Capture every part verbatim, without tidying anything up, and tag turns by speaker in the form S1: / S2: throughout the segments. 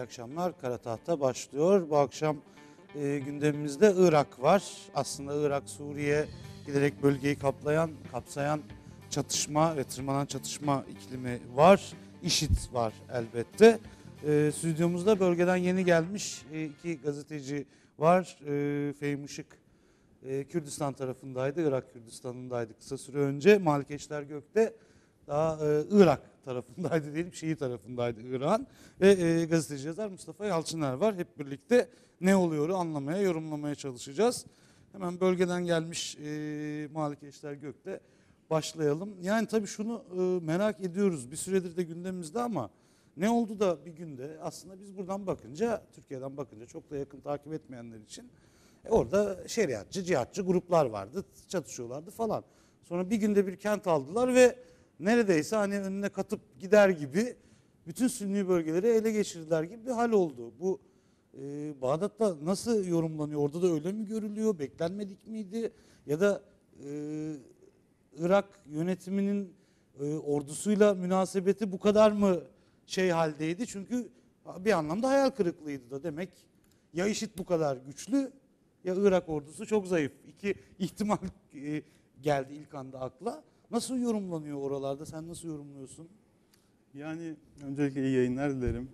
S1: akşamlar. Kara Tahta başlıyor. Bu akşam e, gündemimizde Irak var. Aslında Irak, Suriye giderek bölgeyi kaplayan, kapsayan çatışma ve tırmanan çatışma iklimi var. IŞİD var elbette. E, stüdyomuzda bölgeden yeni gelmiş e, iki gazeteci var. E, Fehim Işık e, Kürdistan tarafındaydı, Irak Kürdistan'ındaydı kısa süre önce. Malikeşler Gök'te daha e, Irak tarafındaydı diyelim, Şii tarafındaydı İran. Ve e, gazeteci yazar Mustafa Yalçıner var. Hep birlikte ne oluyoru anlamaya, yorumlamaya çalışacağız. Hemen bölgeden gelmiş e, Malikeşler Gök'te başlayalım. Yani tabii şunu e, merak ediyoruz. Bir süredir de gündemimizde ama ne oldu da bir günde aslında biz buradan bakınca, Türkiye'den bakınca çok da yakın takip etmeyenler için e, orada şeriatçı, cihatçı gruplar vardı, çatışıyorlardı falan. Sonra bir günde bir kent aldılar ve neredeyse hani önüne katıp gider gibi bütün Sünni bölgeleri ele geçirdiler gibi bir hal oldu. Bu e, Bağdat'ta nasıl yorumlanıyor? Orada da öyle mi görülüyor? Beklenmedik miydi? Ya da e, Irak yönetiminin e, ordusuyla münasebeti bu kadar mı şey haldeydi? Çünkü bir anlamda hayal kırıklığıydı da demek. Ya IŞİD bu kadar güçlü ya Irak ordusu çok zayıf. İki ihtimal e, geldi ilk anda akla. Nasıl yorumlanıyor oralarda? Sen nasıl yorumluyorsun?
S2: Yani öncelikle iyi yayınlar dilerim.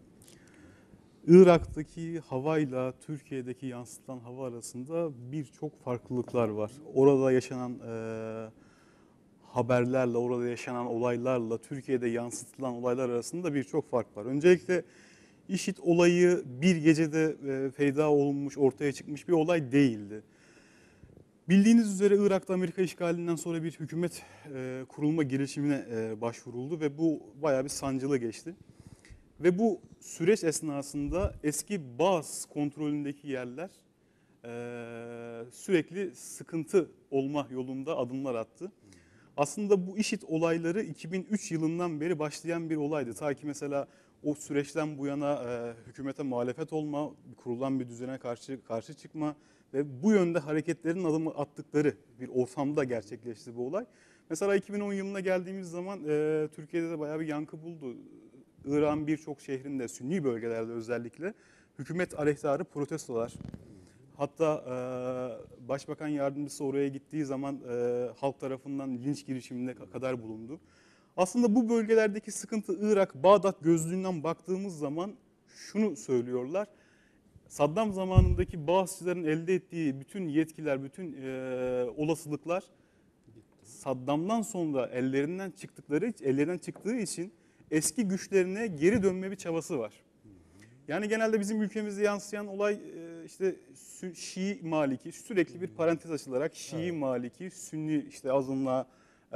S2: Irak'taki havayla Türkiye'deki yansıtılan hava arasında birçok farklılıklar var. Orada yaşanan e, haberlerle, orada yaşanan olaylarla Türkiye'de yansıtılan olaylar arasında birçok fark var. Öncelikle IŞİD olayı bir gecede e, feyda olunmuş, ortaya çıkmış bir olay değildi. Bildiğiniz üzere Irak'ta Amerika işgalinden sonra bir hükümet e, kurulma girişimine e, başvuruldu ve bu bayağı bir sancılı geçti. Ve bu süreç esnasında eski Baas kontrolündeki yerler e, sürekli sıkıntı olma yolunda adımlar attı. Aslında bu IŞİD olayları iki bin üç yılından beri başlayan bir olaydı. Ta ki mesela o süreçten bu yana e, hükümete muhalefet olma, kurulan bir düzene karşı karşı çıkma ve bu yönde hareketlerin adımı attıkları bir ortamda gerçekleşti bu olay. Mesela iki bin on yılına geldiğimiz zaman e, Türkiye'de de bayağı bir yankı buldu. İran birçok şehrinde, Sünni bölgelerde özellikle hükümet aleyhtarı protestolar. Hatta e, Başbakan Yardımcısı oraya gittiği zaman e, halk tarafından linç girişimine kadar bulundu. Aslında bu bölgelerdeki sıkıntı Irak, Bağdat gözlüğünden baktığımız zaman şunu söylüyorlar. Saddam zamanındaki Bağızçıların elde ettiği bütün yetkiler, bütün e, olasılıklar Saddam'dan sonra ellerinden çıktıkları, ellerinden çıktığı için eski güçlerine geri dönme bir çabası var. Yani genelde bizim ülkemizde yansıyan olay işte Şii Maliki, sürekli bir parantez açılarak Şii evet. Maliki, Sünni işte azınlığa e,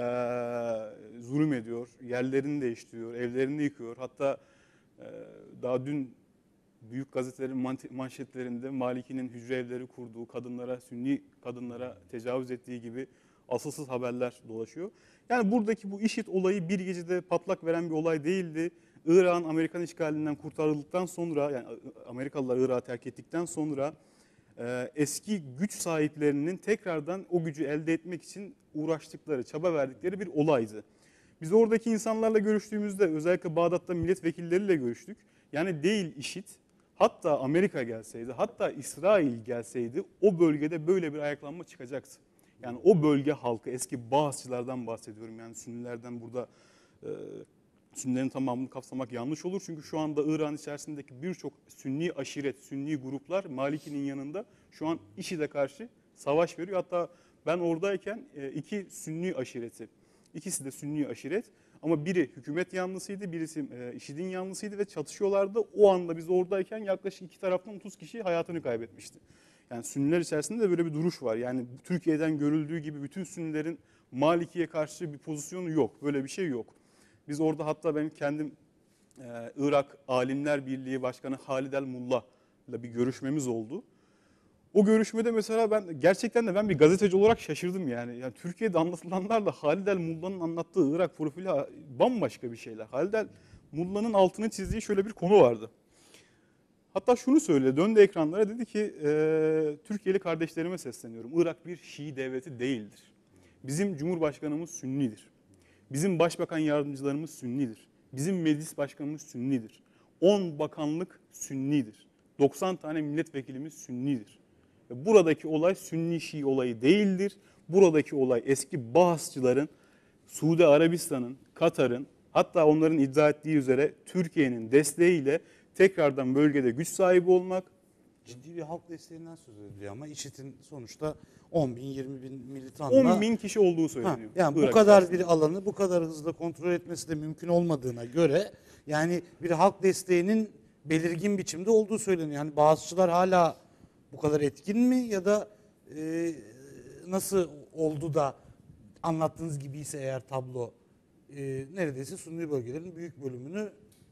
S2: zulüm ediyor, yerlerini değiştiriyor, evlerini yıkıyor. Hatta e, daha dün büyük gazetelerin manşetlerinde Maliki'nin hücre evleri kurduğu, kadınlara, Sünni kadınlara tecavüz ettiği gibi asılsız haberler dolaşıyor. Yani buradaki bu IŞİD olayı bir gecede patlak veren bir olay değildi. İran Amerikan işgalinden kurtarıldıktan sonra, yani Amerikalılar Irak'ı terk ettikten sonra e, eski güç sahiplerinin tekrardan o gücü elde etmek için uğraştıkları, çaba verdikleri bir olaydı. Biz oradaki insanlarla görüştüğümüzde, özellikle Bağdat'ta milletvekilleriyle görüştük. Yani değil IŞİD, hatta Amerika gelseydi, hatta İsrail gelseydi o bölgede böyle bir ayaklanma çıkacaktı. Yani o bölge halkı, eski Bağızçılardan bahsediyorum, yani Sünnilerden burada e, Sünnilerin tamamını kapsamak yanlış olur. Çünkü şu anda İran içerisindeki birçok Sünni aşiret, Sünni gruplar Maliki'nin yanında şu an IŞİD'e karşı savaş veriyor. Hatta ben oradayken iki Sünni aşireti, ikisi de Sünni aşiret ama biri hükümet yanlısıydı, birisi IŞİD'in yanlısıydı ve çatışıyorlardı. O anda biz oradayken yaklaşık iki taraftan otuz kişi hayatını kaybetmişti. Yani Sünniler içerisinde de böyle bir duruş var. Yani Türkiye'den görüldüğü gibi bütün Sünnilerin Maliki'ye karşı bir pozisyonu yok. Böyle bir şey yok. Biz orada hatta benim kendim e, Irak Alimler Birliği Başkanı Halid el Mullah ile bir görüşmemiz oldu. O görüşmede mesela ben gerçekten de ben bir gazeteci olarak şaşırdım yani. Yani Türkiye'de anlatılanlarla Halid el Mullah'ın anlattığı Irak profili bambaşka bir şeyler. Halid el Mullah'ın altını çizdiği şöyle bir konu vardı. Hatta şunu söyledi, döndü ekranlara, dedi ki e, Türkiye'li kardeşlerime sesleniyorum. Irak bir Şii devleti değildir. Bizim Cumhurbaşkanımız Sünnidir. Bizim başbakan yardımcılarımız Sünnidir. Bizim meclis başkanımız Sünnidir. on bakanlık Sünnidir. doksan tane milletvekilimiz Sünnidir. Ve buradaki olay Sünni Şii olayı değildir. Buradaki olay eski Baasçıların, Suudi Arabistan'ın, Katar'ın, hatta onların iddia ettiği üzere Türkiye'nin desteğiyle tekrardan bölgede güç sahibi olmak.
S1: Ciddi bir halk desteğinden söz ediliyor ama IŞİD'in sonuçta on bin yirmi bin militanla
S2: on bin kişi olduğu
S1: Ha,
S2: söyleniyor.
S1: yani bu
S2: Irak
S1: kadar
S2: içerisinde.
S1: bir alanı bu kadar hızlı kontrol etmesi de mümkün olmadığına göre yani bir halk desteğinin belirgin biçimde olduğu söyleniyor. Yani bazıçılar hala bu kadar etkin mi ya da e, nasıl oldu da anlattığınız gibi ise eğer tablo e, neredeyse Sunni bölgelerin büyük bölümünü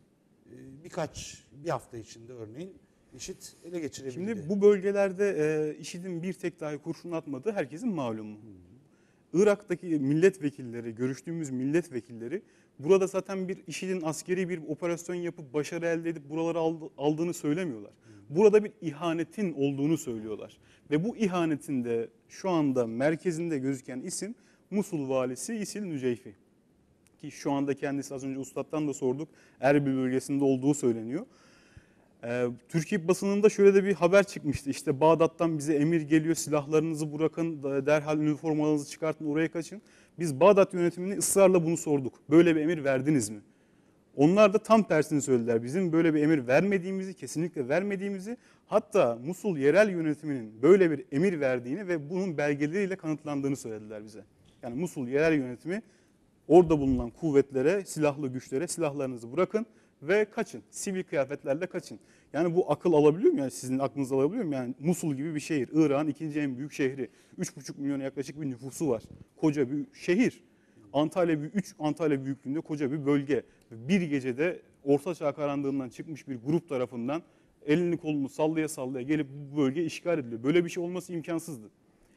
S1: e, birkaç bir hafta içinde örneğin IŞİD ele geçirebildi.
S2: Şimdi bu bölgelerde e, IŞİD'in bir tek dahi kurşun atmadığı herkesin malumu. Irak'taki milletvekilleri, görüştüğümüz milletvekilleri burada zaten bir IŞİD'in askeri bir operasyon yapıp başarı elde edip buraları aldığını söylemiyorlar. Burada bir ihanetin olduğunu söylüyorlar. Ve bu ihanetin de şu anda merkezinde gözüken isim Musul valisi İsil Nüceyfi. Ki şu anda kendisi, az önce Üstad'dan da sorduk, Erbil bölgesinde olduğu söyleniyor. Ee, Türkiye basınında şöyle de bir haber çıkmıştı. İşte Bağdat'tan bize emir geliyor, silahlarınızı bırakın, derhal üniformalarınızı çıkartın, oraya kaçın. Biz Bağdat yönetimine ısrarla bunu sorduk. Böyle bir emir verdiniz mi? Onlar da tam tersini söylediler. Bizim böyle bir emir vermediğimizi, kesinlikle vermediğimizi, hatta Musul yerel yönetiminin böyle bir emir verdiğini ve bunun belgeleriyle kanıtlandığını söylediler bize. Yani Musul yerel yönetimi orada bulunan kuvvetlere, silahlı güçlere silahlarınızı bırakın ve kaçın. Sivil kıyafetlerle kaçın. Yani bu akıl alabiliyor mu? Yani sizin aklınız alabiliyor mu? Yani Musul gibi bir şehir, Irak'ın ikinci en büyük şehri. üç buçuk milyona yaklaşık bir nüfusu var. Koca bir şehir. Antalya üç Antalya büyüklüğünde koca bir bölge. Bir gecede Orta Çağ karanlığından çıkmış bir grup tarafından elini kolunu sallaya sallaya gelip bu bölge işgal ediliyor. Böyle bir şey olması imkansızdı.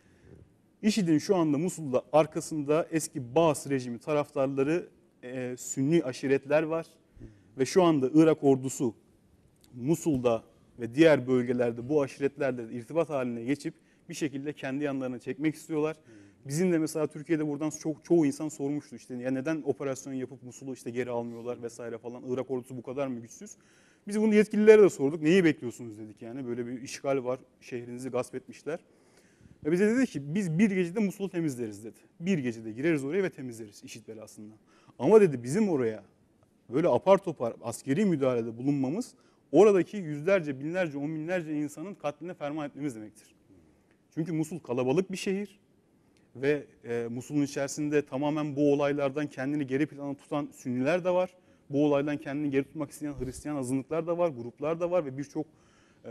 S2: IŞİD'in şu anda Musul'da arkasında eski Baas rejimi taraftarları, e, Sünni aşiretler var. Ve şu anda Irak ordusu Musul'da ve diğer bölgelerde bu aşiretlerle irtibat haline geçip bir şekilde kendi yanlarına çekmek istiyorlar. Bizim de mesela Türkiye'de buradan çok çoğu insan sormuştu işte ya neden operasyon yapıp Musul'u işte geri almıyorlar vesaire falan. Irak ordusu bu kadar mı güçsüz? Biz bunu yetkililere de sorduk. Neyi bekliyorsunuz dedik yani. Böyle bir işgal var. Şehrinizi gasp etmişler. Ve bize dedi ki biz bir gecede Musul'u temizleriz dedi. Bir gecede gireriz oraya ve temizleriz IŞİD belasından. Ama dedi bizim oraya böyle apar topar askeri müdahalede bulunmamız oradaki yüzlerce, binlerce, on binlerce insanın katline ferman etmemiz demektir. Çünkü Musul kalabalık bir şehir ve e, Musul'un içerisinde tamamen bu olaylardan kendini geri plana tutan Sünniler de var. Bu olaydan kendini geri tutmak isteyen Hristiyan azınlıklar da var, gruplar da var ve birçok e,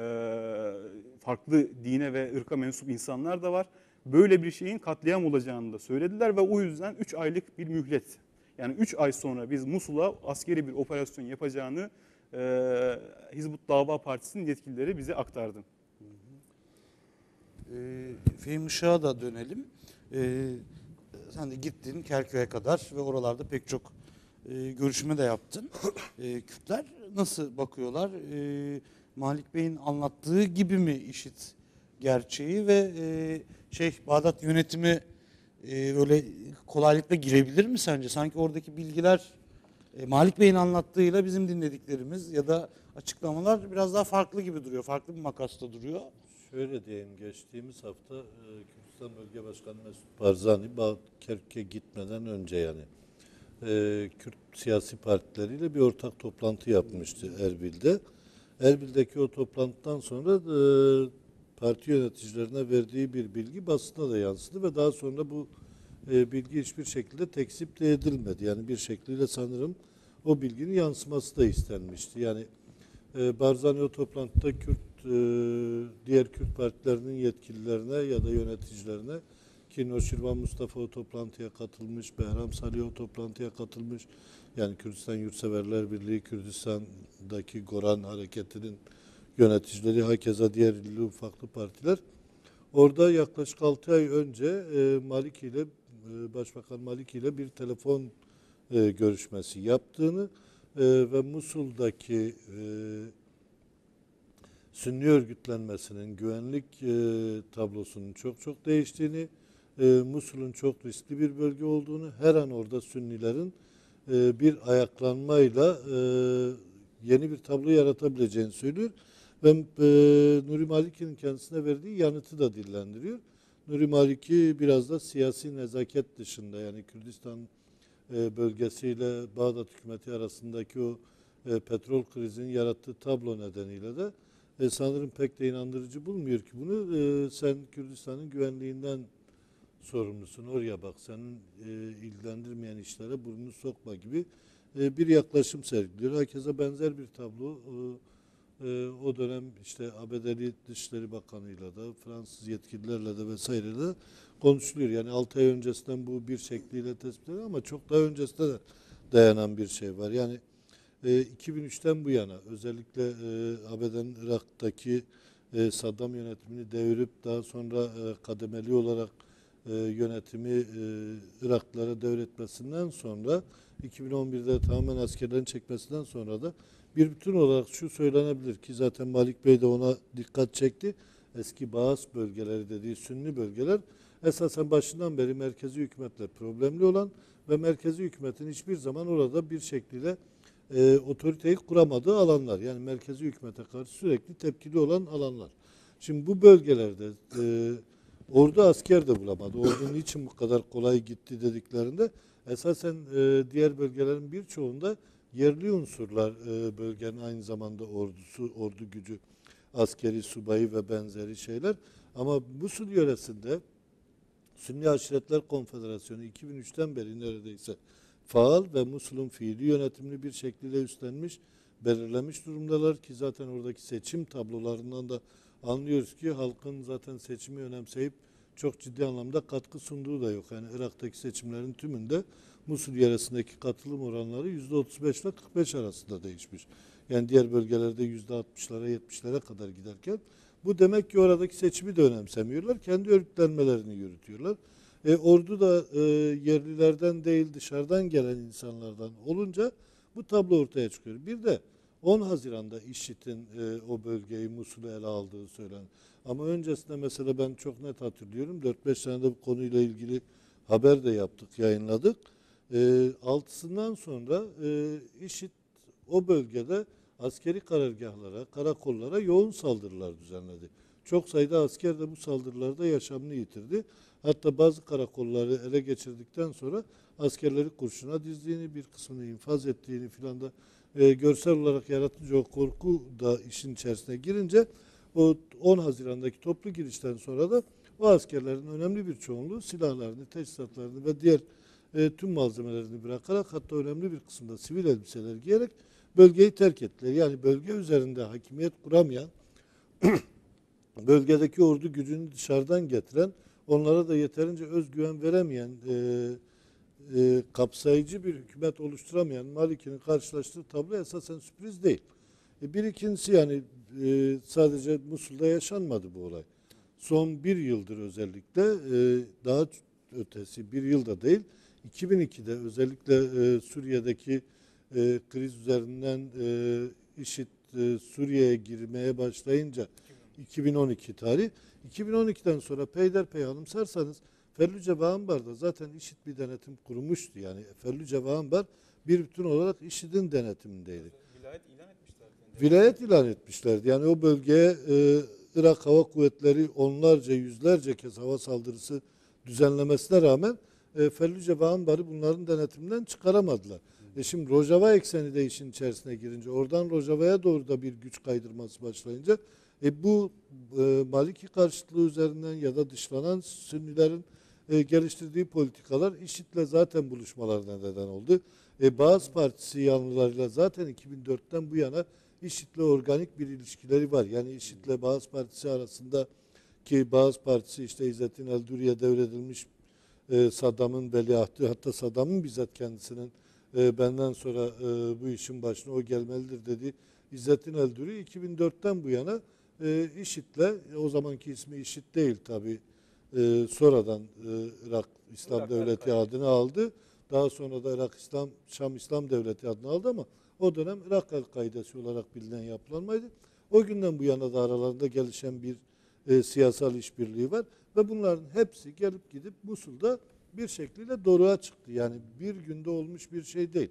S2: farklı dine ve ırka mensup insanlar da var. Böyle bir şeyin katliam olacağını da söylediler ve o yüzden üç aylık bir mühlet. Yani üç ay sonra biz Musul'a askeri bir operasyon yapacağını e, Hizbut Dava Partisi'nin yetkilileri bize aktardı.
S1: E, Fehmi Işık'a da dönelim. E, sen de gittin Kerkük'e kadar ve oralarda pek çok e, görüşme de yaptın. E, Kürtler nasıl bakıyorlar? E, Malik Bey'in anlattığı gibi mi IŞİD gerçeği ve e, şey Bağdat yönetimi e, böyle kolaylıkla girebilir mi sence? Sanki oradaki bilgiler e, Malik Bey'in anlattığıyla bizim dinlediklerimiz ya da açıklamalar biraz daha farklı gibi duruyor. Farklı bir makasta duruyor.
S3: Şöyle diyeyim, geçtiğimiz hafta e, Kürdistan Bölge Başkanı Mesut Barzani Kerkük'e gitmeden önce yani e, Kürt siyasi partileriyle bir ortak toplantı yapmıştı Erbil'de. Erbil'deki o toplantıdan sonra e, parti yöneticilerine verdiği bir bilgi basına da yansıdı ve daha sonra bu e, bilgi hiçbir şekilde tekzip de edilmedi. Yani bir şekliyle sanırım o bilginin yansıması da istenmişti. Yani e, Barzani o toplantıda Kürt diğer Kürt partilerinin yetkililerine ya da yöneticilerine ki Noşirvan Mustafa o toplantıya katılmış, Behram Salih o toplantıya katılmış. Yani Kürdistan Yurtseverler Birliği, Kürdistan'daki Goran Hareketi'nin yöneticileri, hakeza diğer illi farklı partiler. Orada yaklaşık altı ay önce e, Maliki ile e, Başbakan Maliki ile bir telefon e, görüşmesi yaptığını e, ve Musul'daki e, Sünni örgütlenmesinin güvenlik e, tablosunun çok çok değiştiğini, e, Musul'un çok riskli bir bölge olduğunu, her an orada Sünnilerin e, bir ayaklanmayla e, yeni bir tablo yaratabileceğini söylüyor. Ve e, Nuri Maliki'nin kendisine verdiği yanıtı da dillendiriyor. Nuri Maliki biraz da siyasi nezaket dışında, yani Kürdistan e, bölgesiyle Bağdat hükümeti arasındaki o e, petrol krizinin yarattığı tablo nedeniyle de e, sanırım pek de inandırıcı bulmuyor ki bunu. E, sen Kürdistan'ın güvenliğinden sorumlusun, oraya bak, senin e, ilgilendirmeyen işlere burnunu sokma gibi e, bir yaklaşım sergiliyor. Herkese benzer bir tablo e, e, o dönem işte A B D'li Dışişleri Bakanı'yla da Fransız yetkililerle de vesaireyle konuşuluyor. Yani altı ay öncesinden bu bir şekliyle tespit ediliyor ama çok daha öncesinde de dayanan bir şey var. Yani e, iki bin üçten bu yana özellikle e, A B D'nin Irak'taki e, Saddam yönetimini devirip daha sonra e, kademeli olarak e, yönetimi e, Iraklılara devretmesinden sonra iki bin on birde tamamen askerlerin çekmesinden sonra da bir bütün olarak şu söylenebilir ki zaten Malik Bey de ona dikkat çekti. Eski Baas bölgeleri dediği Sünni bölgeler esasen başından beri merkezi hükümetle problemli olan ve merkezi hükümetin hiçbir zaman orada bir şekliyle e, otoriteyi kuramadığı alanlar. Yani merkezi hükümete karşı sürekli tepkili olan alanlar. Şimdi bu bölgelerde e, ordu asker de bulamadı. Ordu niçin bu kadar kolay gitti dediklerinde esasen e, diğer bölgelerin birçoğunda yerli unsurlar e, bölgenin aynı zamanda ordusu, ordu gücü, askeri subayı ve benzeri şeyler. Ama Musul yöresinde Sünni Aşiretler Konfederasyonu iki bin üçten beri neredeyse faal ve Musul'un fiili yönetimini bir şekilde üstlenmiş, belirlemiş durumdalar ki zaten oradaki seçim tablolarından da anlıyoruz ki halkın zaten seçimi önemseyip çok ciddi anlamda katkı sunduğu da yok. Yani Irak'taki seçimlerin tümünde Musul yöresindeki katılım oranları yüzde otuz beş ile kırk beş arasında değişmiş. Yani diğer bölgelerde yüzde altmışlara yetmişlere kadar giderken bu demek ki oradaki seçimi de önemsemiyorlar. Kendi örgütlenmelerini yürütüyorlar. E, ordu da e, yerlilerden değil dışarıdan gelen insanlardan olunca bu tablo ortaya çıkıyor. Bir de on Haziran'da IŞİD'in e, o bölgeyi Musul'u ele aldığı söyleniyor. Ama öncesinde mesela ben çok net hatırlıyorum. dört beş senede bu konuyla ilgili haber de yaptık, yayınladık. E, altısından sonra e, IŞİD o bölgede askeri karargahlara, karakollara yoğun saldırılar düzenledi. Çok sayıda asker de bu saldırılarda yaşamını yitirdi. Hatta bazı karakolları ele geçirdikten sonra askerleri kurşuna dizdiğini, bir kısmını infaz ettiğini filan da e, görsel olarak yaratıcı o korku da işin içerisine girince o on Haziran'daki toplu girişten sonra da o askerlerin önemli bir çoğunluğu silahlarını, teçhizatlarını ve diğer e, tüm malzemelerini bırakarak, hatta önemli bir kısımda sivil elbiseler giyerek bölgeyi terk ettiler. Yani bölge üzerinde hakimiyet kuramayan, bölgedeki ordu gücünü dışarıdan getiren, onlara da yeterince özgüven veremeyen, e, e, kapsayıcı bir hükümet oluşturamayan Maliki'nin karşılaştığı tablo esasen sürpriz değil. E, bir ikincisi yani e, sadece Musul'da yaşanmadı bu olay. Son bir yıldır özellikle e, daha ötesi bir yılda değil, iki bin ikide özellikle e, Suriye'deki e, kriz üzerinden e, IŞİD e, Suriye'ye girmeye başlayınca iki bin on iki tarih, iki bin on ikiden sonra peyderpey anımsarsanız Fellüce ve Ambar'da zaten IŞİD bir denetim kurmuştu. Yani Fellüce ve Ambar bir bütün olarak IŞİD'in denetimindeydi.
S2: Vilayet ilan etmişler.
S3: Vilayet ilan etmişlerdi. Yani o bölgeye e, Irak Hava Kuvvetleri onlarca, yüzlerce kez hava saldırısı düzenlemesine rağmen e, Fellüce ve Ambar'ı bunların denetiminden çıkaramadılar. E şimdi Rojava ekseni de işin içerisine girince, oradan Rojava'ya doğru da bir güç kaydırması başlayınca e, bu e, Maliki karşıtlığı üzerinden ya da dışlanan Sünnilerin e, geliştirdiği politikalar IŞİD'le zaten buluşmalarına neden oldu. E, Baas Partisi yanlılarıyla zaten iki bin dörtten bu yana IŞİD'le organik bir ilişkileri var. Yani IŞİD'le Baas Partisi arasında, ki Baas Partisi işte İzzettin Elduri'ye devredilmiş e, Saddam'ın veliahtı, hatta Saddam'ın bizzat kendisinin e, benden sonra e, bu işin başına o gelmelidir dedi. İzzettin Elduri iki bin dörtten bu yana e, IŞİD'le, o zamanki ismi IŞİD değil tabi, e, sonradan e, Irak İslam
S2: Irak
S3: Devleti
S2: El-Kaide.
S3: adını aldı. Daha sonra da Irak İslam, Şam İslam Devleti adını aldı ama o dönem Irak El-Kaidesi olarak bilinen yapılanmaydı. O günden bu yana da aralarında gelişen bir e, siyasal işbirliği var ve bunların hepsi gelip gidip Musul'da bir şekilde doruğa çıktı. Yani bir günde olmuş bir şey değil.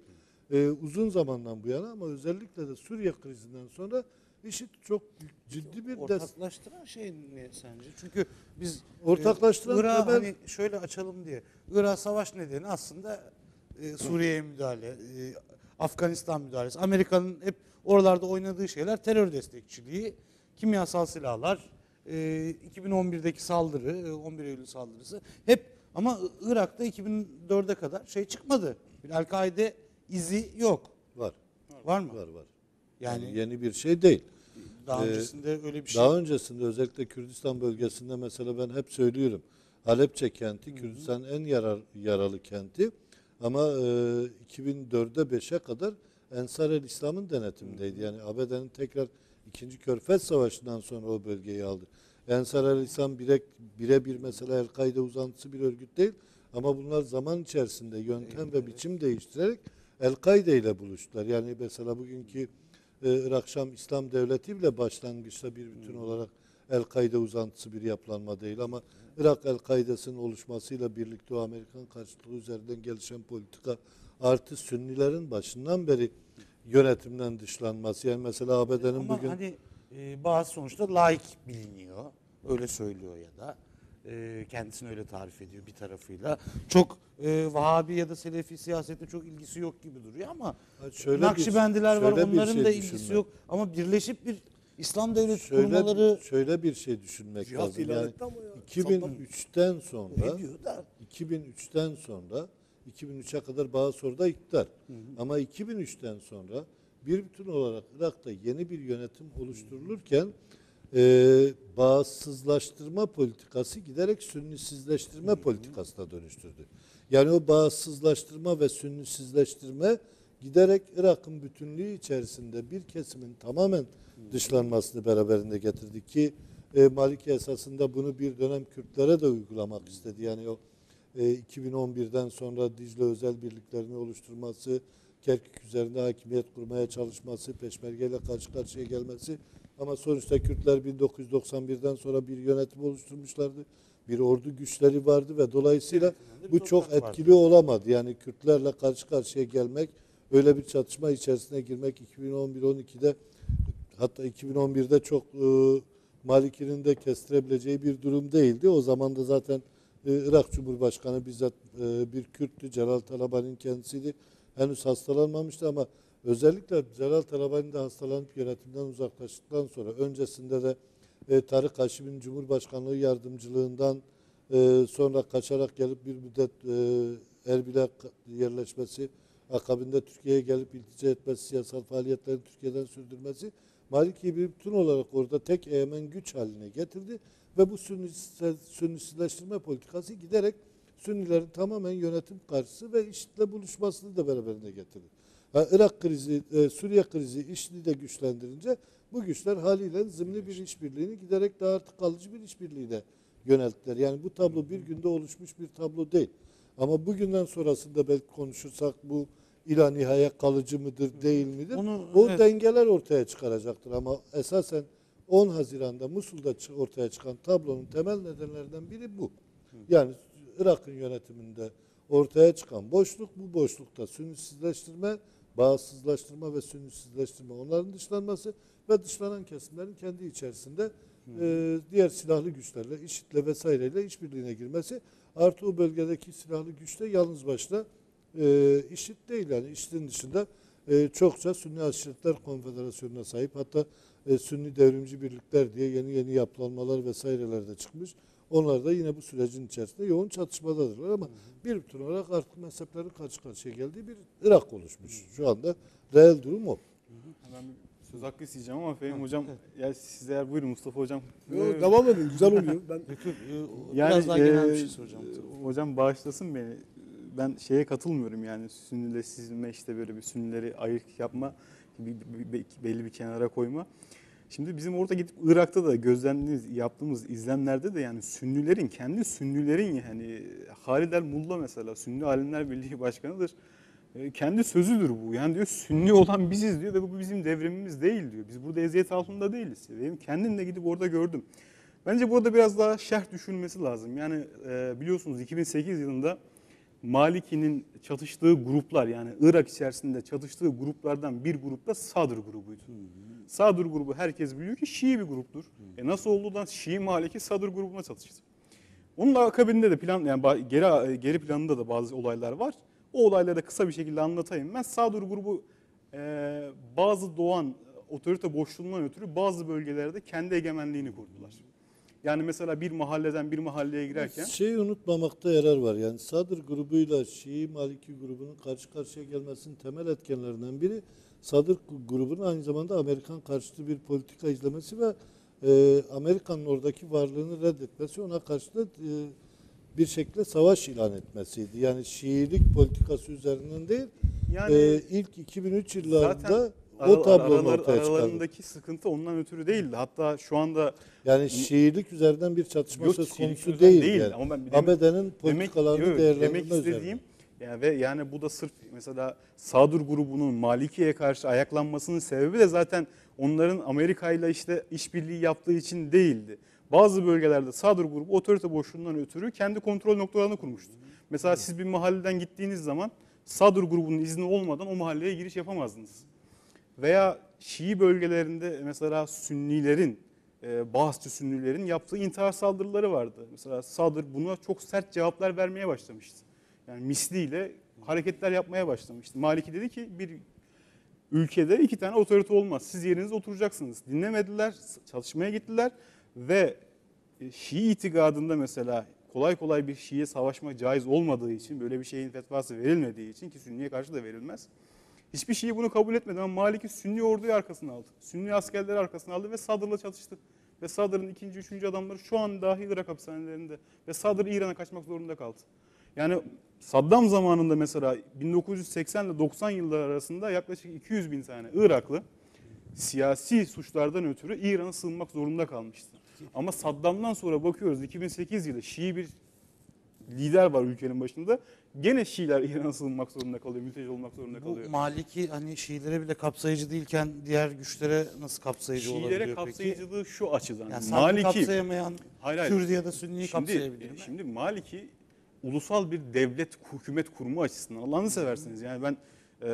S3: e, uzun zamandan bu yana ama özellikle de Suriye krizinden sonra IŞİD çok ciddi bir des
S1: Ortaklaştıran şey ne sence? Çünkü biz
S3: Ortaklaştıran
S1: e, Irak'ı
S3: temel-
S1: hani şöyle açalım diye. Irak savaş nedeni aslında e, Suriye'ye müdahale, e, Afganistan müdahalesi. Amerika'nın hep oralarda oynadığı şeyler terör destekçiliği, kimyasal silahlar, e, iki bin on birdeki saldırı, e, on bir Eylül saldırısı hep ama Irak'ta iki bin dörde kadar şey çıkmadı. Bir El-Kaide izi yok.
S3: var.
S1: Var mı?
S3: Var var.
S1: Yani,
S3: Yani yeni bir şey değil.
S1: daha
S3: Ee,
S1: öncesinde öyle bir şey.
S3: Daha öncesinde özellikle Kürdistan bölgesinde mesela ben hep söylüyorum. Halepçe kenti Kürdistan'ın en yarar, yaralı kenti. Ama e, iki bin dörde beşe kadar Ensar el İslam'ın denetimindeydi. Yani A B D'nin tekrar ikinci Körfez Savaşı'ndan sonra o bölgeyi aldı. Ensar el İslam bire, birebir mesela El-Kaide uzantısı bir örgüt değil. Ama bunlar zaman içerisinde yöntem ve biçim değiştirerek El-Kaide ile buluştular. Yani mesela bugünkü e, Irak Şam İslam Devleti bile başlangıçta bir bütün olarak El-Kaide uzantısı bir yapılanma değil ama Irak El-Kaide'sinin oluşmasıyla birlikte o Amerikan karşıtlığı üzerinden gelişen politika artı Sünnilerin başından beri yönetimden dışlanması. Yani mesela A B D'nin
S1: Ama
S3: bugün
S1: hani e, bazı sonuçta laik biliniyor. Öyle söylüyor ya da e, kendisini öyle tarif ediyor bir tarafıyla. Çok e, Vahabi ya da Selefi siyasete çok ilgisi yok gibi duruyor ama
S3: şöyle bir-
S1: Nakşibendiler var,
S3: şöyle bir
S1: onların
S3: şey
S1: da ilgisi
S3: düşünmek.
S1: yok. Ama birleşip bir İslam devleti
S3: şöyle
S1: kurmaları
S3: şöyle bir şey düşünmek
S4: Cihat
S3: lazım.
S4: ilan
S3: Yani
S4: etti ama ya.
S3: iki bin üçten sonra
S1: ediyor da.
S3: iki bin üçten sonra iki bin üçe kadar Bağsur'da iktidar. Ama iki bin üçten sonra bir bütün olarak Irak'ta yeni bir yönetim oluşturulurken e, bağımsızlaştırma politikası giderek sünnisizleştirme politikasına dönüştürdü. Yani o bağımsızlaştırma ve sünnisizleştirme giderek Irak'ın bütünlüğü içerisinde bir kesimin tamamen dışlanmasını beraberinde getirdi ki e, Maliki esasında bunu bir dönem Kürtlere de uygulamak istedi. Yani o e, iki bin on birden sonra Dicle özel birliklerini oluşturması, Kerkük üzerinde hakimiyet kurmaya çalışması, Peşmergeyle karşı karşıya gelmesi ama sonuçta Kürtler bin dokuz yüz doksan birden sonra bir yönetim oluşturmuşlardı. Bir ordu güçleri vardı ve dolayısıyla bu çok etkili olamadı. Yani Kürtlerle karşı karşıya gelmek, öyle bir çatışma içerisine girmek iki bin on bir on ikide hatta iki bin on birde çok e, Maliki'nin de kestirebileceği bir durum değildi. O zaman da zaten e, Irak Cumhurbaşkanı bizzat e, bir Kürttü. Celal Talabani'nin kendisiydi. Henüz hastalanmamıştı ama özellikle Celal Talabani de hastalanıp yönetimden uzaklaştıktan sonra öncesinde de e, Tarık Haşim'in Cumhurbaşkanlığı yardımcılığından e, sonra kaçarak gelip bir müddet e, Erbil'e yerleşmesi, akabinde Türkiye'ye gelip iltica etmesi, siyasal faaliyetlerini Türkiye'den sürdürmesi Maliki'yi bir bütün olarak orada tek egemen güç haline getirdi ve bu Sünnisizleştirme politikası giderek Sünnilerin tamamen yönetim karşısı ve IŞİD'le buluşmasını da beraberinde getirdi. Yani Irak krizi, e, Suriye krizi IŞİD'i de güçlendirince bu güçler haliyle zımni bir işbirliğini giderek daha artık kalıcı bir işbirliğine yönelttiler. Yani bu tablo bir günde oluşmuş bir tablo değil. Ama bugünden sonrasında belki konuşursak bu ila nihaya kalıcı mıdır değil midir?
S1: Onu,
S3: o
S1: evet.
S3: dengeler ortaya çıkaracaktır ama esasen on Haziran'da Musul'da ortaya çıkan tablonun temel nedenlerinden biri bu. Yani Irak'ın yönetiminde ortaya çıkan boşluk, bu boşlukta sünnisizleştirme, bağımsızlaştırma ve sünnisizleştirme, onların dışlanması ve dışlanan kesimlerin kendi içerisinde e, diğer silahlı güçlerle, IŞİD'le vesaireyle işbirliğine girmesi, artı o bölgedeki silahlı güçte yalnız başına e, IŞİD değil, yani IŞİD'in dışında e, çokça Sünni Aşiretler Konfederasyonu'na sahip, hatta e, Sünni Devrimci Birlikler diye yeni yeni yapılanmalar vesaireler de çıkmış. Onlar da yine bu sürecin içerisinde yoğun çatışmadadırlar ama bir bütün olarak artık mezheplerin karşı karşıya geldiği bir Irak oluşmuş. Şu anda reel durum o.
S2: Ben bir söz hakkı isteyeceğim ama Fehim Hocam, ya siz eğer buyurun Mustafa Hocam.
S4: Yo,
S2: Ee,
S4: devam edin, güzel oluyor. Ben
S2: Yani
S1: Biraz daha genel bir
S2: e,
S1: şey soracağım.
S2: hocam bağışlasın beni. Ben şeye katılmıyorum yani Sünnileştirme, işte böyle bir Sünnileri ayırt yapma, bir, bir, bir, belli bir kenara koyma. Şimdi bizim orada gidip Irak'ta da gözlemlediğimiz, yaptığımız izlemlerde de yani Sünnilerin, kendi Sünnilerin yani Halid el-Mulla mesela Sünni Alimler Birliği Başkanı'dır. E, kendi sözüdür bu. Yani diyor Sünni olan biziz diyor ve bu bizim devrimimiz değil diyor. Biz burada eziyet altında değiliz. Benim kendim de gidip orada gördüm. Bence burada biraz daha şerh düşünülmesi lazım. Yani e, biliyorsunuz iki bin sekiz yılında Maliki'nin çatıştığı gruplar, yani Irak içerisinde çatıştığı gruplardan bir grup da Sadr grubuydu. Sadr grubu herkes biliyor ki Şii bir gruptur. E nasıl oldu da Şii Maliki Sadr grubuna çatıştı? Onun da akabinde de plan, yani ba- geri geri planında da bazı olaylar var. O olayları da kısa bir şekilde anlatayım. Ben Sadr grubu e, bazı doğan otorite boşluğundan ötürü bazı bölgelerde kendi egemenliğini kurdular. Yani mesela bir mahalleden bir mahalleye girerken
S3: Şeyi unutmamakta yarar var. Yani Sadr grubuyla Şii Maliki grubunun karşı karşıya gelmesinin temel etkenlerinden biri Sadr grubunun aynı zamanda Amerikan karşıtı bir politika izlemesi ve e, Amerika'nın oradaki varlığını reddetmesi, ona karşı da e, bir şekilde savaş ilan etmesiydi. Yani Şiilik politikası üzerinden değil,
S2: yani
S3: e, ilk iki bin üç yıllarında
S2: zaten
S3: o tablonun
S2: aralar,
S3: ortaya çıkardı.
S2: aralarındaki sıkıntı ondan ötürü değildi. Hatta şu anda
S3: Yani Şiilik üzerinden bir çatışma
S2: yok,
S3: söz
S2: Şiilik
S3: konusu
S2: üzerinden
S3: değil.
S2: değil.
S3: Yani.
S2: Ama ben
S3: A B D'nin
S2: demek,
S3: politikalarını
S2: yok,
S3: değerlendirme
S2: demek istediğim
S3: üzerine.
S2: yani ve yani bu da sırf mesela Sadr grubunun Maliki'ye karşı ayaklanmasının sebebi de zaten onların Amerika ile işte işbirliği yaptığı için değildi. Bazı bölgelerde Sadr grubu otorite boşluğundan ötürü kendi kontrol noktalarını kurmuştu. Mesela siz bir mahalleden gittiğiniz zaman Sadr grubunun izni olmadan o mahalleye giriş yapamazdınız. Veya Şii bölgelerinde mesela Sünnilerin, e, Baasçı Sünnilerin yaptığı intihar saldırıları vardı. Mesela Sadr buna çok sert cevaplar vermeye başlamıştı. Yani misliyle hareketler yapmaya başlamıştı. Maliki dedi ki bir ülkede iki tane otorite olmaz. Siz yerinizde oturacaksınız. Dinlemediler, çalışmaya gittiler ve Şii itikadında mesela kolay kolay bir Şii'ye savaşma caiz olmadığı için, böyle bir şeyin fetvası verilmediği için, ki Sünni'ye karşı da verilmez. Hiçbir Şii bunu kabul etmedi ama Maliki Sünni orduyu arkasına aldı. Sünni askerleri arkasına aldı ve Sadr'la çatıştı. Ve Sadr'ın ikinci, üçüncü adamları şu an dahi Irak hapishanelerinde. Ve Sadr İran'a kaçmak zorunda kaldı. Yani Saddam zamanında mesela bin dokuz yüz seksen ile doksan yılları arasında yaklaşık iki yüz bin tane Iraklı siyasi suçlardan ötürü İran'a sığınmak zorunda kalmıştı. Ama Saddam'dan sonra bakıyoruz iki bin sekiz yılı Şii bir lider var ülkenin başında. Gene Şiiler İran'a sığınmak zorunda kalıyor, mülteci olmak zorunda kalıyor.
S1: Bu Maliki hani Şiilere bile kapsayıcı değilken diğer güçlere nasıl kapsayıcı
S2: Şiilere
S1: olabiliyor peki?
S2: kapsayıcılığı şu açıdan.
S1: Yani Sadr'ı
S2: Maliki
S1: kapsayamayan
S2: hayır, hayır.
S1: Kürdü ya da Sünni'yi
S2: Şimdi,
S1: kapsayabilir mi?
S2: şimdi Maliki ulusal bir devlet, hükümet kurma açısından. Allah'ını seversiniz. Yani ben e,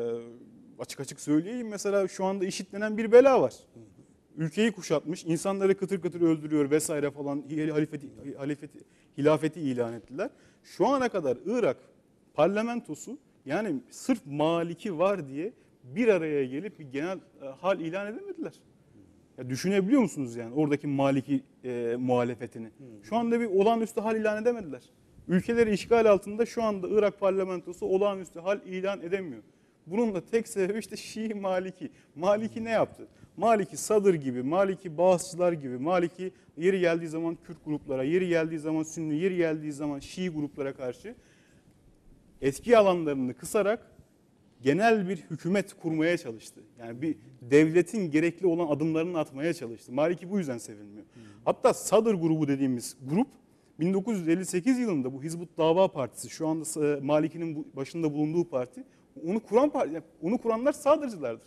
S2: açık açık söyleyeyim. Mesela şu anda IŞİD denen bir bela var. Ülkeyi kuşatmış, insanları kıtır kıtır öldürüyor vesaire falan, halifeti, halifeti, hilafeti ilan ettiler. Şu ana kadar Irak parlamentosu yani sırf Maliki var diye bir araya gelip bir genel e, hal ilan edemediler. Ya düşünebiliyor musunuz yani oradaki Maliki e, muhalefetini? Şu anda bir olağanüstü hal ilan edemediler. Ülkeleri işgal altında şu anda Irak parlamentosu olağanüstü hal ilan edemiyor. Bunun da tek sebebi işte Şii Maliki. Maliki ne yaptı? Maliki Sadr gibi, Maliki Baasçılar gibi, Maliki yeri geldiği zaman Kürt gruplara, yeri geldiği zaman Sünni, yeri geldiği zaman Şii gruplara karşı etki alanlarını kısarak genel bir hükümet kurmaya çalıştı. Yani bir devletin gerekli olan adımlarını atmaya çalıştı. Maliki bu yüzden sevilmiyor. Hatta Sadr grubu dediğimiz grup bin dokuz yüz elli sekiz yılında bu Hizbut Dava Partisi, şu anda Maliki'nin başında bulunduğu parti, onu kuran parti, onu kuranlar Sadrcılardır.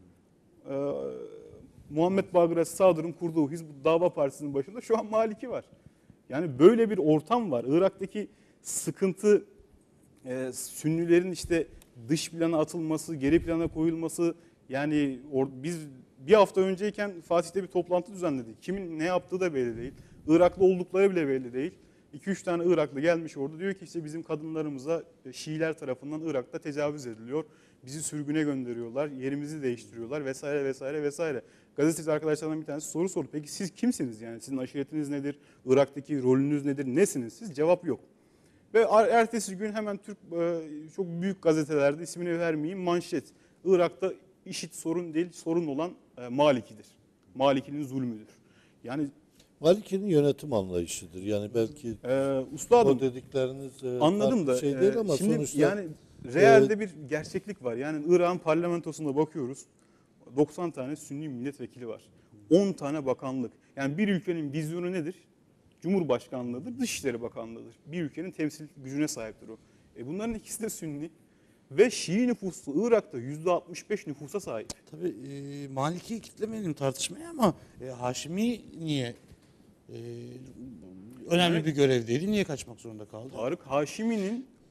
S2: Ee, Muhammed Bagras Sadr'ın kurduğu Hizbut Dava Partisi'nin başında şu an Maliki var. Yani böyle bir ortam var. Irak'taki sıkıntı, e, Sünnilerin işte dış plana atılması, geri plana koyulması. Yani or, biz bir hafta önceyken Fatih'te bir toplantı düzenledik. Kimin ne yaptığı da belli değil. Iraklı oldukları bile belli değil. iki üç tane Iraklı gelmiş orada, diyor ki işte bizim kadınlarımıza Şiiler tarafından Irak'ta tecavüz ediliyor. Bizi sürgüne gönderiyorlar, yerimizi değiştiriyorlar vesaire vesaire vesaire. Gazeteci arkadaşlardan bir tanesi soru sordu. Peki siz kimsiniz yani? Sizin aşiretiniz nedir? Irak'taki rolünüz nedir? Nesiniz siz? Cevap yok. Ve ertesi gün hemen Türk çok büyük gazetelerde, ismini vermeyeyim, manşet. Irak'ta IŞİD sorun değil, sorun olan Maliki'dir. Maliki'nin zulmüdür. Yani
S3: Maliki'nin yönetim anlayışıdır. Yani belki
S2: e, ustadım,
S3: o dedikleriniz e,
S2: anladım da
S3: şey değil ama
S2: e, şimdi
S3: sonuçta
S2: yani realde bir gerçeklik var. Yani Irak'ın parlamentosuna bakıyoruz. doksan tane Sünni milletvekili var. on tane bakanlık. Yani bir ülkenin vizyonu nedir? Cumhurbaşkanlığıdır, Dışişleri Bakanlığı'dır. Bir ülkenin temsil gücüne sahiptir o. E bunların ikisi de Sünni. Ve Şii nüfusu Irak'ta yüzde altmış beş nüfusa sahip.
S1: Tabii e, Maliki'yi kitlemeyelim tartışmaya ama e, Haşimi niye e, önemli
S2: Evet.
S1: bir görevdeydi? Niye kaçmak zorunda kaldı?
S2: Tarık Haşimi'nin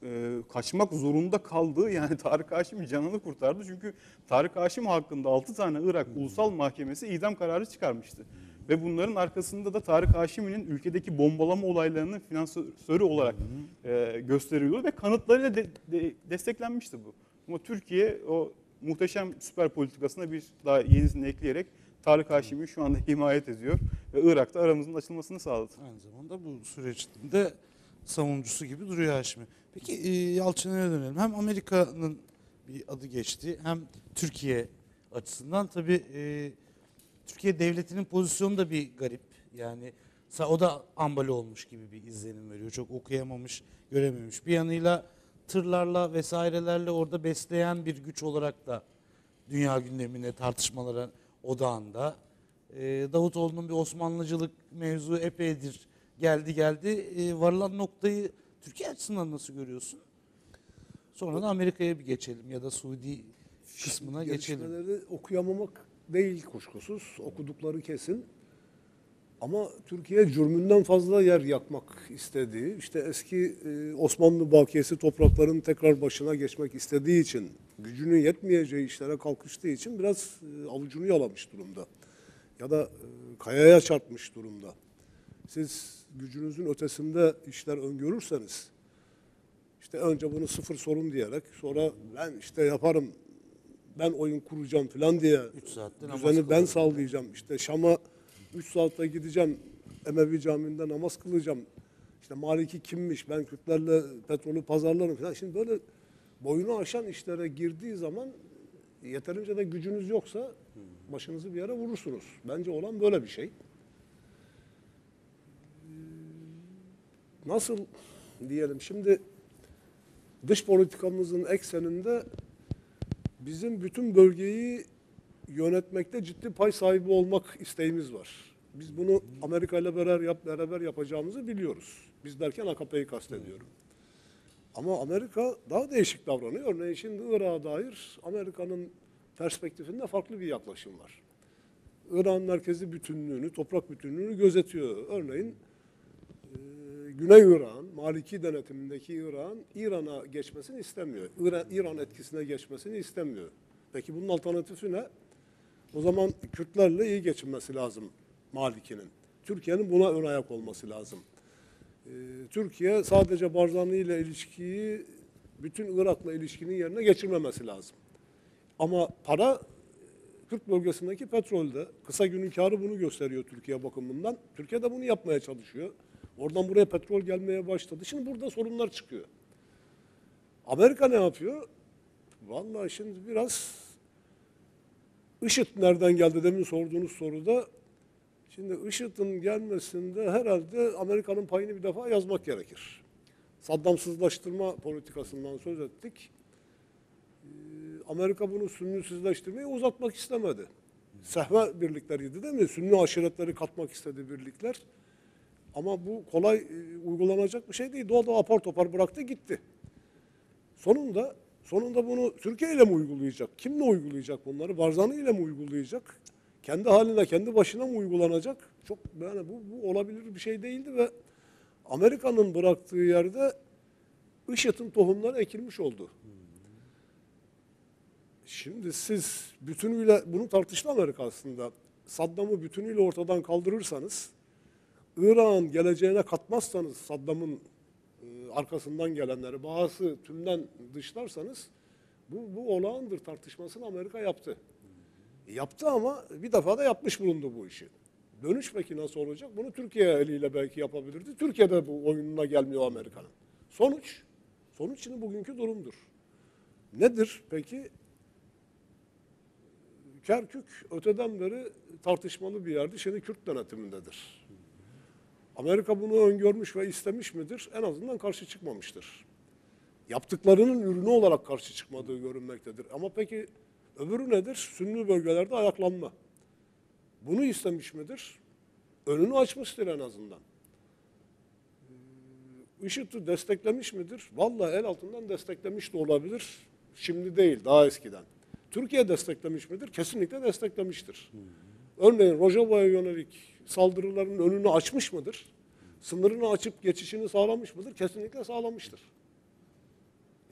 S2: e, kaçmak zorunda kaldığı, yani Tarık Haşim'in canını kurtardı. Çünkü Tarık Haşim hakkında altı tane Irak Ulusal Mahkemesi idam kararı çıkarmıştı. Ve bunların arkasında da Tarık Haşimi'nin ülkedeki bombalama olaylarının finansörü olarak e, gösteriliyor ve kanıtlarıyla de, de, desteklenmişti bu. Ama Türkiye o muhteşem süper politikasına bir daha yenisini ekleyerek Tarık Haşimi'yi şu anda himayet ediyor ve Irak'ta aramızın açılmasını sağladı.
S1: Aynı zamanda bu süreçte savunucusu gibi duruyor Haşimi. Peki e, Yalçın'a dönelim. Hem Amerika'nın bir adı geçti hem Türkiye açısından tabii e, Türkiye devletinin pozisyonu da bir garip. Yani o da ambale olmuş gibi bir izlenim veriyor. Çok okuyamamış, görememiş. Bir yanıyla tırlarla vesairelerle orada besleyen bir güç olarak da dünya gündemine, tartışmalara odağında. Ee, Davutoğlu'nun bir Osmanlıcılık mevzu epeydir geldi geldi. Ee, varılan noktayı Türkiye açısından nasıl görüyorsun? Sonra da Amerika'ya bir geçelim ya da Suudi kısmına geçelim.
S4: Gelişmeleri okuyamamak değil kuşkusuz. Okudukları kesin. Ama Türkiye cürmünden fazla yer yakmak istediği, işte eski e, Osmanlı bakiyesi toprakların tekrar başına geçmek istediği için, gücünün yetmeyeceği işlere kalkıştığı için biraz e, avucunu yalamış durumda. Ya da e, kayaya çarpmış durumda. Siz gücünüzün ötesinde işler öngörürseniz, işte önce bunu sıfır sorun diyerek, sonra ben işte yaparım, ben oyun kuracağım falan diye düzeni ben sağlayacağım. İşte Şam'a üç saatte gideceğim, Emevi Camii'nde namaz kılacağım. İşte Maliki kimmiş, ben Kürtlerle petrolü pazarlarım falan. Şimdi böyle boyunu aşan işlere girdiği zaman yeterince de gücünüz yoksa başınızı bir yere vurursunuz. Bence olan böyle bir şey. Nasıl diyelim şimdi dış politikamızın ekseninde bizim bütün bölgeyi yönetmekte ciddi pay sahibi olmak isteğimiz var. Biz bunu Amerika ile beraber, yap, beraber yapacağımızı biliyoruz. Biz derken A K P'yi kastediyorum. Ama Amerika daha değişik davranıyor. Örneğin şimdi Irak'a dair Amerika'nın perspektifinde farklı bir yaklaşım var. Irak'ın merkezi bütünlüğünü, toprak bütünlüğünü gözetiyor. Örneğin e, Güney Irak'ın, Maliki denetimindeki Irak'ın İran'a geçmesini istemiyor. İran, İran etkisine geçmesini istemiyor. Peki bunun alternatifi ne? O zaman Kürtlerle iyi geçinmesi lazım Maliki'nin. Türkiye'nin buna ön ayak olması lazım. Ee, Türkiye sadece Barzani ile ilişkiyi bütün Irak'la ilişkinin yerine geçirmemesi lazım. Ama para Kürt bölgesindeki petrolde. Kısa günün kârı bunu gösteriyor Türkiye bakımından. Türkiye de bunu yapmaya çalışıyor. Oradan buraya petrol gelmeye başladı. Şimdi burada sorunlar çıkıyor. Amerika ne yapıyor? Vallahi şimdi biraz IŞİD nereden geldi demin sorduğunuz soruda. Şimdi IŞİD'in gelmesinde herhalde Amerika'nın payını bir defa yazmak gerekir. Saddamsızlaştırma politikasından söz ettik. Ee, Amerika bunu Sünnisizleştirmeyi uzatmak istemedi. Sehve birlikleriydi değil mi? Sünni aşiretleri katmak istedi birlikler. Ama bu kolay e, uygulanacak bir şey değil. Doğada apar topar bıraktı gitti. Sonunda Sonunda bunu Türkiye ile mi uygulayacak? Kimle uygulayacak bunları? Barzani ile mi uygulayacak? Kendi haline, kendi başına mı uygulanacak? Çok yani bu, bu olabilir bir şey değildi ve Amerika'nın bıraktığı yerde IŞİD'in tohumları ekilmiş oldu. Şimdi siz bütünüyle, bunu tartıştı Amerika aslında. Saddam'ı bütünüyle ortadan kaldırırsanız, İran'ın geleceğine katmazsanız Saddam'ın arkasından gelenleri, bazı tümden dışlarsanız bu, bu olağandır tartışmasını Amerika yaptı. E yaptı ama bir defa da yapmış bulundu bu işi. Dönüş peki nasıl olacak? Bunu Türkiye eliyle belki yapabilirdi. Türkiye'de bu oyununa gelmiyor Amerika'nın. Sonuç, sonuç şimdi bugünkü durumdur. Nedir peki? Kerkük öteden beri tartışmalı bir yerdi. Şimdi Kürt denetimindedir. Amerika bunu öngörmüş ve istemiş midir? En azından karşı çıkmamıştır. Yaptıklarının ürünü olarak karşı çıkmadığı görünmektedir. Ama peki öbürü nedir? Sünni bölgelerde ayaklanma. Bunu istemiş midir? Önünü açmıştır en azından. IŞİD'i desteklemiş midir? Vallahi el altından desteklemiş de olabilir. Şimdi değil, daha eskiden. Türkiye desteklemiş midir? Kesinlikle desteklemiştir. Örneğin Rojava'ya yönelik saldırıların önünü açmış mıdır? Sınırını açıp geçişini sağlamış mıdır? Kesinlikle sağlamıştır.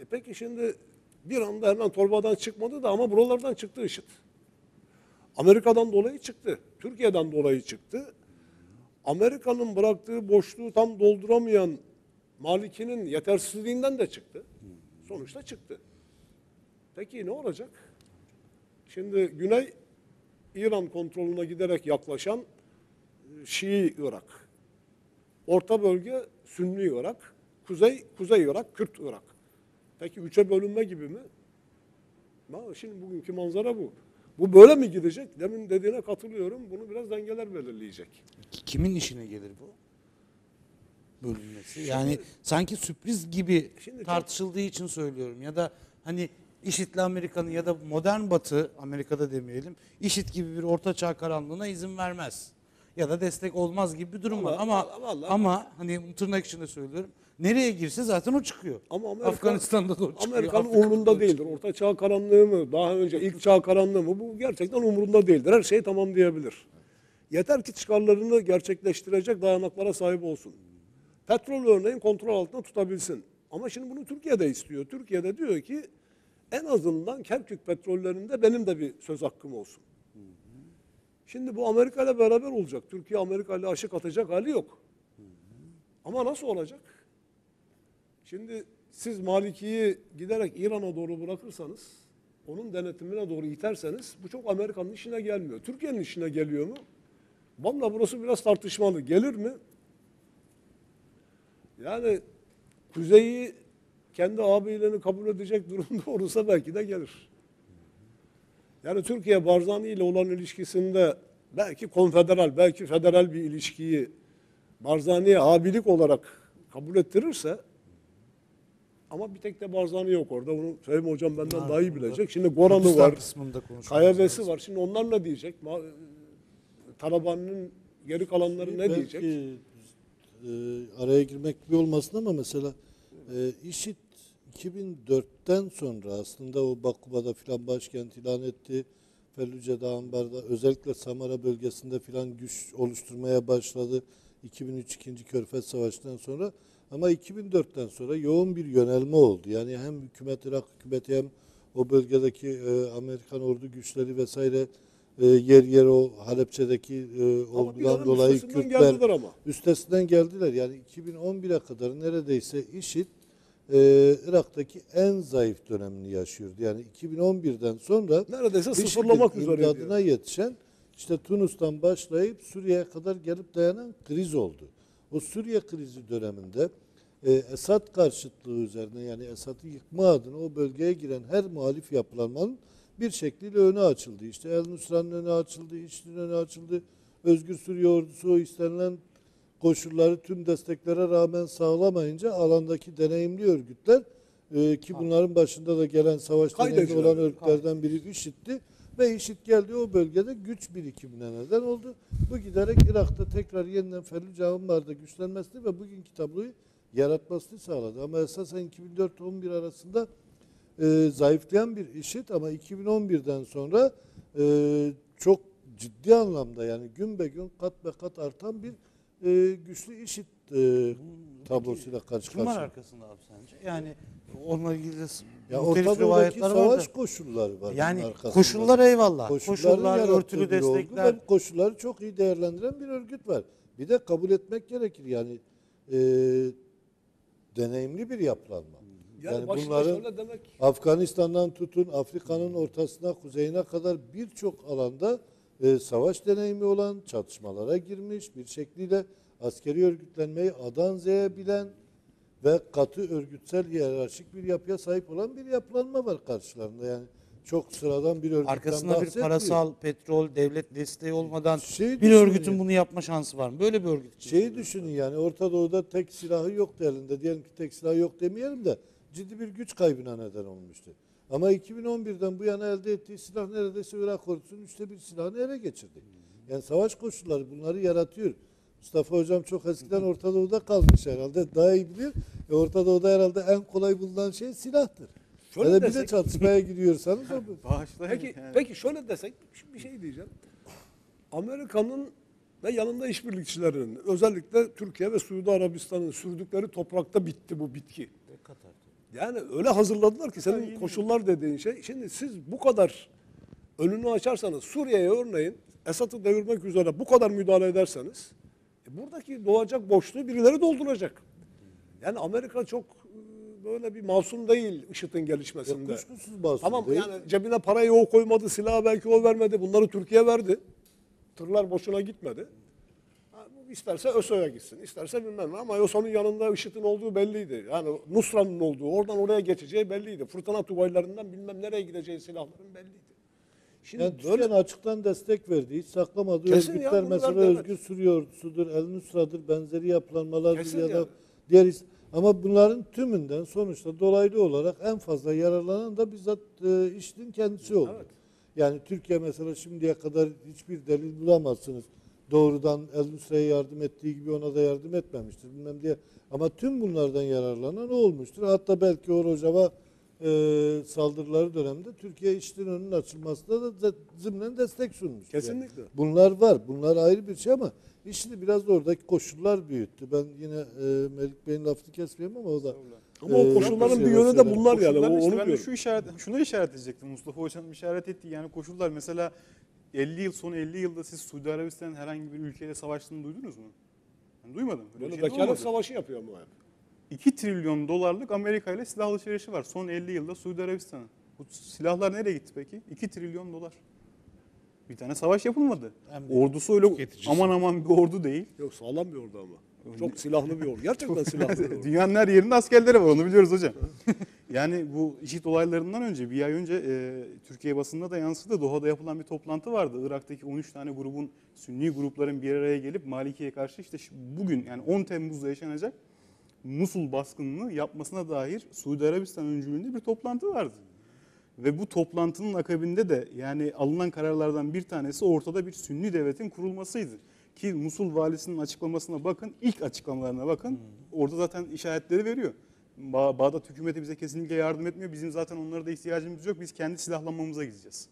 S4: E peki şimdi bir anda hemen torbadan çıkmadı da ama buralardan çıktı IŞİD. Amerika'dan dolayı çıktı. Türkiye'den dolayı çıktı. Amerika'nın bıraktığı boşluğu tam dolduramayan Maliki'nin yetersizliğinden de çıktı. Sonuçta çıktı. Peki ne olacak? Şimdi Güney İran kontrolüne giderek yaklaşan Şii Irak. Orta bölge Sünni Irak. Kuzey, Kuzey Irak, Kürt Irak. Peki üçe bölünme gibi mi? Ha, şimdi bugünkü manzara bu. Bu böyle mi gidecek? Demin dediğine katılıyorum. Bunu biraz dengeler belirleyecek.
S1: Kimin işine gelir bu? Bölünmesi. Yani sanki sürpriz gibi
S4: Şimdi
S1: tartışıldığı için söylüyorum. Ya da hani IŞİD'le Amerika'nın ya da modern Batı, Amerika'da demeyelim, IŞİD gibi bir ortaçağ karanlığına izin vermez. Ya da destek olmaz gibi bir durum var.
S4: Vallahi-
S1: Ama
S4: vallahi-
S1: ama hani tırnak içinde söylüyorum. Nereye girse zaten o çıkıyor.
S4: Ama Amerika,
S1: Afganistan'da da o çıkıyor.
S4: Amerika'nın
S1: Afrika'da da
S4: umurunda
S1: o
S4: değildir.
S1: çıkıyor.
S4: Orta çağ karanlığı mı, daha önce ilk çağ karanlığı mı, bu gerçekten umurunda değildir. Her şeyi tamam diyebilir. Yeter ki çıkarlarını gerçekleştirecek dayanaklara sahip olsun. Petrol örneğin kontrol altında tutabilsin. Ama şimdi bunu Türkiye'de istiyor. Türkiye'de diyor ki en azından Kerkük petrollerinde benim de bir söz hakkım olsun. Şimdi bu Amerika ile beraber olacak. Türkiye Amerika ile aşık atacak hali yok. Ama nasıl olacak? Şimdi siz Maliki'yi giderek İran'a doğru bırakırsanız, onun denetimine doğru iterseniz bu çok Amerika'nın işine gelmiyor. Türkiye'nin işine geliyor mu? Vallahi burası biraz tartışmalı. Gelir mi? Yani Kuzey'i kendi ağabeylerini kabul edecek durumda olursa belki de gelir. Yani Türkiye Barzani ile olan ilişkisinde belki konfederal, belki federal bir ilişkiyi Barzani'ye abilik olarak kabul ettirirse, ama bir tek de Barzani yok orada. Bunu Fehmi Hocam benden
S1: Var,
S4: daha iyi
S1: orada.
S4: bilecek. Şimdi Goran'ı
S1: Kürdistan
S4: var,
S1: kısmında konuşmamız
S4: Kayabesi
S1: lazım.
S4: var. Şimdi onlar ne diyecek? Ma- Taliban'ın geri kalanları ne
S3: Belki,
S4: diyecek?
S3: e, araya girmek gibi olmasın ama mesela e, IŞİD iki bin dörtten sonra aslında o Bakuba'da filan başkent ilan etti. Fellüce'de, Ambar'da, özellikle Samara bölgesinde filan güç oluşturmaya başladı. iki bin üç ikinci Körfez Savaşı'ndan sonra. Ama iki bin dörtten sonra yoğun bir yönelme oldu. Yani hem hükümet, Irak hükümeti hem o bölgedeki e, Amerikan ordu güçleri vesaire e, yer yer o Halepçe'deki e,
S4: Ama bir
S3: olgudan
S4: dönem
S3: dolayı
S4: üstesinden
S3: Kürtler
S4: geldiler ama.
S3: üstesinden geldiler. Yani iki bin on bire kadar neredeyse IŞİD e, Irak'taki en zayıf dönemini yaşıyordu. Yani iki bin on birden sonra
S4: Neredeyse
S3: IŞİD'in
S4: sıfırlamak üzereydi.
S3: imdadına yetişen, işte Tunus'tan başlayıp Suriye'ye kadar gelip dayanan kriz oldu. O Suriye krizi döneminde e, Esad karşıtlığı üzerine, yani Esad'ı yıkma adına o bölgeye giren her muhalif yapılanmanın bir şekliyle önü açıldı. İşte El Nusra'nın önü açıldı, İŞİD'in önü açıldı. Özgür Suriye ordusu o istenilen koşulları tüm desteklere rağmen sağlamayınca alandaki deneyimli örgütler e, ki bunların başında da gelen savaş deneyimli
S4: Kaydediler.
S3: olan örgütlerden biri IŞİD'ti. Ve IŞİD geldi o bölgede güç birikimine neden oldu. Bu giderek Irak'ta tekrar yeniden Fellüce Ambar'da güçlenmesini ve bugünkü tabloyu yaratmasını sağladı. Ama esasen iki bin dört on bir arasında e, zayıflayan bir IŞİD, ama iki bin on birden sonra e, çok ciddi anlamda, yani gün be gün kat be kat artan bir e, güçlü IŞİD e, tablosuyla karşı
S1: Kim var
S3: karşıya.
S1: arkasında abi sence? Yani onunla ilgili de
S3: Ya
S1: muhtelif
S3: Orta Doğu'daki
S1: rivayetler var
S3: savaş
S1: da.
S3: koşulları var.
S1: Yani
S3: bunun arkasında.
S1: koşullar eyvallah.
S3: Koşulların
S1: Koşullar,
S3: yarattığı
S1: örtülü
S3: bir olgu
S1: destekler.
S3: ve bu koşulları çok iyi değerlendiren bir örgüt var. Bir de kabul etmek gerekir, yani e, deneyimli bir yapılanma.
S4: Yani,
S3: Yani
S4: başında
S3: bunların
S4: şöyle demek,
S3: Afganistan'dan tutun Afrika'nın ortasına, kuzeyine kadar birçok alanda e, savaş deneyimi olan, çatışmalara girmiş, bir şekliyle askeri örgütlenmeyi A'dan Z'ye bilen ve katı örgütsel hiyerarşik bir yapıya sahip olan bir yapılanma var karşılarında. Yani çok sıradan bir örgütten
S1: Arkasında bir
S3: bahsetmiyor.
S1: parasal, petrol, devlet desteği olmadan
S3: Şeyi
S1: bir
S3: düşünün
S1: örgütün
S3: yani.
S1: bunu yapma şansı var mı? Böyle bir örgüt için.
S3: Şeyi düşünün, yani Orta Doğu'da tek silahı yoktu elinde. Diyelim ki tek silahı yok demeyelim de ciddi bir güç kaybına neden olmuştu. Ama iki bin on birden bu yana elde ettiği silah neredeyse Irak ordusunun üçte bir silahını ele geçirdi. Yani savaş koşulları bunları yaratıyor. Mustafa Hocam çok eskiden Orta Doğu'da kalmış herhalde. Daha iyi bilir. E, Orta Doğu'da herhalde en kolay bulunan şey silahtır.
S4: Şöyle
S3: Hele bir de
S4: desek-
S3: çatışmaya giriyorsanız o bu.
S2: Bağışlayın.
S4: peki,
S2: yani.
S4: peki şöyle desek, şimdi bir şey diyeceğim. Amerika'nın ve yanında işbirlikçilerinin, özellikle Türkiye ve Suudi Arabistan'ın sürdükleri toprakta bitti bu bitki.
S1: Katar.
S4: Yani öyle hazırladılar ki senin koşullar dediğin şey. Şimdi siz bu kadar önünü açarsanız Suriye'ye örneğin Esad'ı devirmek üzere bu kadar müdahale ederseniz e, buradaki doğacak boşluğu birileri dolduracak. Yani Amerika çok e, böyle bir masum değil IŞİD'in gelişmesinde.
S3: Ya kuşkusuz masum
S4: Tamam
S3: değil.
S4: yani cebine parayı o koymadı, silahı belki o vermedi. Bunları Türkiye verdi. Tırlar boşuna gitmedi. Ha, bu isterse ÖSO'ya gitsin, isterse bilmem ne ama ÖSO'nun yanında IŞİD'in olduğu belliydi. Yani Nusra'nın olduğu, oradan oraya geçeceği belliydi. Fırtına tugaylarından bilmem nereye gideceği silahların belliydi. Şimdi
S3: Yani
S4: böyle
S3: Türkiye'nin açıktan destek verdiği, hiç saklamadığı
S4: Kesin
S3: örgütler
S4: ya, bunu
S3: mesela
S4: verdi, evet.
S3: Özgür Suriye Ordusu'dur, El Nusra'dır, benzeri yapılanmalardır
S4: Kesin
S3: ya da
S4: yani.
S3: diğer is- ama bunların tümünden sonuçta dolaylı olarak en fazla yararlanan da bizzat e, IŞİD'in kendisi oldu.
S4: Evet.
S3: Yani Türkiye mesela şimdiye kadar hiçbir delil bulamazsınız. Doğrudan El Nusra'ya yardım ettiği gibi ona da yardım etmemiştir bilmem diye. Ama tüm bunlardan yararlanan o olmuştur. Hatta belki o Rojava e, saldırıları döneminde Türkiye IŞİD'in önünün açılmasına da de- zımnen destek sunmuştur. Yani.
S4: kesinlikle.
S3: Bunlar var. Bunlar ayrı bir şey ama IŞİD'i biraz da oradaki koşullar büyüttü. Ben yine e, Melik Bey'in lafını kesmeyeyim ama o da
S4: Ama o
S3: e,
S4: koşulların
S3: bir
S4: bir
S3: şey
S4: yönü de
S3: söyler.
S4: bunlar yani.
S2: Koşullar
S4: O,
S2: işte
S4: onu
S2: ben de
S4: diyorum.
S2: şu işaret, şuna işaret edecektim. Mustafa Hoca'nın işaret ettiği yani koşullar. Mesela elli yıl son elli yılda siz Suudi Arabistan'ın herhangi bir ülkeyle savaştığını duydunuz mu? Ben duymadım. Böyle bir
S4: Böyle
S2: şey de
S4: vekalet
S2: olmadı.
S4: savaşı yapıyor ama hep.
S2: iki trilyon dolarlık Amerika ile silah alışverişi var son elli yılda Suudi Arabistan'ın. Bu silahlar nereye gitti peki? iki trilyon dolar. Bir tane savaş yapılmadı.
S1: Hem de
S2: Ordusu öyle
S1: tüketicisi.
S2: aman aman bir ordu değil.
S4: Yok sağlam bir ordu ama. Çok silahlı bir ordu. Gerçekten silahlı bir ordu.
S2: Dünyanın her yerinde askerleri var, onu biliyoruz hocam. Yani bu IŞİD olaylarından önce, bir ay önce e, Türkiye basında da yansıdı. Doha'da yapılan bir toplantı vardı. Irak'taki on üç tane grubun, Sünni grupların bir araya gelip Maliki'ye karşı işte şu- bugün yani on Temmuz'da yaşanacak Musul baskınını yapmasına dair Suudi Arabistan öncülüğünde bir toplantı vardı. Ve bu toplantının akabinde de yani alınan kararlardan bir tanesi ortada bir Sünni devletin kurulmasıydı. Ki Musul valisinin açıklamasına bakın, ilk açıklamalarına bakın. Orada zaten işaretleri veriyor. Ba- Bağdat hükümeti bize kesinlikle yardım etmiyor. Bizim zaten onlara da ihtiyacımız yok. Biz kendi silahlanmamıza gideceğiz.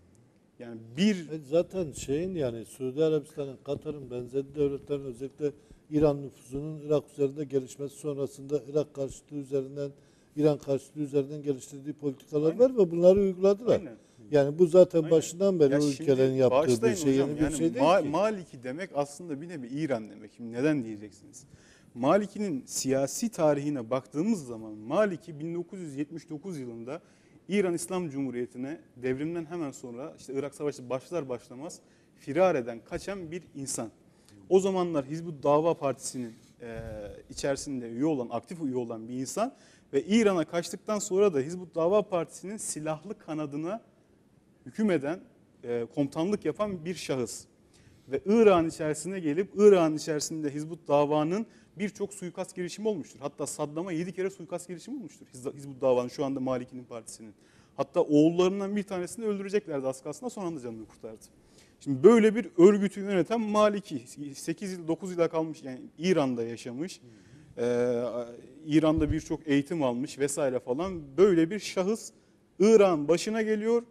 S2: Yani bir
S3: E zaten şeyin yani Suudi Arabistan'ın, Katar'ın benzeri devletlerin özellikle İran nüfusunun Irak üzerinde gelişmesi sonrasında Irak karşıtlığı üzerinden, İran karşıtlığı üzerinden geliştirdiği politikalar
S2: Aynen.
S3: var ve bunları uyguladılar.
S2: Aynen.
S3: Yani bu zaten
S2: Aynen.
S3: başından beri
S2: Ya
S3: o
S2: şimdi
S3: ülkelerin yaptığı bir
S2: bağışlayın
S3: şey,
S2: hocam,
S3: yeni bir
S2: yani
S3: şey değil
S2: Ma-
S3: ki.
S2: Maliki demek aslında bir nevi İran demek. Şimdi neden diyeceksiniz? Maliki'nin siyasi tarihine baktığımız zaman Maliki bin dokuz yüz yetmiş dokuz yılında İran İslam Cumhuriyeti'ne devrimden hemen sonra işte Irak Savaşı başlar başlamaz firar eden, kaçan bir insan. O zamanlar Hizbut Dava Partisi'nin e, içerisinde üye olan, aktif üye olan bir insan ve İran'a kaçtıktan sonra da Hizbut Dava Partisi'nin silahlı kanadına hüküm eden, e, komutanlık yapan bir şahıs. Ve Irak'ın içerisine gelip Irak'ın içerisinde Hizbut Dava'nın birçok suikast girişimi olmuştur. Hatta Saddam'a yedi kere suikast girişimi olmuştur Hiz- Hizbut Dava'nın, şu anda Maliki'nin partisinin. Hatta oğullarından bir tanesini öldüreceklerdi az kalsın, son anda canını kurtardı. Şimdi böyle bir örgütü yöneten Maliki, sekiz yıl dokuz yıla kalmış, yani İran'da yaşamış, ee, İran'da birçok eğitim almış vesaire falan, böyle bir şahıs İran başına geliyor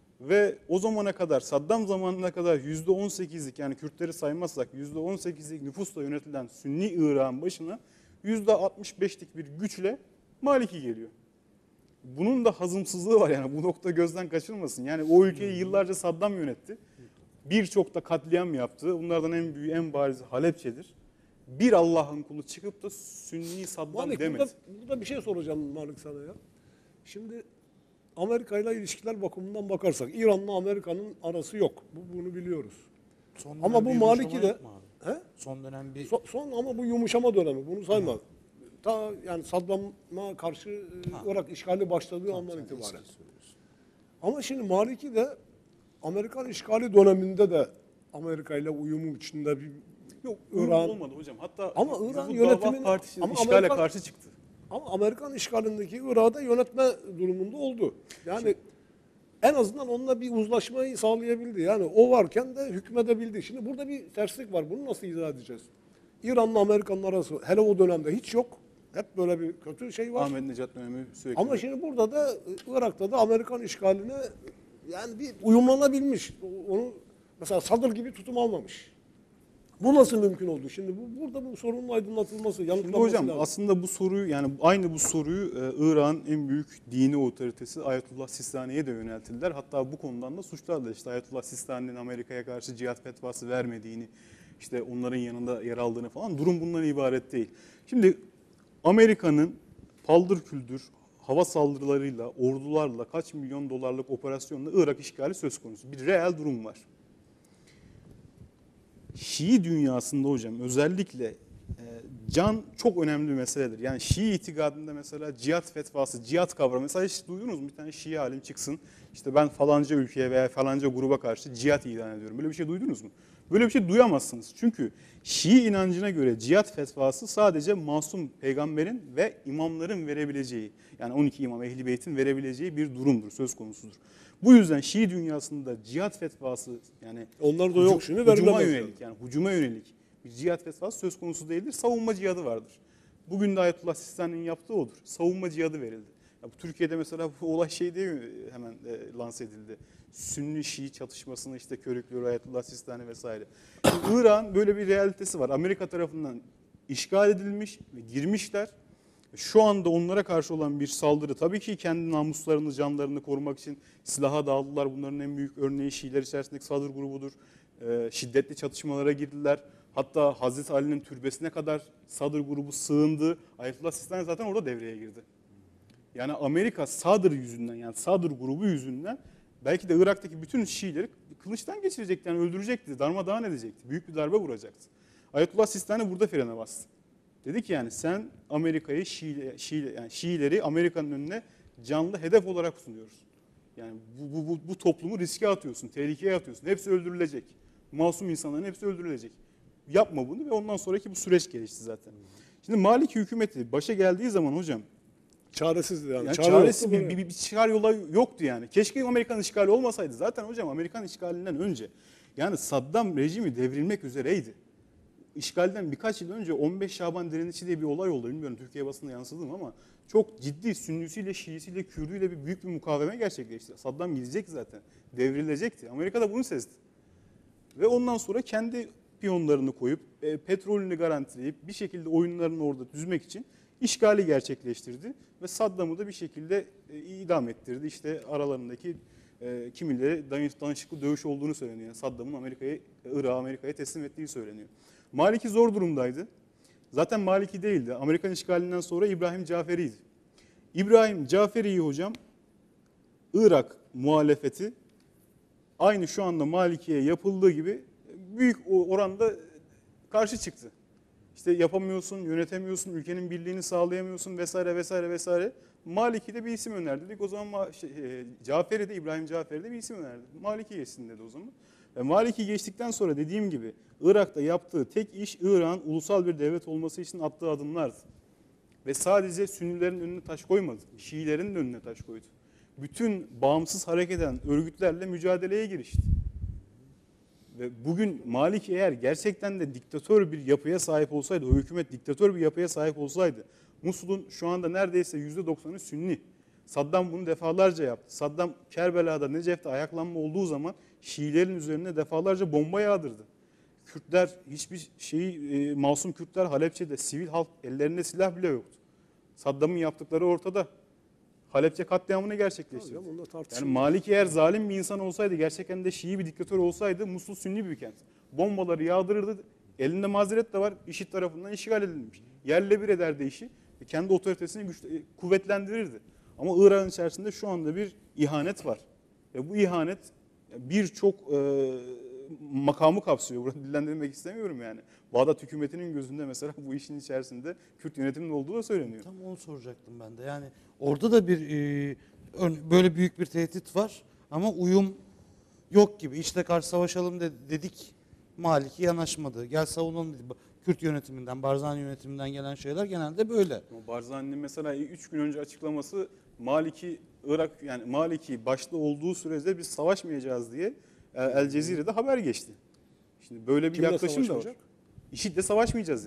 S2: ve o zamana kadar, Saddam zamanına kadar yüzde on sekizlik, yani Kürtleri saymazsak yüzde on sekizlik nüfusla yönetilen Sünni İran başına yüzde altmış beşlik bir güçle Maliki geliyor. Bunun da hazımsızlığı var, yani bu nokta gözden kaçırılmasın. Yani o ülkeyi yıllarca Saddam yönetti. Birçok da katliam yaptı. Bunlardan en büyüğü, en barizi Halepçe'dir. Bir Allah'ın kulu çıkıp da Sünni Saddam
S4: Malik
S2: demedi.
S4: burada, burada bir şey soracağım Malik sana ya. Şimdi Amerika ile ilişkiler bakımından bakarsak İran'la Amerika'nın arası yok. Bu, bunu biliyoruz.
S1: Son
S4: Ama
S1: dönem
S4: bu
S1: bir
S4: Maliki
S1: yumuşama
S4: de-
S1: yok mu abi?
S4: He?
S1: Son dönem bir
S4: Son, son ama bu yumuşama dönemi. Bunu sayma. Ta yani Saddam'a karşı e, Irak işgali başladığı andan
S1: sen
S4: itibaren.
S1: eski söylüyorsun.
S4: Ama şimdi Maliki de Amerikan işgali döneminde de Amerika ile uyumu içinde bir
S2: Yok,
S4: İran-
S2: İran olmadı hocam. Hatta
S4: Ama
S2: Hizbut
S4: İran
S2: Dava
S4: yönetiminin-
S2: Partisi
S4: ama
S2: işgale
S4: Amerika-
S2: karşı çıktı.
S4: ama Amerikan işgalindeki Irak'ı da yönetme durumunda oldu. Yani en azından onunla bir uzlaşmayı sağlayabildi. Yani o varken de hükmedebildi. Şimdi burada bir terslik var. Bunu nasıl izah edeceğiz? İran'la Amerika'nın arası hele o dönemde hiç yok. Hep böyle bir kötü şey var.
S2: Ahmet Necat dönemi sürekli.
S4: Ama şimdi burada da Irak'ta da Amerikan işgaline yani bir uyumlanabilmiş. Onu mesela Sadır gibi tutum almamış. Bu nasıl mümkün oldu? Şimdi bu burada bu sorunun aydınlatılması,
S2: Şimdi
S4: yanıtlanması
S2: hocam
S4: lazım.
S2: aslında bu soruyu yani aynı bu soruyu e, Irak'ın en büyük dini otoritesi Ayetullah Sistani'ye de yönelttiler. Hatta bu konudan da suçlarlar. İşte Ayetullah Sistani'nin Amerika'ya karşı cihat fetvası vermediğini, işte onların yanında yer aldığını falan. Durum bundan ibaret değil. Şimdi Amerika'nın paldır küldür hava saldırılarıyla, ordularla kaç milyon dolarlık operasyonla Irak işgali söz konusu. Bir reel durum var. Şii dünyasında hocam özellikle e, can çok önemli bir meseledir. Yani Şii itikadında mesela cihat fetvası, cihat kavramı. Mesela hiç duydunuz mu? Bir tane Şii alim çıksın. İşte ben falanca ülkeye veya falanca gruba karşı cihat ilan ediyorum. Böyle bir şey duydunuz mu? Böyle bir şey duyamazsınız. Çünkü Şii inancına göre cihat fetvası sadece masum peygamberin ve imamların verebileceği, yani on iki imam Ehl-i Beyt'in verebileceği bir durumdur, söz konusudur. Bu yüzden Şii dünyasında cihat fetvası yani
S4: Onlar da yok şimdi,
S2: hücuma
S4: verilemez
S2: yönelik yani hücuma yönelik bir cihat fetvası söz konusu değildir. Savunma cihadı vardır. Bugün de Ayetullah Sistani'nin yaptığı odur. Savunma cihadı verildi. Ya bu Türkiye'de mesela bu olay şey diye mi hemen e, lanse edildi? Sünni Şii çatışmasını işte körüklüyor Ayetullah Sistani vesaire. Şimdi İran böyle bir realitesi var. Amerika tarafından işgal edilmiş ve girmişler. Şu anda onlara karşı olan bir saldırı tabii ki kendi namuslarını, canlarını korumak için silaha dağıldılar. Bunların en büyük örneği Şiiler içerisindeki Sadr grubudur. Ee, şiddetli çatışmalara girdiler. Hatta Hazreti Ali'nin türbesine kadar Sadr grubu sığındı. Ayetullah Sistani zaten orada devreye girdi. Yani Amerika Sadr yüzünden yani Sadr grubu yüzünden belki de Irak'taki bütün Şiileri kılıçtan geçirecekti. Yani öldürecekti, darmadağın edecekti. Büyük bir darbe vuracaktı. Ayetullah Sistani burada frene bastı. Dedi ki yani sen Amerika'yı, Şii, Şii, yani Şiileri Amerika'nın önüne canlı hedef olarak sunuyoruz. Yani bu, bu, bu, bu toplumu riske atıyorsun, tehlikeye atıyorsun. Hepsi öldürülecek. Masum insanların hepsi öldürülecek. Yapma bunu ve ondan sonraki bu süreç gelişti zaten. Şimdi Maliki hükümeti başa geldiği zaman hocam
S4: Çaresizdi yani.
S2: yani
S4: Çare
S2: çaresi
S4: yoktu
S2: bir, bir, bir çıkar yola yoktu yani. Keşke Amerikan işgali olmasaydı. Zaten hocam Amerikan işgalinden önce yani Saddam rejimi devrilmek üzereydi. İşgalden birkaç yıl önce on beş Şaban direnişi diye bir olay oldu. Bilmiyorum Türkiye basında yansıdı mı ama çok ciddi Sünnisiyle, Şiisiyle, Kürdüyle bir büyük bir mukaveme gerçekleşti. Saddam gidecek zaten. Devrilecekti. Amerika da bunu sezdi. Ve ondan sonra kendi piyonlarını koyup e, petrolünü garantileyip bir şekilde oyunlarını orada düzmek için işgali gerçekleştirdi. Ve Saddam'ı da bir şekilde e, idam ettirdi. İşte aralarındaki e, kimileri danışıklı dövüş olduğunu söyleniyor. Yani Saddam'ın Amerika'yı, Irak'ı Amerika'ya teslim ettiği söyleniyor. Maliki zor durumdaydı. Zaten Maliki değildi. Amerikan işgalinden sonra İbrahim Caferi'ydi. İbrahim Caferi'yi hocam Irak muhalefeti aynı şu anda Maliki'ye yapıldığı gibi büyük oranda karşı çıktı. İşte yapamıyorsun, yönetemiyorsun, ülkenin birliğini sağlayamıyorsun vesaire vesaire vesaire. Maliki de bir isim önerdi. Dedik o zaman şey, Caferi de İbrahim Caferi de bir isim önerdi. Maliki geçsin dedi o zaman. Ve Maliki geçtikten sonra dediğim gibi Irak'ta yaptığı tek iş İran'ın ulusal bir devlet olması için attığı adımlardı. Ve sadece Sünnilerin önüne taş koymadı. Şiilerin de önüne taş koydu. Bütün bağımsız hareket eden örgütlerle mücadeleye girişti. Ve bugün Maliki eğer gerçekten de diktatör bir yapıya sahip olsaydı, o hükümet diktatör bir yapıya sahip olsaydı, Musul'un şu anda neredeyse yüzde doksanı Sünni. Saddam bunu defalarca yaptı. Saddam Kerbela'da, Necef'te ayaklanma olduğu zaman Şiilerin üzerine defalarca bomba yağdırdı. Kürtler, hiçbir şeyi, e, masum Kürtler Halepçe'de, sivil halk ellerinde silah bile yoktu. Saddam'ın yaptıkları ortada. Halepçe katliamını gerçekleştirdi. Yani Maliki eğer zalim bir insan olsaydı, gerçekten de Şii bir diktatör olsaydı, Musul Sünni bir kent. Bombaları yağdırırdı, elinde mazeret de var, IŞİD tarafından işgal edilmiş. Yerle bir ederdi işi, kendi otoritesini güçlü, kuvvetlendirirdi. Ama Irak'ın içerisinde şu anda bir ihanet var. Ve bu ihanet birçok e, makamı kapsıyor. Burada dillendirmek istemiyorum yani. Bağdat hükümetinin gözünde mesela bu işin içerisinde Kürt yönetiminin olduğu da söyleniyor.
S1: Tam onu soracaktım ben de. Yani orada da bir e, böyle büyük bir tehdit var ama uyum yok gibi. İşte karşı savaşalım dedik. Maliki yanaşmadı. Gel savunalım dedi. Kürt yönetiminden, Barzani yönetiminden gelen şeyler genelde böyle.
S2: Barzani'nin mesela üç gün önce açıklaması Maliki Irak yani Maliki başta olduğu sürede biz savaşmayacağız diye El Cezire'de haber geçti. Şimdi böyle bir
S4: Kimle
S2: yaklaşım da var.
S4: savaşmayacak?
S2: IŞİD'le savaşmayacağız dedi.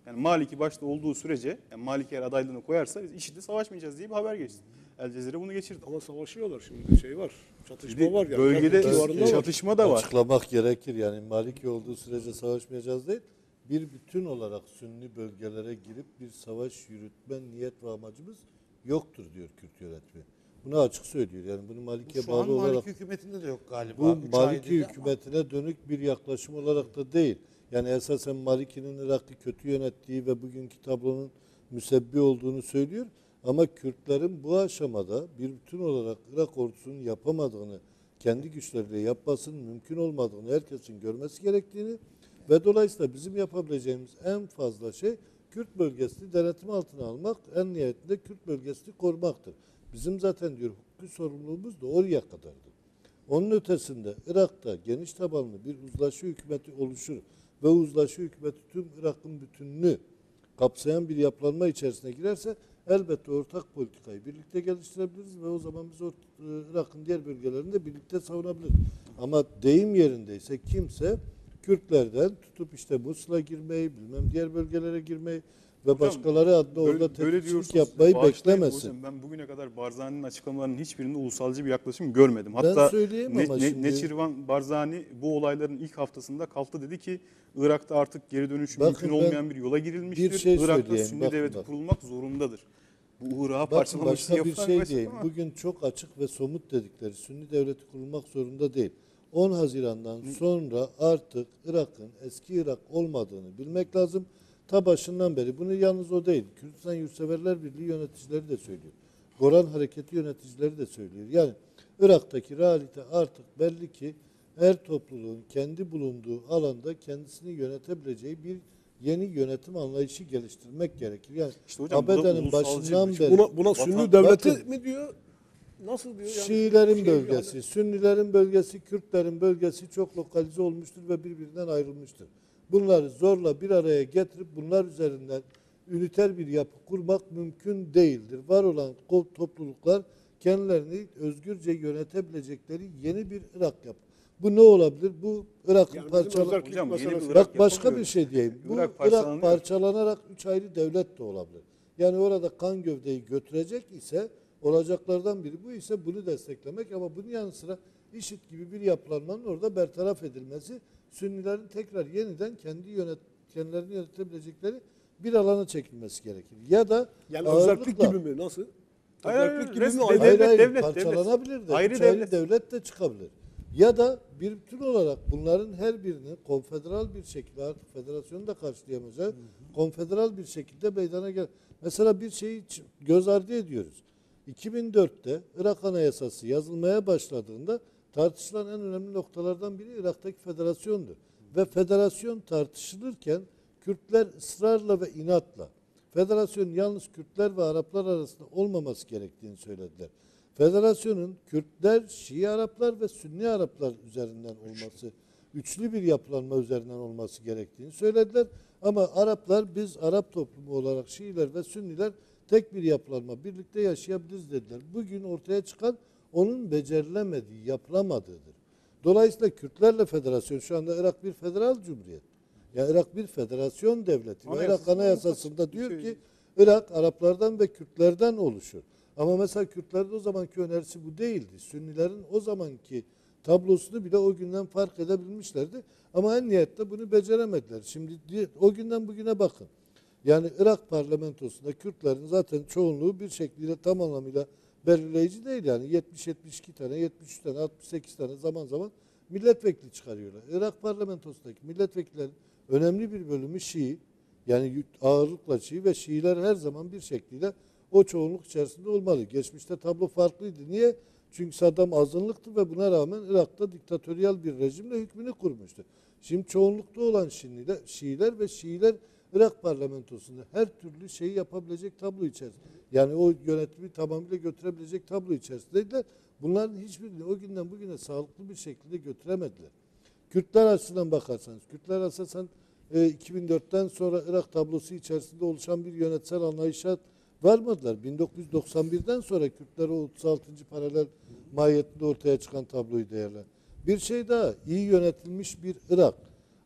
S2: Yani Maliki başta olduğu sürece, yani Maliki eğer adaylığını koyarsa biz IŞİD'le savaşmayacağız diye bir haber geçti. El Cezire bunu geçirdi.
S4: Ama savaşıyorlar şimdi, şey var. Çatışma
S2: Şimdi
S4: var yani.
S2: bölgede
S4: Herkes civarında var.
S2: çatışma da var.
S3: Açıklamak gerekir yani Maliki olduğu sürece savaşmayacağız değil. Bir bütün olarak Sünni bölgelere girip bir savaş yürütme niyet ve amacımız yoktur diyor Kürt yönetimi. Bunu açık söylüyor. Yani bunu Maliki'ye
S1: Şu an
S3: bağlı olarak
S1: Maliki hükümetinde de yok galiba.
S3: bu
S1: Üç ay
S3: Maliki
S1: dedi ama-
S3: hükümetine dönük bir yaklaşım olarak da değil. Yani esasen Maliki'nin Irak'ı kötü yönettiği ve bugünkü tablonun müsebbi olduğunu söylüyor. Ama Kürtlerin bu aşamada bir bütün olarak Irak ordusunun yapamadığını, kendi güçleriyle yapmasının mümkün olmadığını herkesin görmesi gerektiğini ve dolayısıyla bizim yapabileceğimiz en fazla şey Kürt bölgesini denetim altına almak, en nihayetinde Kürt bölgesini korumaktır. Bizim zaten diyor hukuki sorumluluğumuz da oraya kadardır. Onun ötesinde Irak'ta geniş tabanlı bir uzlaşı hükümeti oluşur ve uzlaşı hükümeti tüm Irak'ın bütününü kapsayan bir yapılanma içerisine girerse elbette ortak politikayı birlikte geliştirebiliriz ve o zaman biz Irak'ın diğer bölgelerini de birlikte savunabiliriz. Ama deyim yerindeyse kimse Kürtlerden tutup işte Musul'a girmeyi, bilmem diğer bölgelere girmeyi ve
S2: Hocam,
S3: başkaları adına
S2: Böyle,
S3: orada
S2: böyle
S3: tetikçilik
S2: diyorsunuz.
S3: yapmayı
S2: Bağışlayın
S3: beklemesin.
S2: hocam, ben bugüne kadar Barzani'nin açıklamalarının hiçbirinde ulusalcı bir yaklaşım görmedim.
S3: Ben
S2: Hatta
S3: söyleyeyim
S2: ne,
S3: ama
S2: ne,
S3: şimdi-
S2: Neçirvan Barzani bu olayların ilk haftasında kalktı, dedi ki Irak'ta artık geri dönüşü
S3: Bakın
S2: mümkün
S3: ben
S2: olmayan bir yola girilmiştir.
S3: bir şey
S2: Irak'ta
S3: söyleyeyim,
S2: Sünni
S3: bakın
S2: devleti
S3: bak.
S2: kurulmak zorundadır. Bu Irak'a
S3: Bakın
S2: parçalamak için
S3: başka bir
S2: yapılan
S3: şey
S2: bir
S3: diyeyim.
S2: açıklama.
S3: Bugün çok açık ve somut dedikleri Sünni devleti kurulmak zorunda değil. on Haziran'dan sonra artık Irak'ın eski Irak olmadığını bilmek lazım. Ta başından beri. Bunu yalnız o değil. Kürdistan Yurtseverler Birliği yöneticileri de söylüyor. Goran Hareketi yöneticileri de söylüyor. Yani Irak'taki realite artık belli ki her topluluğun kendi bulunduğu alanda kendisini yönetebileceği bir yeni yönetim anlayışı geliştirmek gerekir. Yani
S2: İşte hocam, bu da
S3: Abede'nin
S2: ulusalcı
S3: başından
S2: bir-
S3: beri
S4: Buna, buna Sünni
S2: Vatan-
S4: devleti
S3: bakın.
S4: mi diyor? Nasıl diyor? Yani
S3: Şiilerin
S4: şey-
S3: bölgesi, Sünnilerin bölgesi, Kürtlerin bölgesi çok lokalize olmuştur ve birbirinden ayrılmıştır. Bunları zorla bir araya getirip bunlar üzerinden üniter bir yapı kurmak mümkün değildir. Var olan ko- topluluklar kendilerini özgürce yönetebilecekleri yeni bir Irak yap. Bu ne olabilir? Bu Irak'ın
S4: Yani bizim
S3: parçalı.
S4: özel-
S2: Hocam yeni bir
S4: Bak,
S2: Irak
S3: Bak başka bir
S2: yapamıyoruz.
S3: şey diyeyim. Bu
S2: Irak
S3: Irak,
S2: parçalanıyor.
S3: parçalanarak üç ayrı devlet de olabilir. Yani orada kan gövdeyi götürecek ise olacaklardan biri bu ise bunu desteklemek ama bunun yanı sıra IŞİD gibi bir yapılanmanın orada bertaraf edilmesi, Sünnilerin tekrar yeniden kendi yönet kendilerini yönetebilecekleri bir alana çekilmesi gerekir. Ya da
S4: Yani
S3: ağırlıkla-
S4: özellik gibi mi? Nasıl?
S2: Hayır, hayır,
S4: Özellik gibi
S2: resmen
S4: mi?
S2: devlet-
S3: Hayır hayır
S2: devlet,
S3: parçalanabilir de.
S2: Ayrı
S3: üç ayrı
S2: devlet.
S3: devlet de çıkabilir. Ya da bir bütün olarak bunların her birini konfederal bir şekilde artık federasyonu da karşılayamayacağı konfederal bir şekilde meydana gel. Mesela bir şeyi ç- göz ardı ediyoruz. iki bin dörtte Irak Anayasası yazılmaya başladığında tartışılan en önemli noktalardan biri Irak'taki federasyondu. Ve federasyon tartışılırken Kürtler ısrarla ve inatla federasyonun yalnız Kürtler ve Araplar arasında olmaması gerektiğini söylediler. Federasyonun Kürtler, Şii Araplar ve Sünni Araplar üzerinden olması, üçlü bir yapılanma üzerinden olması gerektiğini söylediler. Ama Araplar, biz Arap toplumu olarak Şiiler ve Sünniler tek bir yapılanma, birlikte yaşayabiliriz dediler. Bugün ortaya çıkan onun becerilemediği, yapılamadığıdır. Dolayısıyla Kürtlerle federasyon, şu anda Irak bir federal cumhuriyet. Ya Irak bir federasyon devleti. Ve Irak
S2: Anayasasında
S3: Anayasası'nda
S2: bir
S3: diyor
S2: şey-
S3: ki Irak Araplardan ve Kürtlerden oluşur. Ama mesela Kürtlerin o zamanki önerisi bu değildi. Sünnilerin o zamanki tablosunu bile o günden fark edebilmişlerdi. Ama en nihayette bunu beceremediler. Şimdi di- o günden bugüne bakın. Yani Irak parlamentosunda Kürtlerin zaten çoğunluğu bir şekliyle tam anlamıyla belirleyici değil. Yani yetmiş yetmiş iki tane, yetmiş üç tane, altmış sekiz tane zaman zaman milletvekili çıkarıyorlar. Irak parlamentosundaki milletvekillerin önemli bir bölümü Şii. Yani ağırlıkla Şii ve Şiiler her zaman bir şekliyle o çoğunluk içerisinde olmalı. Geçmişte tablo farklıydı. Niye? Çünkü Saddam azınlıktı ve buna rağmen Irak'ta diktatöryal bir rejimle hükmünü kurmuştu. Şimdi çoğunlukta olan Şiiler, Şiiler ve Şiiler Irak parlamentosunda her türlü şeyi yapabilecek tablo içerisinde. Yani o yönetimi tamamıyla götürebilecek tablo içerisindeydiler. Bunların hiçbirini o günden bugüne sağlıklı bir şekilde götüremediler. Kürtler açısından bakarsanız, Kürtler asasen e, iki bin dörtten sonra Irak tablosu içerisinde oluşan bir yönetsel anlayışa varmadılar. bin dokuz yüz doksan birden sonra Kürtler o otuz altıncı paralel mahiyetinde ortaya çıkan tabloyu değerler. Bir şey daha, iyi yönetilmiş bir Irak.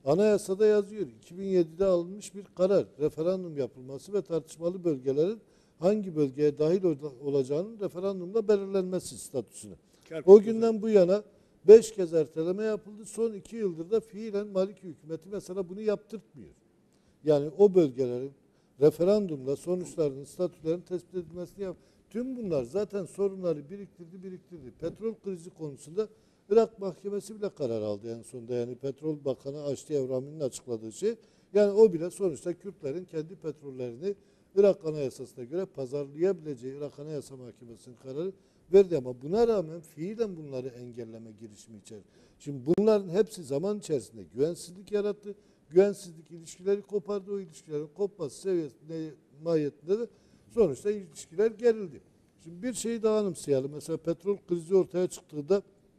S3: Anayasada yazıyor. iki bin yedide alınmış bir karar. Referandum yapılması ve tartışmalı bölgelerin hangi bölgeye dahil olacağının referandumla belirlenmesi statüsüne.
S4: Kerkük
S3: O günden bu yana beş kez erteleme yapıldı. Son iki yıldır da fiilen Maliki hükümeti mesela bunu yaptırtmıyor. Yani o bölgelerin referandumla sonuçlarının, statülerinin tespit edilmesini yap. Tüm bunlar zaten sorunları biriktirdi, biriktirdi. Petrol krizi konusunda Irak Mahkemesi bile karar aldı en sonunda. Yani Petrol Bakanı Haçlı Evrami'nin açıkladığı şey. Yani o bile sonuçta Kürtlerin kendi petrollerini Irak Anayasası'na göre pazarlayabileceği Irak Anayasa Mahkemesi'nin kararı verdi ama buna rağmen fiilen bunları engelleme girişimi içerisinde. Şimdi bunların hepsi zaman içerisinde güvensizlik yarattı. Güvensizlik ilişkileri kopardı. O ilişkilerin kopması seviyesinde mahiyetinde de sonuçta ilişkiler gerildi. Şimdi bir şeyi daha anımsayalım. Mesela petrol krizi ortaya çıktığında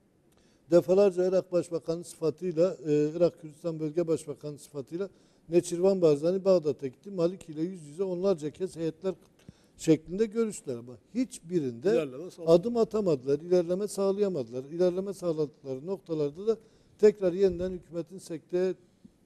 S3: defalarca Irak Başbakanı sıfatıyla, e, Irak Kürdistan Bölge Başbakanı sıfatıyla Neçirvan Barzani Bağdat'a gitti. Maliki ile yüz yüze onlarca kez heyetler şeklinde görüştüler ama hiçbirinde
S4: İlerleme
S3: adım atamadılar, ilerleme sağlayamadılar. İlerleme sağladıkları noktalarda da tekrar yeniden hükümetin sekteye,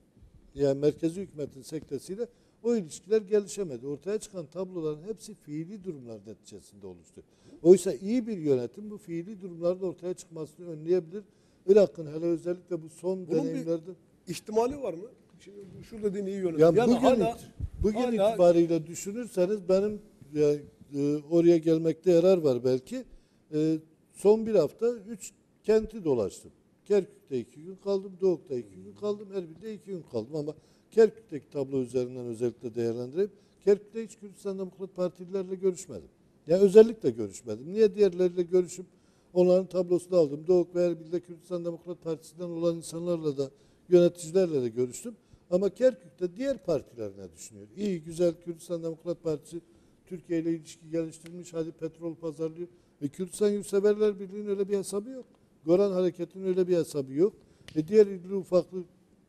S3: yani merkezi hükümetin sektesiyle o ilişkiler gelişemedi. Ortaya çıkan tabloların hepsi fiili durumlar neticesinde oluştu. Oysa iyi bir yönetim bu fiili durumlarda ortaya çıkmasını önleyebilir. Irak'ın hele özellikle bu son
S4: Bunun
S3: deneyimlerde
S4: bir ihtimali var mı? Şimdi şu dediğin iyi yönetim.
S3: yani,
S4: Yani
S3: bugün,
S4: hala,
S3: it- bugün
S4: hala-
S3: itibariyle düşünürseniz benim yani, e, oraya gelmekte yarar var belki. E, son bir hafta üç kenti dolaştım. Kerkük'te iki gün kaldım, Doğuk'ta iki gün kaldım, Erbil'de iki gün kaldım ama Kerkük'teki tablo üzerinden özellikle değerlendireyim. Kerkük'te hiç Kürdistan Demokrat Partililerle görüşmedim. Yani özellikle görüşmedim. Niye diğerleriyle görüşüp onların tablosunu aldım. Doğuk ve Erbil'de Kürdistan Demokrat Partisi'nden olan insanlarla da yöneticilerle de görüştüm. Ama Kerkük'te diğer partiler ne düşünüyor? İyi, güzel, Kürdistan Demokrat Partisi Türkiye ile ilişki geliştirmiş, hadi petrol pazarlıyor. E Kürdistan Yurtseverler Birliği'nin öyle bir hesabı yok. Goran Hareketi'nin öyle bir hesabı yok. E diğer ilgili ufaklı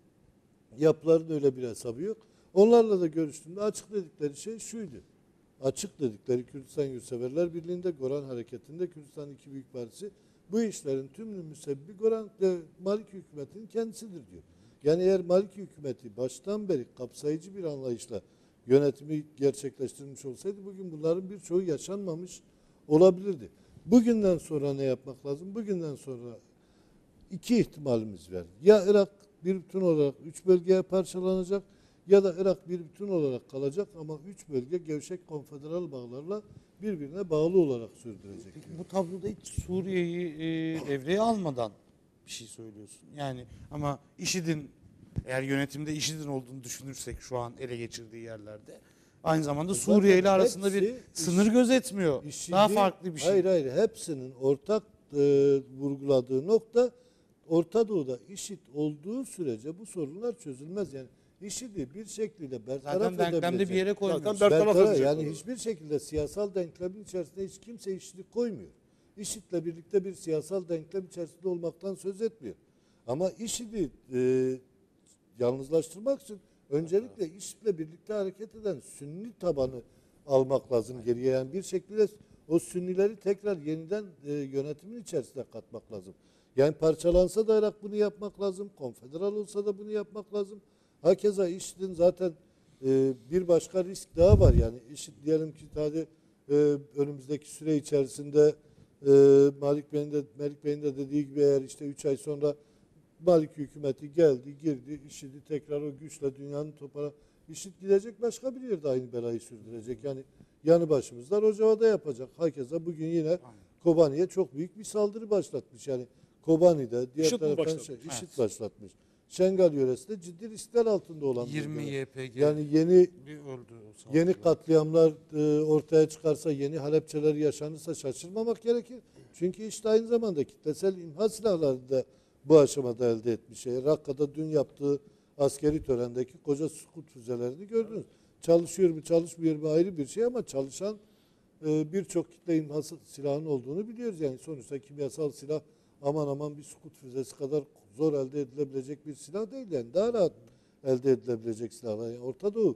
S3: yapıların öyle bir hesabı yok. Onlarla da görüştüğümde açık dedikleri şey şuydu. Açık dedikleri Kürdistan Yurtseverler Birliği'nde, Goran Hareketi'nde, Kürdistan iki büyük partisi bu işlerin tümünün müsebbibi Goran e, Maliki hükümetinin kendisidir diyor. Yani eğer Maliki hükümeti baştan beri kapsayıcı bir anlayışla yönetimi gerçekleştirmiş olsaydı bugün bunların birçoğu yaşanmamış olabilirdi. Bugünden sonra ne yapmak lazım? Bugünden sonra iki ihtimalimiz var. Ya Irak bir bütün olarak üç bölgeye parçalanacak ya da Irak bir bütün olarak kalacak ama üç bölge gevşek konfederal bağlarla birbirine bağlı olarak sürdürecek.
S1: Peki bu tabloda hiç Suriye'yi e, devreye almadan bir şey söylüyorsun. Yani ama IŞİD'in, eğer yönetimde IŞİD'in olduğunu düşünürsek şu an ele geçirdiği yerlerde, aynı zamanda
S3: Zaten
S1: Suriye ile arasında bir
S3: hepsi
S1: sınır
S3: iş-
S1: gözetmiyor.
S3: İşçi
S1: Daha
S3: değil,
S1: farklı bir şey.
S3: Hayır hayır hepsinin ortak e, vurguladığı nokta Orta Doğu'da IŞİD olduğu sürece bu sorunlar çözülmez. Yani IŞİD'i bir şekilde bertaraf
S1: Zaten denklemde
S3: edebilecek.
S1: bir yere koymuyorsun.
S4: Zaten bertaraf
S3: Bertaraf,
S4: edecek
S3: yani
S4: bunu.
S3: hiçbir şekilde siyasal denklemin içerisinde hiç kimse IŞİD'i koymuyor. IŞİD'le birlikte bir siyasal denklem içerisinde olmaktan söz etmiyor. Ama IŞİD'i e, yalnızlaştırmak için öncelikle IŞİD'le birlikte hareket eden Sünni tabanı almak lazım geriye. Yani bir şekilde o Sünnileri tekrar yeniden e, yönetimin içerisine katmak lazım. Yani parçalansa da Irak bunu yapmak lazım. Konfederal olsa da bunu yapmak lazım. Hakeza IŞİD'in zaten e, bir başka risk daha var. Yani IŞİD diyelim ki hadi e, önümüzdeki süre içerisinde e, Malik Bey'in de Melik Bey'in de dediği gibi eğer işte üç ay sonra Malik hükümeti geldi, girdi, IŞİD'i tekrar o güçle dünyanın topara IŞİD gidecek başka bir yerde aynı belayı sürdürecek. Yani yanı başımızda Rojava'da yapacak. Hakeza bugün yine Kobani'ye çok büyük bir saldırı başlatmış. Yani Kobani'de diğer
S4: IŞİD mi
S3: taraftan
S4: başlatmış?
S3: şey, IŞİD
S1: Evet.
S3: başlatmış. Şengal yöresinde ciddi riskler altında olan
S1: yirmi
S3: bölgeler.
S1: Y P G
S3: Yani yeni
S1: bir öldü. o
S3: yeni
S1: saldırıda.
S3: katliamlar e, ortaya çıkarsa, yeni Halepçeler yaşanırsa şaşırmamak gerekir. Çünkü işte aynı zamanda kitlesel imha silahları da bu aşamada elde etmiş. Şey. Rakka'da dün yaptığı askeri törendeki koca Sukut füzelerini gördünüz. Çalışıyor mu çalışmıyor mu ayrı bir şey ama çalışan e, birçok kitle imha silahının olduğunu biliyoruz. Yani sonuçta kimyasal silah aman aman bir Sukut füzesi kadar zor elde edilebilecek bir silah değil. Yani daha rahat elde edilebilecek silahlar. Yani Orta Doğu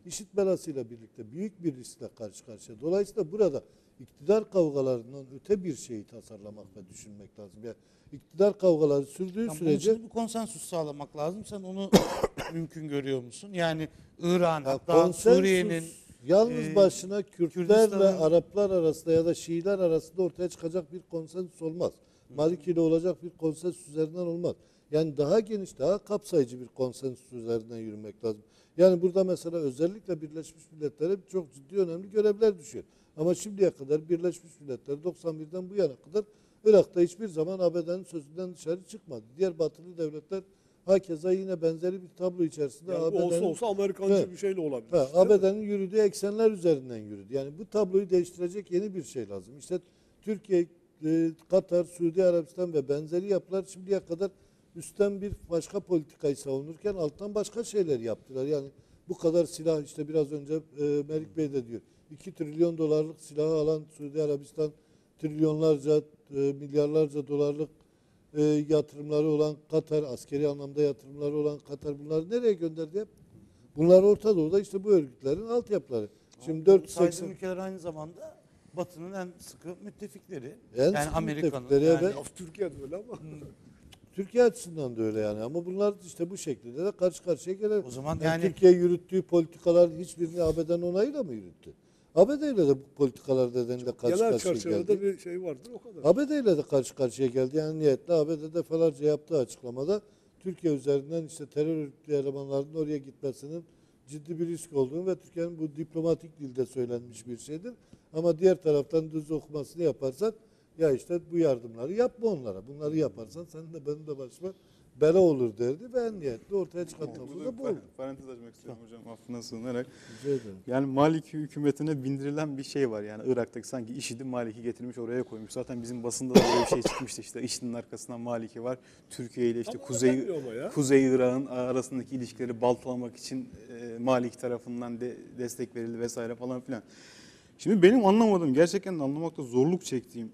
S3: IŞİD belasıyla birlikte büyük bir riskle karşı karşıya. Dolayısıyla burada iktidar kavgalarından öte bir şeyi tasarlamak ve düşünmek lazım. Yani iktidar kavgaları sürdüğü
S1: Tam
S3: sürece
S1: bunun için bir konsensus sağlamak lazım. Sen onu mümkün görüyor musun? Yani İran,
S3: ya
S1: hatta
S3: konsensus
S1: Suriye'nin
S3: yalnız
S1: e,
S3: başına Kürtler ve
S1: Kürdistan'ın-
S3: Araplar arasında ya da Şiiler arasında ortaya çıkacak bir konsensus olmaz. Maliki ile olacak bir konsensus üzerinden olmaz. Yani daha geniş, daha kapsayıcı bir konsensus üzerinden yürümek lazım. Yani burada mesela özellikle Birleşmiş Milletler'e çok ciddi önemli görevler düşüyor. Ama şimdiye kadar Birleşmiş Milletler doksan birden bu yana kadar Irak'ta hiçbir zaman A B D'nin sözünden dışarı çıkmadı. Diğer batılı devletler hakeza yine benzeri bir tablo içerisinde
S4: Yani bu
S3: A B D'nin
S4: olsa olsa Amerikancı
S3: Evet.
S4: bir şeyle olabilir.
S3: Ha,
S4: değil mi?
S3: A B D'nin yürüdüğü eksenler üzerinden yürüdü. Yani bu tabloyu değiştirecek yeni bir şey lazım. İşte Türkiye, e, Katar, Suudi Arabistan ve benzeri yapılar şimdiye kadar üstten bir başka politikayı savunurken alttan başka şeyler yaptılar. Yani bu kadar silah işte biraz önce e, Melik Bey de diyor. iki trilyon dolarlık silahı alan Suudi Arabistan, trilyonlarca, e, milyarlarca dolarlık e, yatırımları olan Katar, askeri anlamda yatırımları olan Katar bunları nereye gönderdi hep? Bunlar Orta Doğu'da işte bu örgütlerin altyapıları. Şimdi dört yüz
S1: saydığım
S3: seksen
S1: ülkeler aynı zamanda Batı'nın en sıkı müttefikleri.
S3: En
S1: yani
S3: sıkı
S1: Amerika'nın.
S3: müttefikleri,
S1: Yani,
S3: evet.
S4: Ya Türkiye'de öyle ama.
S3: Türkiye açısından da öyle yani ama bunlar işte bu şekilde de karşı karşıya gelir.
S1: O zaman
S3: Yani
S1: yani-
S3: Türkiye yürüttüğü politikalar hiçbirini A B D'nin onayıyla mı yürüttü? A B D ile de bu politikalar nedeniyle karşı
S4: Genel
S3: karşıya
S4: çerçevede
S3: geldi.
S4: bir şey vardır o kadar.
S3: A B D ile de karşı karşıya geldi. Yani niyetle A B D defalarca yaptığı açıklamada Türkiye üzerinden işte terör örgütü elemanlarının oraya gitmesinin ciddi bir risk olduğunu ve Türkiye'nin bu diplomatik dilde söylenmiş bir şeydir. Ama diğer taraftan düz okumasını yaparsan ya işte bu yardımları yapma onlara. Bunları yaparsan senin de benim de başıma bela olur derdi ve en niyetli ortaya çıkan tablo
S2: Burada
S3: da
S2: bir
S3: bu
S2: par-
S3: oldu.
S2: parantez açmak istiyorum hocam affına sığınarak.
S3: Rica ederim.
S2: Yani Maliki hükümetine bindirilen bir şey var. Yani Irak'taki sanki IŞİD'i Maliki getirmiş oraya koymuş. Zaten bizim basında da böyle bir şey çıkmıştı işte. IŞİD'in arkasından Maliki var. Türkiye ile işte
S4: Ama
S2: Kuzey
S4: önemli ama ya.
S2: Kuzey Irak'ın arasındaki ilişkileri baltalamak için e, Maliki tarafından de destek verildi vesaire falan filan. Şimdi benim anlamadığım, gerçekten de anlamakta zorluk çektiğim,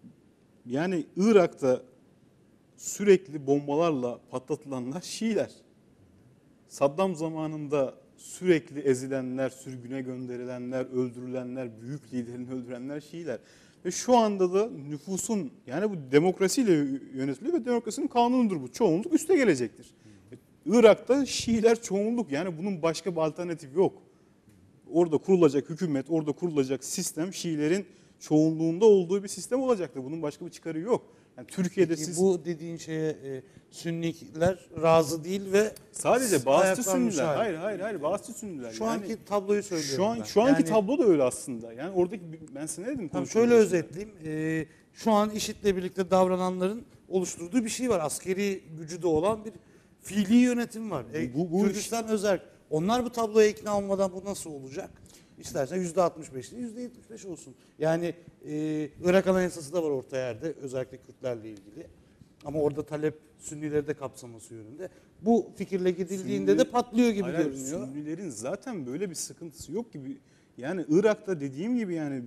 S2: yani Irak'ta sürekli bombalarla patlatılanlar Şiiler. Saddam zamanında sürekli ezilenler, sürgüne gönderilenler, öldürülenler, büyük liderini öldürenler Şiiler. Ve şu anda da nüfusun, yani bu demokrasiyle yönetiliyor ve demokrasinin kanunudur bu. Çoğunluk üste gelecektir. Irak'ta Şiiler çoğunluk, yani bunun başka bir alternatifi yok. Orada kurulacak hükümet, orada kurulacak sistem Şiilerin çoğunluğunda olduğu bir sistem olacaktır. Bunun başka bir çıkarı yok. Yani Türkiye'de
S1: Peki
S2: siz
S1: bu dediğin şeye e, Sünniler razı değil ve
S2: sadece Bağızçı
S1: ayaklanmış
S2: Sünniler,
S1: hali.
S2: hayır hayır hayır Bağızçı Sünniler.
S1: Şu
S2: Yani
S1: anki tabloyu söylüyorum
S2: şu an
S1: ben.
S2: şu anki
S1: Yani-
S2: tablo da öyle aslında. Yani oradaki ben sana dedim.
S1: Tamam,
S2: konuşmanın
S1: şöyle
S2: başında.
S1: özetleyeyim. Ee, şu an IŞİD'le birlikte davrananların oluşturduğu bir şey var. Askeri gücü de olan bir fiili yönetim var. E,
S2: Bu- bu
S1: Kürdistan özel. Onlar bu tabloya ikna olmadan bu nasıl olacak? İstersen yüzde altmış beş değil, yüzde yetmiş beş olsun. Yani e, Irak Anayasası da var orta yerde, özellikle Kürtlerle ilgili. Ama orada talep Sünnileri de kapsaması yönünde. Bu fikirle gidildiğinde
S2: Sünni-
S1: de patlıyor gibi
S2: Hayır, hayır,
S1: görünüyor.
S2: Sünnilerin zaten böyle bir sıkıntısı yok gibi. Yani Irak'ta dediğim gibi yani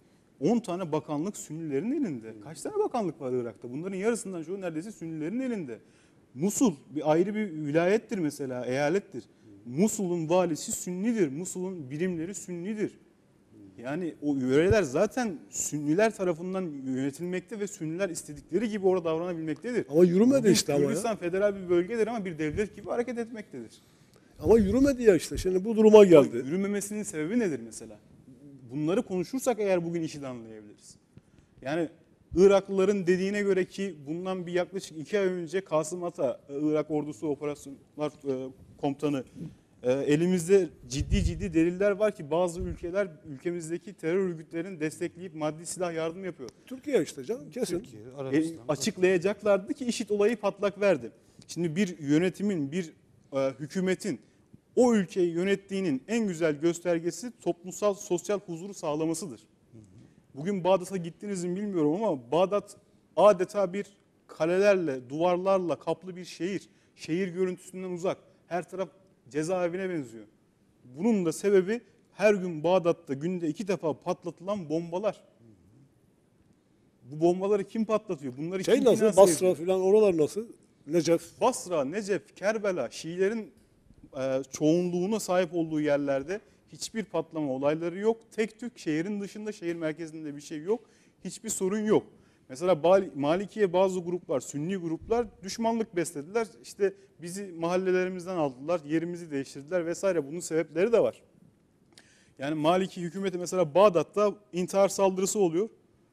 S2: on tane bakanlık Sünnilerin elinde. Kaç tane bakanlık var Irak'ta? Bunların yarısından çoğu neredeyse Sünnilerin elinde. Musul bir ayrı bir vilayettir mesela, eyalettir. Musul'un valisi Sünnidir. Musul'un birimleri Sünnidir. Yani o yöreler zaten Sünniler tarafından yönetilmekte ve Sünniler istedikleri gibi orada davranabilmektedir.
S4: Ama yürümedi
S2: Bugün
S4: işte ama ya.
S2: Kürdistan federal bir bölgedir ama bir devlet gibi hareket etmektedir.
S4: Ama yürümedi ya işte. Şimdi bu duruma geldi.
S2: Yürümemesinin sebebi nedir mesela? Bunları konuşursak eğer bugün işi de anlayabiliriz. Yani Iraklıların dediğine göre ki bundan bir yaklaşık iki ay önce Kasım Ata, Irak Ordusu Operasyonlar e, Komutanı, e, elimizde ciddi ciddi deliller var ki bazı ülkeler ülkemizdeki terör örgütlerini destekleyip maddi silah yardım yapıyor.
S4: Türkiye işte canım kesin.
S1: Türkiye,
S2: E,
S1: Arabistan.
S2: açıklayacaklardı ki IŞİD olayı patlak verdi. Şimdi bir yönetimin, bir e, hükümetin o ülkeyi yönettiğinin en güzel göstergesi toplumsal, sosyal huzuru sağlamasıdır. Bugün Bağdat'a gittiniz mi bilmiyorum ama Bağdat adeta bir kalelerle, duvarlarla kaplı bir şehir. Şehir görüntüsünden uzak. Her taraf cezaevine benziyor. Bunun da sebebi her gün Bağdat'ta günde iki defa patlatılan bombalar. Bu bombaları kim patlatıyor? Bunları
S4: Şey
S2: kim
S4: nasıl?
S2: finanse
S4: Basra
S2: ediyor?
S4: falan oralar nasıl? Necef.
S2: Basra, Necef, Kerbela, Şiilerin e, çoğunluğuna sahip olduğu yerlerde hiçbir patlama olayları yok. Tek tük şehrin dışında, şehir merkezinde bir şey yok. Hiçbir sorun yok. Mesela Maliki'ye bazı gruplar, Sünni gruplar düşmanlık beslediler. İşte bizi mahallelerimizden aldılar, yerimizi değiştirdiler vesaire. Bunun sebepleri de var. Yani Maliki hükümeti mesela Bağdat'ta intihar saldırısı oluyor.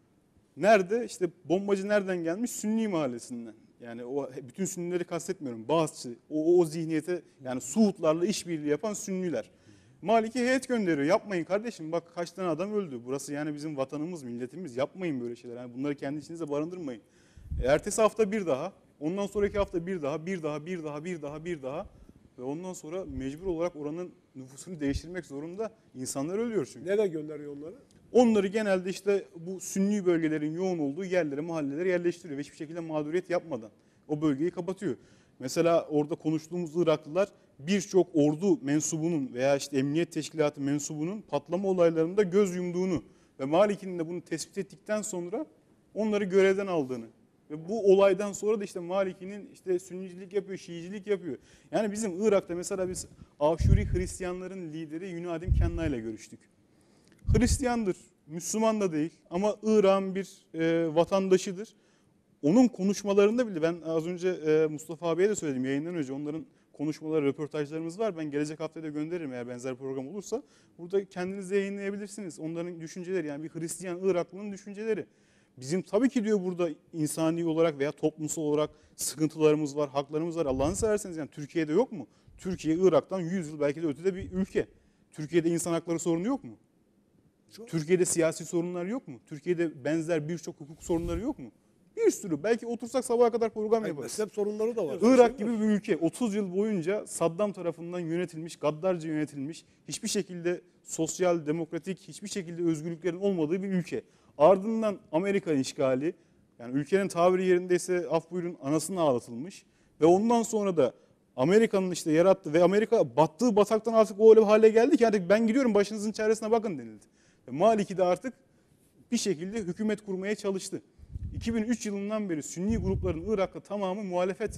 S2: Nerede? İşte bombacı nereden gelmiş? Sünni mahallesinden. Yani o bütün Sünnileri kastetmiyorum. Bazı o, o zihniyete yani Suudlarla işbirliği yapan Sünniler. Maliki heyet gönderiyor. Yapmayın kardeşim, bak kaç tane adam öldü. Burası yani bizim vatanımız, milletimiz. Yapmayın böyle şeyler. Yani bunları kendi içinize barındırmayın. E, ertesi hafta bir daha, ondan sonraki hafta bir daha, bir daha, bir daha, bir daha, bir daha. Ve ondan sonra mecbur olarak oranın nüfusunu değiştirmek zorunda. İnsanlar ölüyor çünkü.
S4: Nereye gönderiyor onları?
S2: Onları genelde işte bu Sünni bölgelerin yoğun olduğu yerlere, mahallelere yerleştiriyor ve hiçbir şekilde mağduriyet yapmadan o bölgeyi kapatıyor. Mesela orada konuştuğumuz Iraklılar birçok ordu mensubunun veya işte emniyet teşkilatı mensubunun patlama olaylarında göz yumduğunu ve Maliki'nin de bunu tespit ettikten sonra onları görevden aldığını ve bu olaydan sonra da işte Maliki'nin işte Sünnicilik yapıyor, Şiicilik yapıyor. Yani bizim Irak'ta mesela biz Aşuri Hristiyanların lideri Yunadim Kenna ile görüştük. Hristiyandır, Müslüman da değil ama İran bir e, vatandaşıdır. Onun konuşmalarında bile ben az önce e, Mustafa abiye de söyledim yayından önce onların konuşmaları, röportajlarımız var. Ben gelecek haftaya da gönderirim eğer benzer program olursa. Burada kendiniz de yayınlayabilirsiniz. Onların düşünceleri yani bir Hristiyan Iraklı'nın düşünceleri. Bizim tabii ki diyor burada insani olarak veya toplumsal olarak sıkıntılarımız var, haklarımız var. Allah'ını severseniz yani Türkiye'de yok mu? Türkiye Irak'tan yüz yıl belki de ötede bir ülke. Türkiye'de insan hakları sorunu yok mu? Çok. Türkiye'de siyasi sorunlar yok mu? Türkiye'de benzer birçok hukuk sorunları yok mu? Bir sürü. Belki otursak sabaha kadar program
S4: Yani
S2: yaparız.
S4: mezhep sorunları da var.
S2: Irak gibi bir ülke otuz yıl boyunca Saddam tarafından yönetilmiş, gaddarca yönetilmiş, hiçbir şekilde sosyal, demokratik, hiçbir şekilde özgürlüklerin olmadığı bir ülke. Ardından Amerika işgali, yani ülkenin tabiri yerindeyse af buyurun anasını ağlatılmış ve ondan sonra da Amerika'nın işte yarattığı ve Amerika battığı bataktan artık o öyle bir hale geldi ki artık ben gidiyorum başınızın çaresine bakın denildi. Ve Maliki de artık bir şekilde hükümet kurmaya çalıştı. iki bin üç yılından beri Sünni grupların Irak'ta tamamı muhalefet.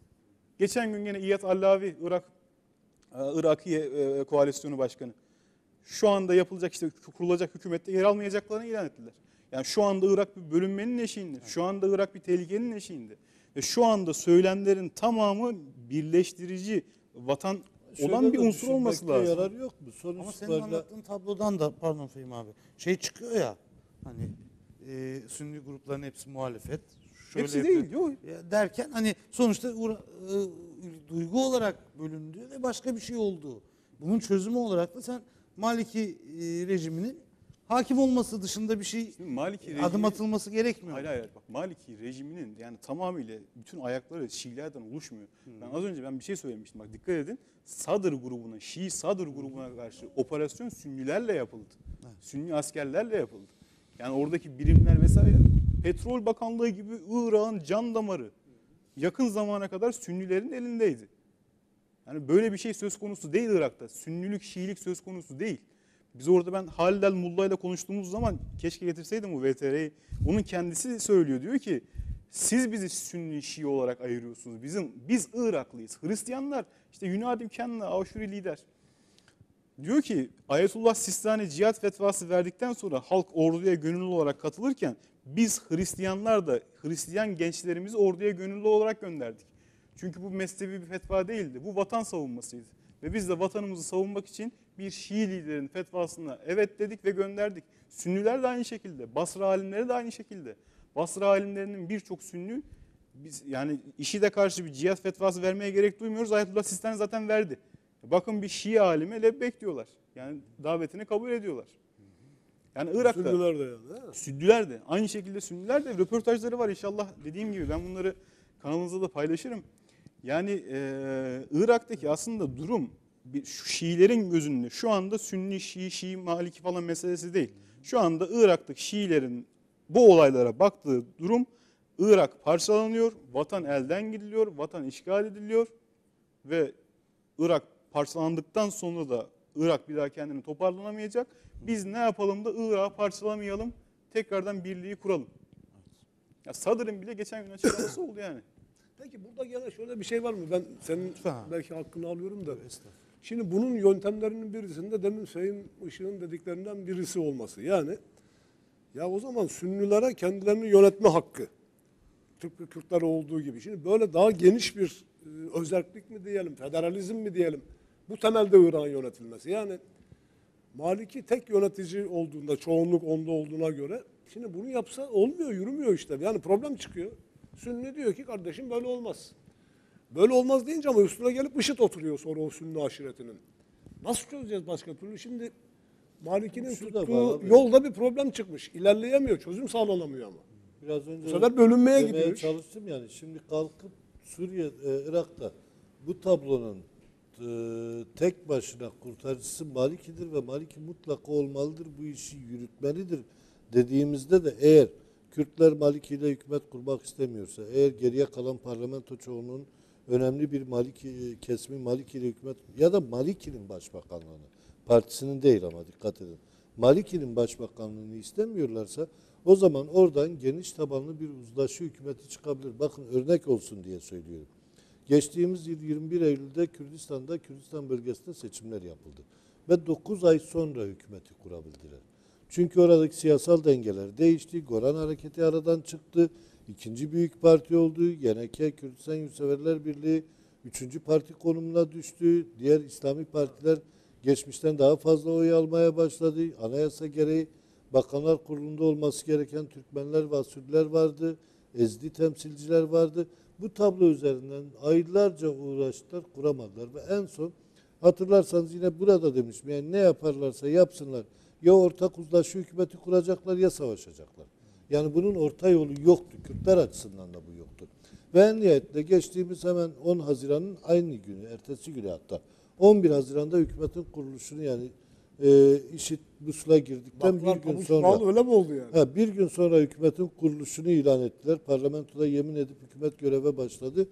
S2: Geçen gün yine İyad Allavi, Irak Irakiye Koalisyonu Başkanı. Şu anda yapılacak işte kurulacak hükümette yer almayacaklarını ilan ettiler. Yani şu anda Irak bir bölünmenin eşiğinde. Şu anda Irak bir tehlikenin eşiğinde. Ve şu anda söylemlerin tamamı birleştirici vatan
S3: Şöyle
S2: olan bir
S3: de
S2: unsur olması
S3: düşünmekte
S2: lazım.
S3: yarar yok mu? Sonuç
S1: Ama senin
S3: itibariyle-
S1: anlattığın tablodan da pardon Fehmi abi şey çıkıyor ya hani e, Sünni grupların hepsi muhalefet. Şöyle
S2: Hepsi
S1: yapıyor.
S2: değil. Yok.
S1: Ya derken hani sonuçta uğra- e, duygu olarak bölündü ve başka bir şey oldu. Bunun çözümü olarak da sen Maliki e, rejiminin hakim olması dışında bir şey
S2: Şimdi Maliki
S1: adım
S2: rejimi-
S1: atılması gerekmiyor.
S2: Hayır hayır bak Maliki rejiminin yani tamamıyla bütün ayakları Şiilerden oluşmuyor. Ben az önce ben bir şey söylemiştim bak dikkat edin. Sadr grubuna, Şii Sadr grubuna karşı operasyon Sünnilerle yapıldı.
S1: Evet.
S2: Sünni askerlerle yapıldı. Yani oradaki birimler vesaire Petrol Bakanlığı gibi Irak'ın can damarı yakın zamana kadar Sünnilerin elindeydi. Yani böyle bir şey söz konusu değil Irak'ta. Sünnilik, Şiilik söz konusu değil. Biz orada ben Halil el Mulla ile konuştuğumuz zaman keşke getirseydim bu V T R'yi. Onun kendisi söylüyor diyor ki siz bizi Sünni Şii olarak ayırıyorsunuz. Bizim biz Iraklıyız. Hristiyanlar işte Yunadim Kenna Aşuri lider. Diyor ki Ayetullah Sistani cihat fetvası verdikten sonra halk orduya gönüllü olarak katılırken biz Hristiyanlar da Hristiyan gençlerimizi orduya gönüllü olarak gönderdik. Çünkü bu mezhebi bir fetva değildi. Bu vatan savunmasıydı. Ve biz de vatanımızı savunmak için bir Şii liderin fetvasına evet dedik ve gönderdik. Sünniler de aynı şekilde. Basra alimleri de aynı şekilde. Basra alimlerinin birçok Sünni biz yani IŞİD'e karşı bir cihat fetvası vermeye gerek duymuyoruz. Ayetullah Sistani zaten verdi. Bakın bir Şii alime lebbek diyorlar. Yani davetini kabul ediyorlar. Yani Irak'ta
S4: Sünniler de yani. he?
S2: Sünniler de aynı şekilde Sünniler de röportajları var inşallah dediğim gibi ben bunları kanalınızda da paylaşırım. Yani e, Irak'taki aslında durum bir, şu Şiilerin gözünde şu anda Sünni, Şii, Şii, Maliki falan meselesi değil. Şu anda Irak'taki Şiilerin bu olaylara baktığı durum Irak parçalanıyor, vatan elden gidiliyor, vatan işgal ediliyor ve Irak parçalandıktan sonra da Irak bir daha kendini toparlanamayacak. Biz ne yapalım da Irak'ı parçalamayalım, tekrardan birliği kuralım. Ya Sadr'ın bile geçen gün açıklaması oldu yani.
S4: Peki burada gene şöyle bir şey var mı? Ben senin
S1: Lütfen.
S4: belki hakkını alıyorum da.
S1: Estağfurullah.
S4: Şimdi bunun yöntemlerinin birisinde demin Sayın Işık'ın dediklerinden birisi olması. Yani ya o zaman Sünnilere kendilerini yönetme hakkı. Tıpkı Kürtlere olduğu gibi. Şimdi böyle daha geniş bir e, özerklik mi diyelim, federalizm mi diyelim. Bu temelde Irak'ın yönetilmesi. Yani Maliki tek yönetici olduğunda, çoğunluk onda olduğuna göre şimdi bunu yapsa olmuyor, yürümüyor işte. Yani problem çıkıyor. Sünni diyor ki kardeşim böyle olmaz. Böyle olmaz deyince ama üstüne gelip IŞİD oturuyor sonra o Sünni aşiretinin. Nasıl çözeceğiz başka türlü? Şimdi Malikinin
S3: Şu da var
S4: tuttuğu
S3: abi.
S4: yolda bir problem çıkmış. İlerleyemiyor, çözüm sağlanamıyor ama.
S3: Biraz önce
S4: Bu sefer bölünmeye
S3: demeye
S4: gidiyor iş.
S3: çalıştım yani. Şimdi kalkıp Suriye, e, Irak'ta bu tablonun e, tek başına kurtarıcısı Maliki'dir ve Maliki mutlaka olmalıdır, bu işi yürütmelidir dediğimizde de eğer Kürtler Maliki ile hükümet kurmak istemiyorsa, eğer geriye kalan parlamento çoğunluğunun önemli bir Maliki kesimi Maliki ile hükümet ya da Maliki'nin başbakanlığını, partisinin değil ama dikkat edin. Maliki'nin başbakanlığını istemiyorlarsa o zaman oradan geniş tabanlı bir uzlaşı hükümeti çıkabilir. Bakın örnek olsun diye söylüyorum. Geçtiğimiz yıl yirmi bir Eylül'de Kürdistan'da, Kürdistan bölgesinde seçimler yapıldı. Ve dokuz ay sonra hükümeti kurabildiler. Çünkü oradaki siyasal dengeler değişti. Goran Hareketi aradan çıktı. İkinci büyük parti oldu. Y N K, Kürdistan Yurtseverler Birliği üçüncü parti konumuna düştü. Diğer İslami partiler geçmişten daha fazla oy almaya başladı. Anayasa gereği Bakanlar Kurulu'nda olması gereken Türkmenler ve Asürler vardı. Ezdi temsilciler vardı. Bu tablo üzerinden aylarca uğraştılar, kuramadılar ve en son hatırlarsanız yine burada demiştim. Yani ne yaparlarsa yapsınlar. Ya ortak uzlaşı hükümeti kuracaklar ya savaşacaklar. Yani bunun orta yolu yoktu. Kürtler açısından da bu yoktu. Ve en nihayetinde geçtiğimiz hemen on Haziran'ın aynı günü, ertesi günü hatta on bir Haziran'da hükümetin kuruluşunu yani e, IŞİD Musul'a girdikten
S4: Baklar
S3: bir gün
S4: pabuç
S3: sonra
S4: bağlı, öyle mi oldu yani?
S3: ha, bir gün sonra hükümetin kuruluşunu ilan ettiler. Parlamentoda yemin edip hükümet göreve başladı.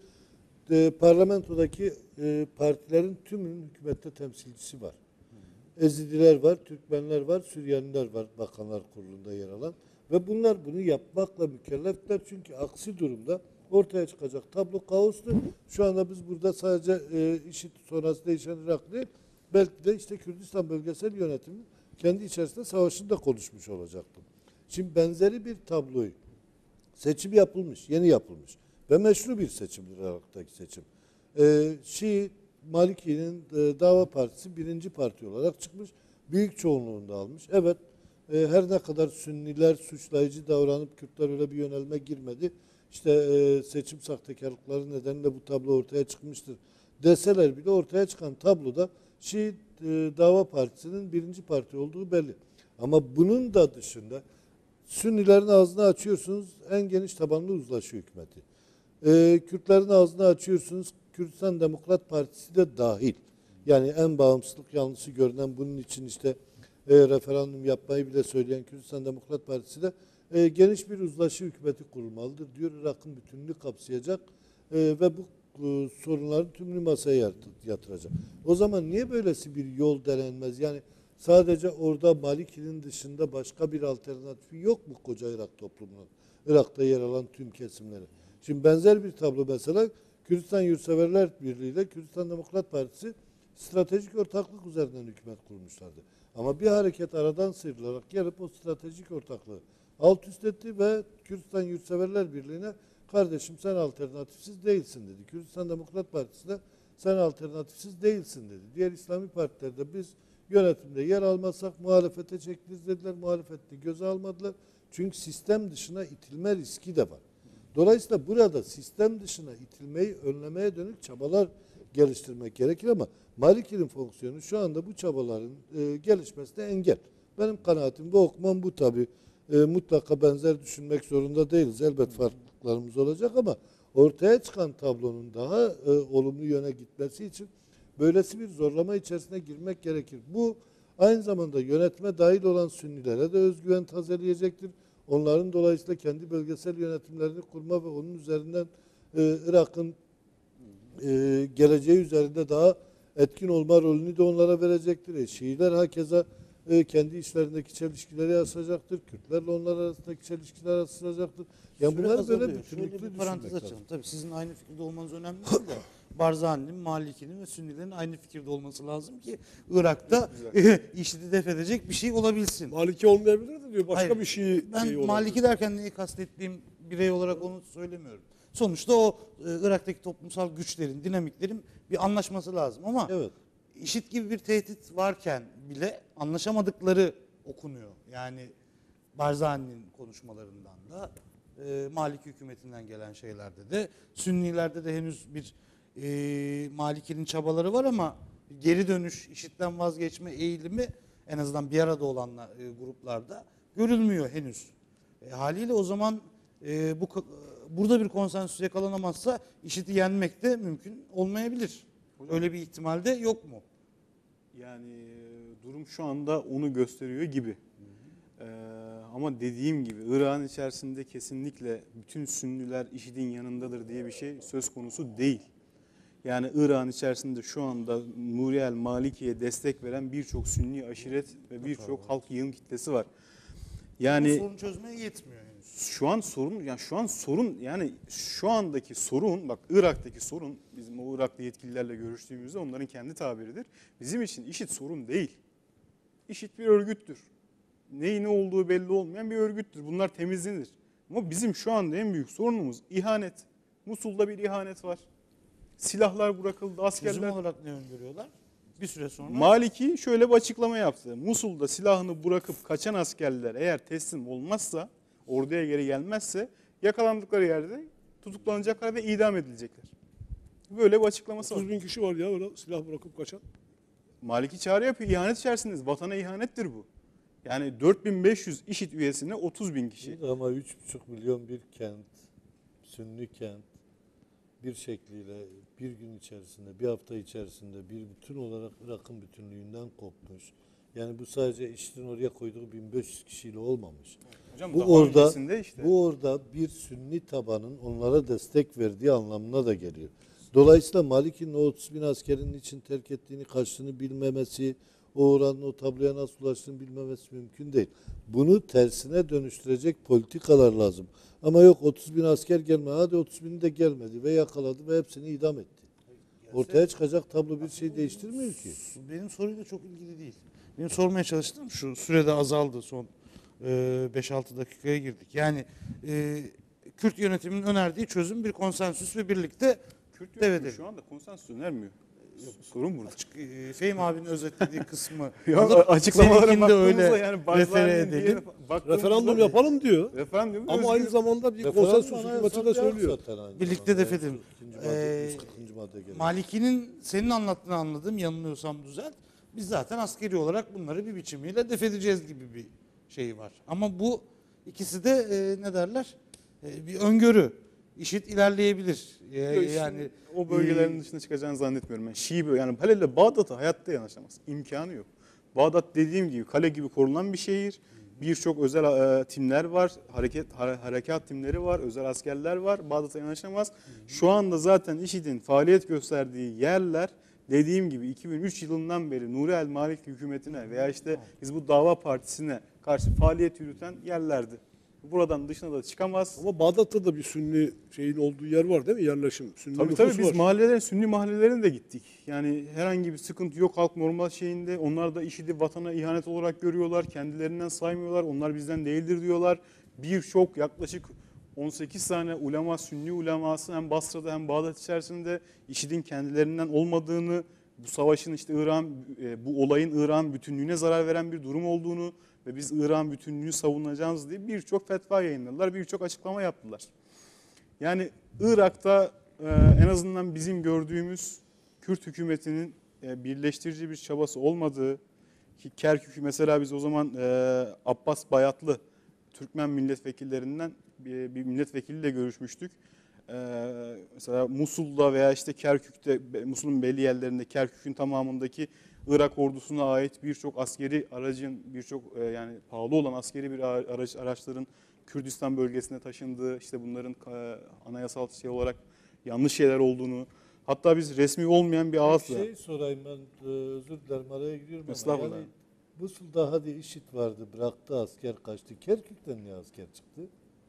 S3: E, parlamentodaki e, partilerin tümünün hükümette temsilcisi var. Ezidiler var, Türkmenler var, Süryaniler var Bakanlar Kurulu'nda yer alan. Ve bunlar bunu yapmakla mükellefler. Çünkü aksi durumda ortaya çıkacak tablo kaostur. Şu anda biz burada sadece e, IŞİD sonrası değişen Irak değil, belki de işte Kürdistan bölgesel yönetimi kendi içerisinde savaşını da konuşmuş olacaktım. Şimdi benzeri bir tabloyu seçim yapılmış, yeni yapılmış ve meşru bir seçimdir Irak'taki seçim. E, Şii Maliki'nin e, Dava Partisi birinci parti olarak çıkmış. Büyük çoğunluğunu da almış. Evet, e, her ne kadar Sünniler suçlayıcı davranıp Kürtler öyle bir yönelme girmedi. İşte e, seçim sahtekarlıkları nedeniyle bu tablo ortaya çıkmıştır deseler bile ortaya çıkan tabloda Şii e, Dava Partisi'nin birinci parti olduğu belli. Ama bunun da dışında Sünnilerin ağzını açıyorsunuz, en geniş tabanlı uzlaşı hükümeti. E, Kürtlerin ağzını açıyorsunuz, Kürdistan Demokrat Partisi de dahil. Yani en bağımsızlık yanlısı görünen bunun için işte e, referandum yapmayı bile söyleyen Kürdistan Demokrat Partisi de e, geniş bir uzlaşı hükümeti kurulmalıdır diyor. Irak'ın bütününü kapsayacak e, ve bu e, sorunların tümünü masaya yatıracak. O zaman niye böylesi bir yol denenmez? Yani sadece orada Maliki'nin dışında başka bir alternatifi yok mu koca Irak toplumunun? Irak'ta yer alan tüm kesimleri. Şimdi benzer bir tablo mesela Kürdistan Yurtseverler Birliği ile Kürdistan Demokrat Partisi stratejik ortaklık üzerinden hükümet kurmuşlardı. Ama bir hareket aradan sıyrılarak gelip o stratejik ortaklığı alt üst etti ve Kürdistan Yurtseverler Birliği'ne kardeşim sen alternatifsiz değilsin dedi. Kürdistan Demokrat Partisi de sen alternatifsiz değilsin dedi. Diğer İslami partilerde biz yönetimde yer almazsak muhalefete çekiliriz dediler. Muhalefette göze almadılar. Çünkü sistem dışına itilme riski de var. Dolayısıyla burada sistem dışına itilmeyi önlemeye dönük çabalar geliştirmek gerekir ama Maliki'nin fonksiyonu şu anda bu çabaların e, gelişmesine engel. Benim kanaatim bu, okumam bu tabi. E, mutlaka benzer düşünmek zorunda değiliz. Elbet farklılıklarımız olacak ama ortaya çıkan tablonun daha e, olumlu yöne gitmesi için böylesi bir zorlama içerisine girmek gerekir. Bu aynı zamanda yönetime dahil olan Sünnilere de özgüven tazeleyecektir. Onların dolayısıyla kendi bölgesel yönetimlerini kurma ve onun üzerinden e, Irak'ın e, geleceği üzerinde daha etkin olma rolünü de onlara verecektir. E, Şiiler hakeza e, kendi içlerindeki çelişkileri açacaktır. Kürtlerle onlar arasındaki çelişkiler açılacaktır. Yani
S1: Süre
S3: bunlar
S1: azalıyor.
S3: böyle
S1: Şöyle
S3: bütünlüklü
S1: bir parantez
S3: düşünmek
S1: açalım.
S3: lazım.
S1: Tabii sizin aynı fikirde olmanız önemli değil de Barzani'nin, Maliki'nin ve Sünnilerin aynı fikirde olması lazım ki Irak'ta IŞİD'i def edecek bir şey olabilsin.
S4: Maliki olmayabilir de diyor başka
S1: Hayır,
S4: bir şey.
S1: Ben
S4: şey
S1: Maliki derken neyi kastettiğim birey olarak onu söylemiyorum. Sonuçta o e, Irak'taki toplumsal güçlerin, dinamiklerin bir anlaşması lazım ama
S3: Evet.
S1: IŞİD gibi bir tehdit varken bile anlaşamadıkları okunuyor. Yani Barzani'nin konuşmalarından da e, Maliki hükümetinden gelen şeylerde de Sünnilerde de henüz bir e, Maliki'nin çabaları var ama geri dönüş, IŞİD'den vazgeçme eğilimi en azından bir arada olan e, gruplarda görülmüyor henüz. E, haliyle o zaman e, bu burada bir konsensüs yakalanamazsa IŞİD'i yenmek de mümkün olmayabilir.
S2: Hocam,
S1: Öyle bir ihtimal de yok mu?
S2: Yani e, durum şu anda onu gösteriyor gibi. Ee, ama dediğim gibi Irak'ın içerisinde kesinlikle bütün Sünniler IŞİD'in yanındadır diye bir şey söz konusu değil. Yani Irak'ın içerisinde şu anda Nuri el Maliki'ye destek veren birçok Sünni aşiret ve birçok halk yığın kitlesi var.
S1: Bu
S2: Yani
S1: sorun çözmeye yetmiyor henüz.
S2: şu an sorun yani şu an sorun yani şu andaki sorun bak Irak'taki sorun bizim o Irak'ta yetkililerle görüştüğümüzde onların kendi tabiridir. Bizim için IŞİD sorun değil. IŞİD bir örgüttür. Neyi ne olduğu belli olmayan bir örgüttür. Bunlar temizlenir. Ama bizim şu anda en büyük sorunumuz ihanet. Musul'da bir ihanet var. Silahlar bırakıldı, askerler.
S1: Çözüm olarak ne öngörüyorlar? Bir süre sonra.
S2: Maliki şöyle bir açıklama yaptı. Musul'da silahını bırakıp kaçan askerler eğer teslim olmazsa, orduya geri gelmezse yakalandıkları yerde tutuklanacaklar ve idam edilecekler. Böyle bir açıklaması var.
S4: otuz bin kişi var ya öyle silah bırakıp kaçan.
S2: Maliki çağrı yapıyor. İhanet içerisindeyiz. Vatana ihanettir bu. Yani dört bin beş yüz IŞİD üyesine otuz bin kişi.
S3: Ama üç buçuk milyon bir kent, Sünni kent bir şekliyle bir gün içerisinde, bir hafta içerisinde bir bütün olarak Irak'ın bütünlüğünden kopmuş. Yani bu sadece IŞİD'in oraya koyduğu bin beş yüz kişiyle olmamış.
S2: Hocam
S3: Bu
S2: daha
S3: orada
S2: öncesinde işte.
S3: bu orada bir Sünni tabanın onlara destek verdiği anlamına da geliyor. Dolayısıyla Maliki'nin o otuz bin askerin için terk ettiğini, kaçtığını bilmemesi, o oranın o tabloya nasıl ulaştığını bilmemesi mümkün değil. Bunu tersine dönüştürecek politikalar lazım. Ama yok otuz bin asker gelmedi, hadi otuz bini de gelmedi ve yakaladı ve hepsini idam etti. Ortaya çıkacak tablo bir şey değiştirmiyor ki.
S1: Benim soruyla çok ilgili değil. Benim sormaya çalıştığım şu sürede azaldı son e, beş altı dakikaya girdik. Yani e, Kürt yönetiminin önerdiği çözüm bir konsensüs ve birlikte
S2: Kürt
S1: dev
S2: yönetimi
S1: edelim.
S2: şu anda konsensüs önermiyor. Sorun burada.
S1: Açık, e, Fehim abinin özetlediği kısmı
S2: Ya
S1: alıp
S2: açıklamalara
S1: seninkini de
S2: baktığımızda
S1: öyle
S2: yani
S1: refere
S2: Barzani'nin
S1: edelim.
S2: diğerine baktığımızda-
S4: Referandum yapalım diyor.
S2: Referandum
S4: Ama
S2: özgür-
S4: aynı zamanda bir
S3: Referandum
S4: konsensüs
S3: anayasal
S4: hükümeti de
S3: bir hak
S4: söylüyor.
S3: zaten aynı
S1: Birlikte
S3: zamanda.
S1: defedelim.
S3: yüz kırkıncı madde,
S1: Ee,
S3: yüz kırkıncı madde gereği.
S1: Maliki'nin senin anlattığını anladım, yanılıyorsam düzelt. Biz zaten askeri olarak bunları bir biçimiyle def edeceğiz gibi bir şey var. Ama bu ikisi de e, ne derler? E, bir öngörü. IŞİD ilerleyebilir. E,
S2: Yok,
S1: yani
S2: o bölgelerin
S1: e,
S2: dışına çıkacağını zannetmiyorum ben. Şii bölge yani Halil'le Bağdat'a hayatta yanaşamaz. İmkanı yok. Bağdat dediğim gibi kale gibi korunan bir şehir. Birçok özel e, timler var, hareket hare- harekat timleri var, özel askerler var. Bağdat'a yanaşamaz. Şu anda zaten IŞİD'in faaliyet gösterdiği yerler dediğim gibi iki bin üç yılından beri Nuri el Maliki hükümetine veya işte Hizbut Dava Partisi'ne karşı faaliyet yürüten yerlerdi. Buradan dışına da çıkamaz.
S4: Ama Bağdat'ta da bir Sünni şeyin olduğu yer var değil mi? Yerleşim. Sünni
S2: Tabii
S4: nüfus
S2: tabii biz
S4: var.
S2: mahallelerin, Sünni mahallelerine de gittik. Yani herhangi bir sıkıntı yok halk normal şeyinde. Onlar da IŞİD'i vatana ihanet olarak görüyorlar. Kendilerinden saymıyorlar. Onlar bizden değildir diyorlar. Birçok yaklaşık on sekiz tane ulema, Sünni uleması hem Basra'da hem Bağdat içerisinde IŞİD'in kendilerinden olmadığını, bu savaşın işte İran, bu olayın İran bütünlüğüne zarar veren bir durum olduğunu ve biz İran bütünlüğünü savunacağız diye birçok fetva yayınladılar, birçok açıklama yaptılar. Yani Irak'ta e, en azından bizim gördüğümüz Kürt hükümetinin e, birleştirici bir çabası olmadığı, ki Kerkük'ü mesela biz o zaman e, Abbas Bayatlı Türkmen milletvekillerinden bir, bir milletvekiliyle görüşmüştük. E, mesela Musul'da veya işte Kerkük'te, Musul'un belli yerlerinde Kerkük'ün tamamındaki Irak ordusuna ait birçok askeri aracın, birçok e, yani pahalı olan askeri bir araç, araçların Kürdistan bölgesine taşındığı, işte bunların e, anayasal şey olarak yanlış şeyler olduğunu, hatta biz resmi olmayan bir
S3: Bir
S2: ağızla.
S3: şey sorayım ben, e, özür dilerim araya giriyorum ama
S2: Estağfurullah.
S3: yani Musul'da hadi IŞİD vardı, bıraktı, asker kaçtı. Kerkük'ten niye asker çıktı?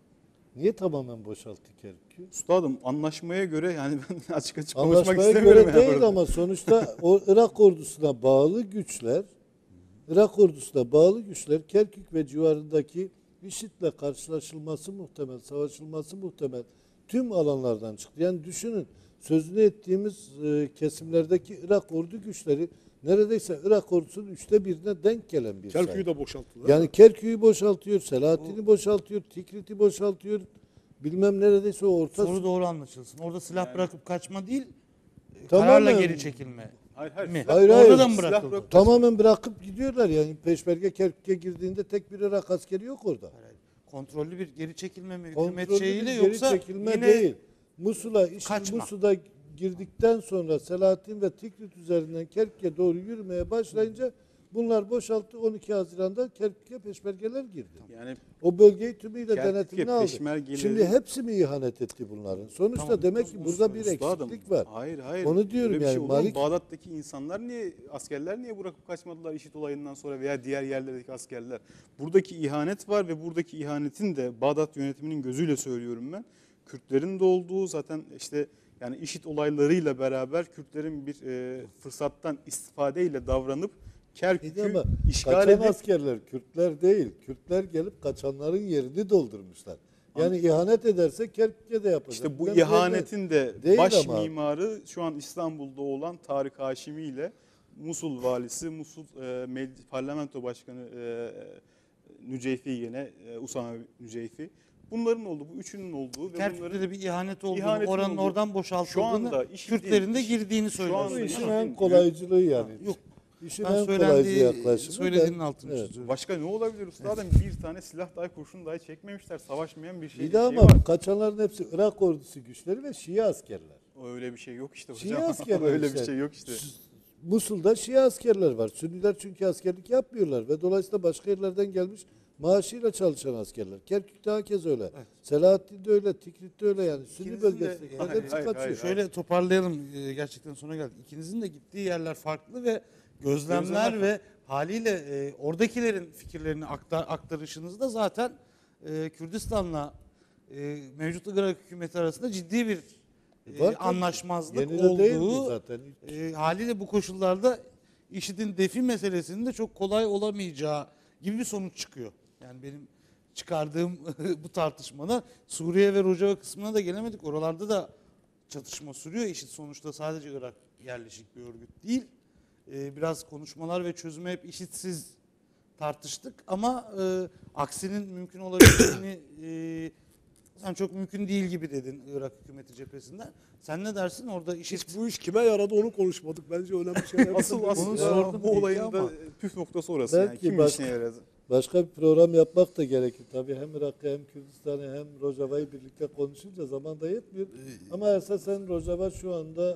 S3: Niye tamamen boşalttı Kerkük'ü?
S2: Üstadım anlaşmaya göre yani ben açık açık konuşmak
S3: Anlaşmaya
S2: istemiyorum.
S3: göre
S2: yani
S3: değil
S2: burada.
S3: ama sonuçta o Irak ordusuna bağlı güçler, Irak ordusuna bağlı güçler Kerkük ve civarındaki IŞİD'le karşılaşılması muhtemel, savaşılması muhtemel tüm alanlardan çıktı. Yani düşünün, sözünü ettiğimiz e, kesimlerdeki Irak ordu güçleri neredeyse Irak ordusunun üçte birine denk gelen bir sayı.
S4: Kerkük'ü de boşalttılar.
S3: Yani Kerkük'ü boşaltıyor, Selahattin'i boşaltıyor, Tikrit'i boşaltıyor. Bilmem neredeyse o orta...
S1: Soru doğru anlaşılsın. Orada silah
S2: Yani-
S1: bırakıp kaçma değil,
S3: Tamamen-
S1: kararla geri çekilme.
S2: Hayır, hayır.
S1: Mi?
S2: silah-
S3: Hayır,
S1: Orada
S3: hayır.
S1: da mı
S2: silah
S1: bırakıldı?
S2: bırakıp-
S3: Tamamen bırakıp gidiyorlar yani. Peşmerge Kerkük'e girdiğinde tek bir Irak askeri yok orada.
S1: Hayır, kontrollü bir geri çekilme mi? Hükümet
S3: Kontrollü
S1: şeyiyle
S3: bir geri
S1: yoksa
S3: çekilme
S1: yine
S3: değil. Musul'a, işte
S1: kaçma.
S3: Musul'a girdikten sonra Selahattin ve Tikrit üzerinden Kerkük'e doğru yürümeye başlayınca bunlar boşalttı. on iki Haziran'da Kerkük'e peşmergeler girdi.
S2: Yani
S3: O bölgeyi tümüyle
S2: Kerkük'e
S3: denetimine aldı.
S2: peşmergeleri-
S3: Şimdi hepsi mi ihanet etti bunların? Sonuçta
S1: Tamam,
S3: demek ki
S1: tamam,
S3: burada bir
S2: üstadım,
S3: eksiklik var.
S2: Hayır hayır.
S3: Onu diyorum
S2: Öyle bir
S3: yani,
S2: şey olur mu?
S3: Malik-
S2: Bağdat'taki insanlar niye, askerler niye bırakıp kaçmadılar IŞİD olayından sonra veya diğer yerlerdeki askerler? Buradaki ihanet var ve buradaki ihanetin de Bağdat yönetiminin gözüyle söylüyorum ben. Kürtlerin de olduğu zaten işte yani IŞİD olaylarıyla beraber Kürtlerin bir e, fırsattan istifadeyle davranıp
S3: İyi
S2: Kerkük'ü
S3: ama
S2: işgal
S3: kaçan
S2: edip
S3: askerler Kürtler değil. Kürtler gelip kaçanların yerini doldurmuşlar. Yani ihanet ederse Kerkük'e de yapacak.
S2: İşte bu
S3: Ben böyle-
S2: ihanetin de
S3: Değil
S2: baş
S3: ama.
S2: mimarı şu an İstanbul'da olan Tarık Haşimi ile Musul valisi, Musul e, Meclis Parlamento Başkanı e, Nüceyfi yine e, Usame Nüceyfi. Bunların olduğu, bu üçünün olduğu ve
S1: Kerkük'te
S2: bunların
S1: de bir ihanet olduğunu,
S2: İhanetin
S1: oranın
S2: olduğu.
S1: oradan
S2: Şu
S1: boşaltıldığını,
S2: anda IŞİD
S1: Kürtlerin de
S2: değil,
S1: girdiğini
S2: şu anda
S3: Bu
S1: söylüyorsun.
S3: işin
S2: IŞİD'in
S3: en kolaycılığı yani.
S1: Yok.
S3: İşin
S1: Ben
S3: en kolaycı
S1: söylendiği,
S3: yaklaşımı.
S1: söylediğinin
S3: Ben-
S1: altını
S3: evet.
S1: çiziyorum.
S2: başka ne olabilir üstadım? Bir tane silah dahi kurşun dahi çekmemişler. Savaşmayan bir şey,
S3: Bir de
S2: şey
S3: ama
S2: var.
S3: kaçanların hepsi Irak ordusu güçleri ve Şii askerler.
S2: Öyle bir şey yok işte
S3: Şii
S2: hocam.
S3: askerler
S2: Öyle
S3: işte.
S2: bir şey yok işte.
S3: Musul'da Şii askerler var. Sünniler çünkü askerlik yapmıyorlar ve dolayısıyla başka yerlerden gelmiş maaşıyla çalışan askerler. Kerkük'te herkes öyle. Selahattin'de öyle, Tikrit'te öyle yani. Sünni
S1: İkinizin de-
S3: bölgesinde
S1: Hayır,
S3: hepsi
S2: hayır,
S3: kaçıyor.
S2: hayır.
S1: Şöyle toparlayalım, e, gerçekten sona geldik. İkinizin de gittiği yerler farklı ve gözlemler
S2: Gözlemler
S1: ve haliyle e, oradakilerin fikirlerini aktar, aktarışınız da zaten e, Kürdistan'la e, mevcut Irak hükümeti arasında ciddi bir e,
S3: Var tabii.
S1: anlaşmazlık
S3: Yeni de değil bu
S1: olduğu
S3: zaten.
S1: e, haliyle bu koşullarda IŞİD'in defi meselesinin de çok kolay olamayacağı gibi bir sonuç çıkıyor. Yani benim çıkardığım bu tartışmada Suriye ve Rojava kısmına da gelemedik. Oralarda da çatışma sürüyor. IŞİD sonuçta sadece Irak yerleşik bir örgüt değil. Ee, biraz konuşmalar ve çözüme hep IŞİD'siz tartıştık ama e, aksinin mümkün olabileceğini e, sen çok mümkün değil gibi dedin Irak hükümeti cephesinden. Sen ne dersin orada IŞİD?
S4: Hiç bu iş kime yaradı onu konuşmadık. Bence önemli şeyler.
S2: Asıl
S1: Onu
S2: aslında
S1: sordum
S2: bu olayın
S1: belki
S2: da
S1: ama-
S2: püf noktası orası
S3: Belki
S2: yani. Kim
S3: başka-
S2: işine yaradı?
S3: Başka bir program yapmak da gerekir. Tabii hem Irak'ı hem Kürdistan'ı hem Rojava'yı birlikte konuşunca zaman da yetmiyor. Ama esasen Rojava şu anda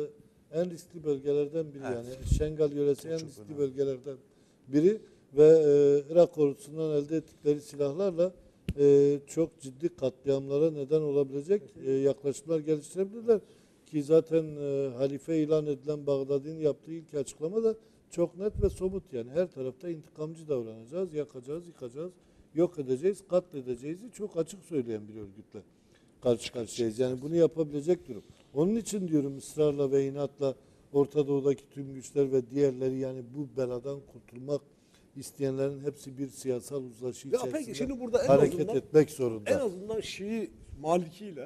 S3: e, en riskli bölgelerden biri.
S1: Evet.
S3: Yani Şengal yöresi en
S1: çok
S3: riskli
S1: önemli.
S3: bölgelerden biri. Ve e, Irak ordusundan elde ettikleri silahlarla e, çok ciddi katliamlara neden olabilecek e, yaklaşımlar geliştirebilirler. Ki zaten e, halife ilan edilen Bağdadi'nin yaptığı ilk açıklama da çok net ve somut yani. Her tarafta intikamcı davranacağız, yakacağız, yıkacağız, yok edeceğiz, katledeceğizi çok açık söyleyen bir örgütle karşı karşıyayız. Yani bunu yapabilecek durum. Onun için diyorum ısrarla ve inatla Orta Doğu'daki tüm güçler ve diğerleri yani bu beladan kurtulmak isteyenlerin hepsi bir siyasal uzlaşı
S4: Ya
S3: içerisinde
S4: peki şimdi burada en
S3: hareket
S4: azından
S3: etmek zorunda.
S4: en azından Şii Malikiyle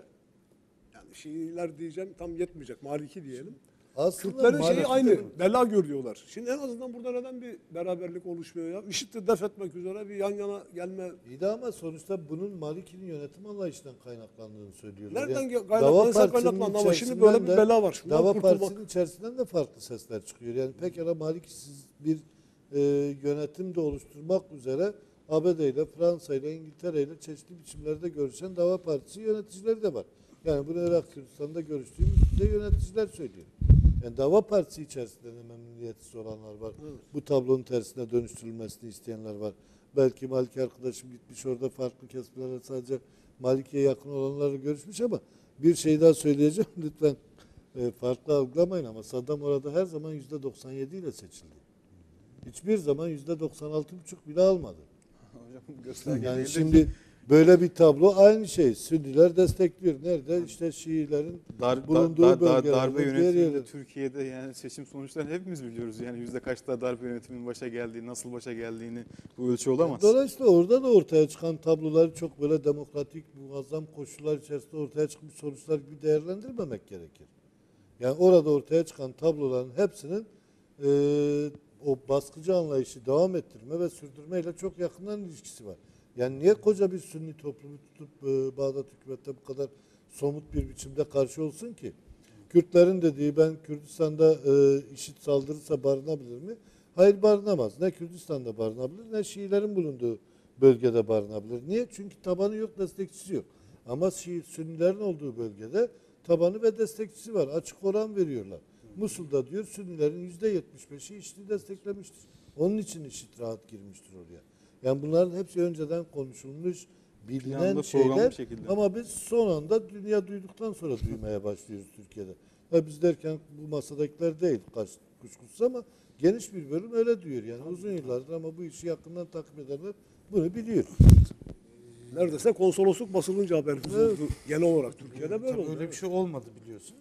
S4: yani Şiiler diyeceğim tam yetmeyecek. Maliki diyelim.
S3: Aslında
S4: Kürtlerin şeyi
S3: Maliki
S4: aynı.
S3: de-
S4: Bela görüyorlar. Şimdi en azından burada neden bir beraberlik oluşmuyor ya? IŞİD'i def etmek üzere bir yan yana gelme.
S3: İyi de ama sonuçta bunun Maliki'nin yönetim anlayışından kaynaklandığını söylüyorlar.
S4: Nereden
S3: Yani
S4: ge-
S3: Dava
S4: kaynaklanırsa
S3: Partisi'nin
S4: kaynaklandı ama şimdi böyle bir
S3: içerisinden de-
S4: bela var. Şundan
S3: Dava
S4: kurtulmak.
S3: Partisi'nin içerisinden de farklı sesler çıkıyor. Yani pekala Malikisiz bir e, yönetim de oluşturmak üzere A B D ile, Fransa ile, İngiltere ile çeşitli biçimlerde görüşen Dava Partisi yöneticileri de var. Yani bunu Irak Kürdistan'da görüştüğüm de yöneticiler söylüyor. Yani Dava Partisi içerisinde de memnuniyetsiz olanlar var. Bu tablonun tersine dönüştürülmesini isteyenler var. Belki Maliki arkadaşım gitmiş orada farklı kesimlere sadece Maliki'ye yakın olanlarla görüşmüş ama bir şey daha söyleyeceğim lütfen e, farklı algılamayın ama Saddam orada her zaman yüzde doksan yedi ile seçildi. hiçbir zaman yüzde doksan altı buçuk bile almadı.
S2: Hocam gösterge
S3: Yani
S2: değil de
S3: şimdi
S2: ki
S3: böyle bir tablo aynı şey. Sünniler destekliyor. Nerede? İşte Şiilerin
S2: dar,
S3: bulunduğu
S2: dar, dar,
S3: bölgelerde,
S2: darbe
S3: diğer
S2: yönetiminde
S3: yerlerde.
S2: Türkiye'de yani seçim sonuçlarını hepimiz biliyoruz. Yani yüzde kaçta darbe yönetiminin başa geldiği, nasıl başa geldiğini bu ölçü olamaz.
S3: Dolayısıyla orada da ortaya çıkan tabloları çok böyle demokratik, muazzam koşullar içerisinde ortaya çıkmış sonuçlar gibi değerlendirmemek gerekir. Yani orada ortaya çıkan tabloların hepsinin e, o baskıcı anlayışı devam ettirme ve sürdürmeyle çok yakından ilişkisi var. Yani niye koca bir Sünni toplumu tutup e, Bağdat hükümetine bu kadar somut bir biçimde karşı olsun ki? Kürtlerin dediği ben Kürdistan'da e, IŞİD saldırırsa barınabilir mi? Hayır, barınamaz. Ne Kürdistan'da barınabilir ne Şiilerin bulunduğu bölgede barınabilir. Niye? Çünkü tabanı yok, destekçisi yok. Ama Şii, Sünnilerin olduğu bölgede tabanı ve destekçisi var. Açık oran veriyorlar. Musul'da diyor Sünnilerin yüzde yetmiş beşi IŞİD'i desteklemiştir. Onun için IŞİD rahat girmiştir oraya. Yani bunların hepsi önceden konuşulmuş, bilinen
S2: Planlı, programlı
S3: şeyler
S2: bir şekilde.
S3: ama biz son anda dünya duyduktan sonra duymaya başlıyoruz Türkiye'de. Ha biz derken bu masadakiler değil kaç kuşkusuz ama geniş bir bölüm öyle diyor. Yani uzun yıllardır ama bu işi yakından takip edenler bunu biliyor.
S4: Neredeyse konsolosluk basılınca haberimiz
S3: Evet.
S4: oldu. Genel olarak Türkiye'de böyle
S1: Tabii
S4: oldu.
S1: öyle bir şey olmadı biliyorsun.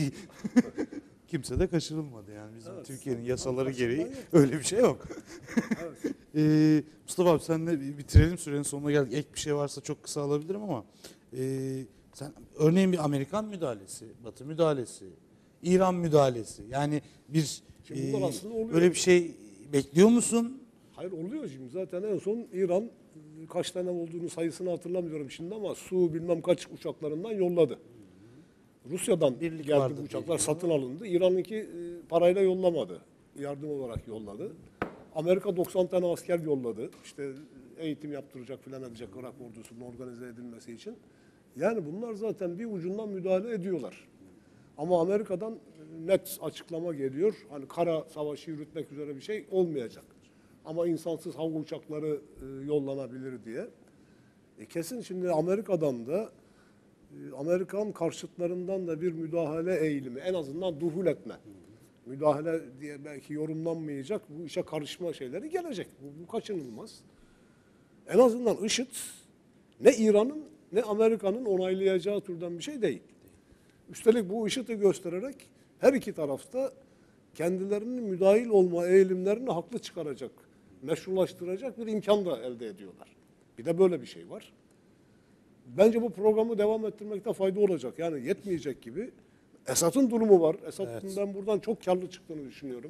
S1: Kimse de kaçırılmadı yani bizim
S4: Evet.
S1: Türkiye'nin yasaları
S4: Kaçırılan
S1: gereği
S4: yok.
S1: öyle bir şey yok.
S4: Evet.
S1: Ee, Mustafa abi senle bir bitirelim, sürenin sonuna geldik. Ek bir şey varsa çok kısa alabilirim ama e, sen örneğin bir Amerikan müdahalesi, Batı müdahalesi, İran müdahalesi yani bir
S4: Şimdi bunlar
S1: e,
S4: aslında oluyor.
S1: böyle bir şey bekliyor musun?
S4: Hayır oluyor şimdi. Zaten en son İran kaç tane olduğunu sayısını hatırlamıyorum şimdi ama Su bilmem kaç uçaklarından yolladı. Rusya'dan
S1: Birlik
S4: geldi
S1: vardı
S4: bu uçaklar
S1: diye.
S4: satın alındı. İran'ınki e, parayla yollamadı. Yardım olarak yolladı. Amerika doksan tane asker yolladı. İşte eğitim yaptıracak filan edecek Irak ordusunun organize edilmesi için. Yani bunlar zaten bir ucundan müdahale ediyorlar. Ama Amerika'dan net açıklama geliyor. Hani kara savaşı yürütmek üzere bir şey olmayacak. Ama insansız hava uçakları e, yollanabilir diye. E kesin şimdi Amerika'dan da e, Amerikan karşıtlarından da bir müdahale eğilimi, en azından duhul etme. Müdahale diye belki yorumlanmayacak, bu işe karışma şeyleri gelecek. Bu, bu kaçınılmaz. En azından IŞİD ne İran'ın ne Amerika'nın onaylayacağı türden bir şey değil. Üstelik bu IŞİD'i göstererek her iki tarafta kendilerinin müdahil olma eğilimlerini haklı çıkaracak, meşrulaştıracak bir imkan da elde ediyorlar. Bir de böyle bir şey var. Bence bu programı devam ettirmekte fayda olacak. Yani yetmeyecek gibi. Esad'ın durumu var. Esad'ın
S1: Evet.
S4: ben buradan çok karlı çıktığını düşünüyorum.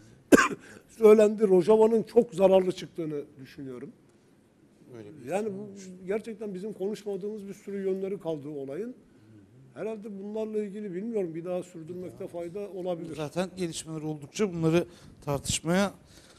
S4: Söylendi, Rojava'nın çok zararlı çıktığını düşünüyorum.
S1: Öyle bir
S4: Yani bu gerçekten bizim konuşmadığımız bir sürü yönleri kaldı olayın. Herhalde bunlarla ilgili bilmiyorum bir daha sürdürmekte fayda olabilir.
S1: Zaten gelişmeler oldukça bunları tartışmaya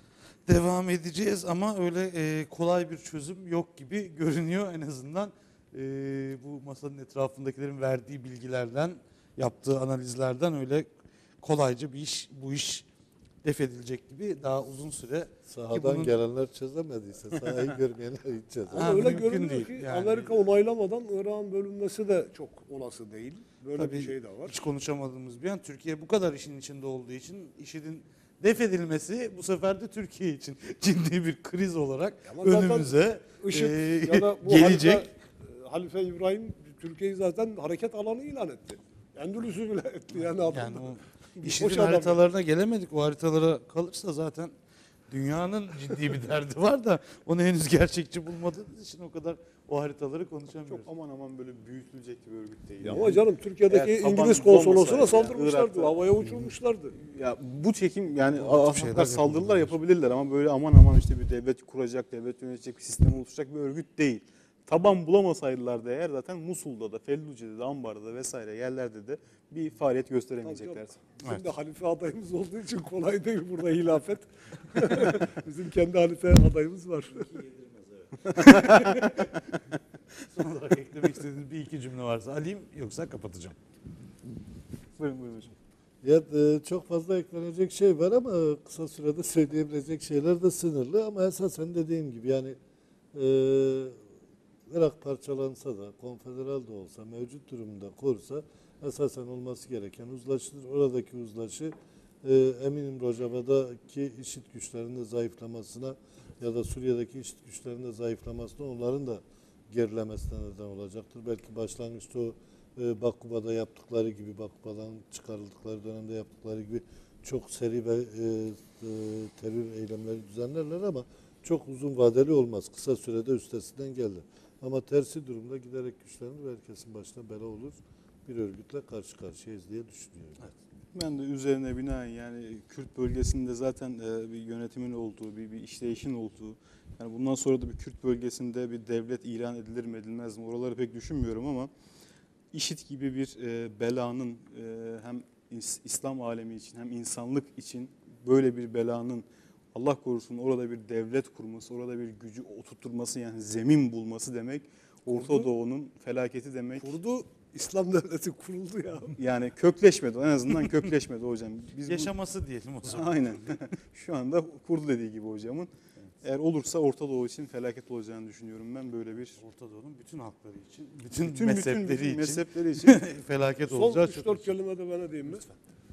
S1: devam edeceğiz ama öyle e, kolay bir çözüm yok gibi görünüyor en azından e, bu masanın etrafındakilerin verdiği bilgilerden, yaptığı analizlerden öyle kolayca bir iş, bu iş def edilecek gibi daha uzun süre.
S3: Sahadan
S1: bunun-
S3: gelenler çözemediyse sahayı görmeyenler hiç çözemez.
S4: Ama
S1: Ha,
S4: öyle
S1: mümkün
S4: görünüyor
S1: değil.
S4: ki
S1: Yani-
S4: Amerika onaylamadan Irak'ın bölünmesi de çok olası değil. Böyle
S1: Tabii
S4: bir şey de var.
S1: hiç konuşamadığımız bir an Türkiye bu kadar işin içinde olduğu için IŞİD'in def edilmesi bu sefer de Türkiye için ciddi bir kriz olarak
S4: Ama zaten
S1: önümüze
S4: IŞİD
S1: e,
S4: ya da bu
S1: gelecek.
S4: Halife, Halife İbrahim Türkiye'yi zaten hareket alanı ilan etti. Endülüs'ü bile etti yani adam.
S1: Yani o
S4: Boş
S1: IŞİD'in
S4: adam.
S1: haritalarına gelemedik. O haritalara kalırsa zaten dünyanın ciddi bir derdi var da onu henüz gerçekçi bulmadığımız için o kadar o haritaları
S2: Çok
S1: konuşamıyoruz.
S2: aman aman böyle büyütülecek bir örgüt değil.
S4: Ya
S2: Yani.
S4: ama canım Türkiye'deki
S2: Eğer taban
S4: İngiliz konsolosuna
S2: bulamasaydı,
S4: saldırmışlardı.
S2: Irak'ta-
S4: Havaya uçurmuşlardı.
S2: Ya bu çekim yani
S1: O tip
S2: aslında
S1: şeyler
S2: saldırılar
S1: yapabilirler.
S2: yapabilirler ama böyle aman aman işte bir devlet kuracak, devlet yönetecek bir sistem oluşacak bir örgüt değil. Taban bulamasaydılar da eğer zaten Musul'da da, Felluce'de de, Ambar'da da vesaire yerlerde de bir faaliyet gösteremeyeceklerdi.
S4: Bizim
S1: Evet.
S4: de halife adayımız olduğu için kolay değil burada hilafet. Bizim kendi halife adayımız var.
S1: Son olarak eklemek istediğiniz bir iki cümle varsa alayım yoksa kapatacağım.
S2: Buyurun buyurun hocam.
S3: Ya e, çok fazla eklenecek şey var ama kısa sürede söyleyebilecek şeyler de sınırlı ama esasen dediğim gibi yani e, Irak parçalansa da konfederal da olsa mevcut durumda korursa esasen olması gereken uzlaşıdır. Oradaki uzlaşı e, eminim Rojava'daki IŞİD güçlerinin de zayıflamasına ya da Suriye'deki IŞİD güçlerinin de zayıflamasına, onların da gerilemesine neden olacaktır. Belki başlangıçta o e, Bakuba'da yaptıkları gibi, Bakuba'dan çıkarıldıkları dönemde yaptıkları gibi çok seri ve e, e, terör eylemleri düzenlerler ama çok uzun vadeli olmaz. Kısa sürede üstesinden gelir. Ama tersi durumda giderek güçlenir ve herkesin başına bela olur. Bir örgütle karşı karşıyayız diye düşünüyorum.
S1: Evet.
S2: Ben de üzerine binaen yani Kürt bölgesinde zaten e, bir yönetimin olduğu, bir, bir işleyişin olduğu, yani bundan sonra da bir Kürt bölgesinde bir devlet ilan edilir mi edilmez mi oraları pek düşünmüyorum ama IŞİD gibi bir e, belanın e, hem İs- İslam alemi için hem insanlık için böyle bir belanın Allah korusun orada bir devlet kurması, orada bir gücü oturtturması, yani zemin bulması demek Orta
S4: Kurdu.
S2: Doğu'nun felaketi demek.
S4: Kurdu, İslam devleti kuruldu ya.
S2: Yani kökleşmedi, en azından kökleşmedi hocam. Biz bu-
S1: Yaşaması diyelim o zaman.
S2: Aynen. Şu anda kurdu dediği gibi hocamın. Eğer olursa Orta Doğu için felaket olacağını düşünüyorum ben, böyle bir
S1: Orta Doğu'nun bütün halkları için, bütün,
S2: bütün
S1: mezhepleri
S2: bütün, bütün
S1: için
S2: mezhepleri için
S1: felaket
S4: Son
S1: olacağı
S4: üç
S1: çok
S4: dört
S1: açık.
S4: kelime de ben edeyim mi?
S1: Lütfen.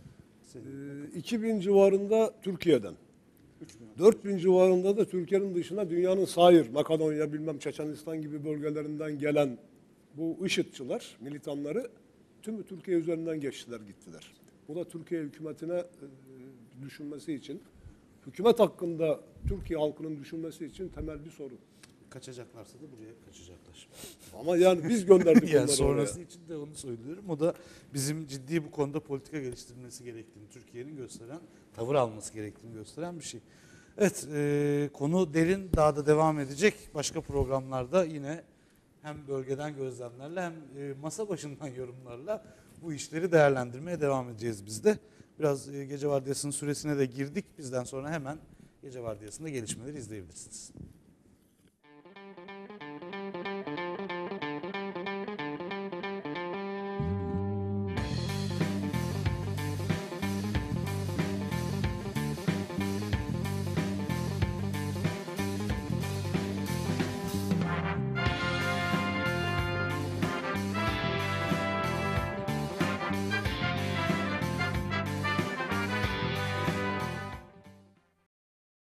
S4: Ee, iki bin civarında Türkiye'den, dört bin civarında da Türkiye'nin dışına dünyanın sair, Makedonya, bilmem Çeçenistan gibi bölgelerinden gelen bu IŞİD'çiler, militanları tümü Türkiye üzerinden geçtiler, gittiler. Bu da Türkiye hükümetine e, düşünmesi için, hükümet hakkında Türkiye halkının düşünmesi için temel bir sorun.
S1: Kaçacaklarsa da buraya kaçacaklar.
S4: Ama yani biz gönderdik
S1: Yani
S4: onları
S1: sonrası
S4: oraya.
S1: için de onu söylüyorum. O da bizim ciddi bu konuda politika geliştirmesi gerektiğini, Türkiye'nin gösteren, tavır alması gerektiğini gösteren bir şey. Evet, e, konu derin, daha da devam edecek. Başka programlarda yine hem bölgeden gözlemlerle hem e, masa başından yorumlarla bu işleri değerlendirmeye devam edeceğiz biz de. Biraz e, gece vardiyasının süresine de girdik. Bizden sonra hemen gece vardiyasında gelişmeleri izleyebilirsiniz.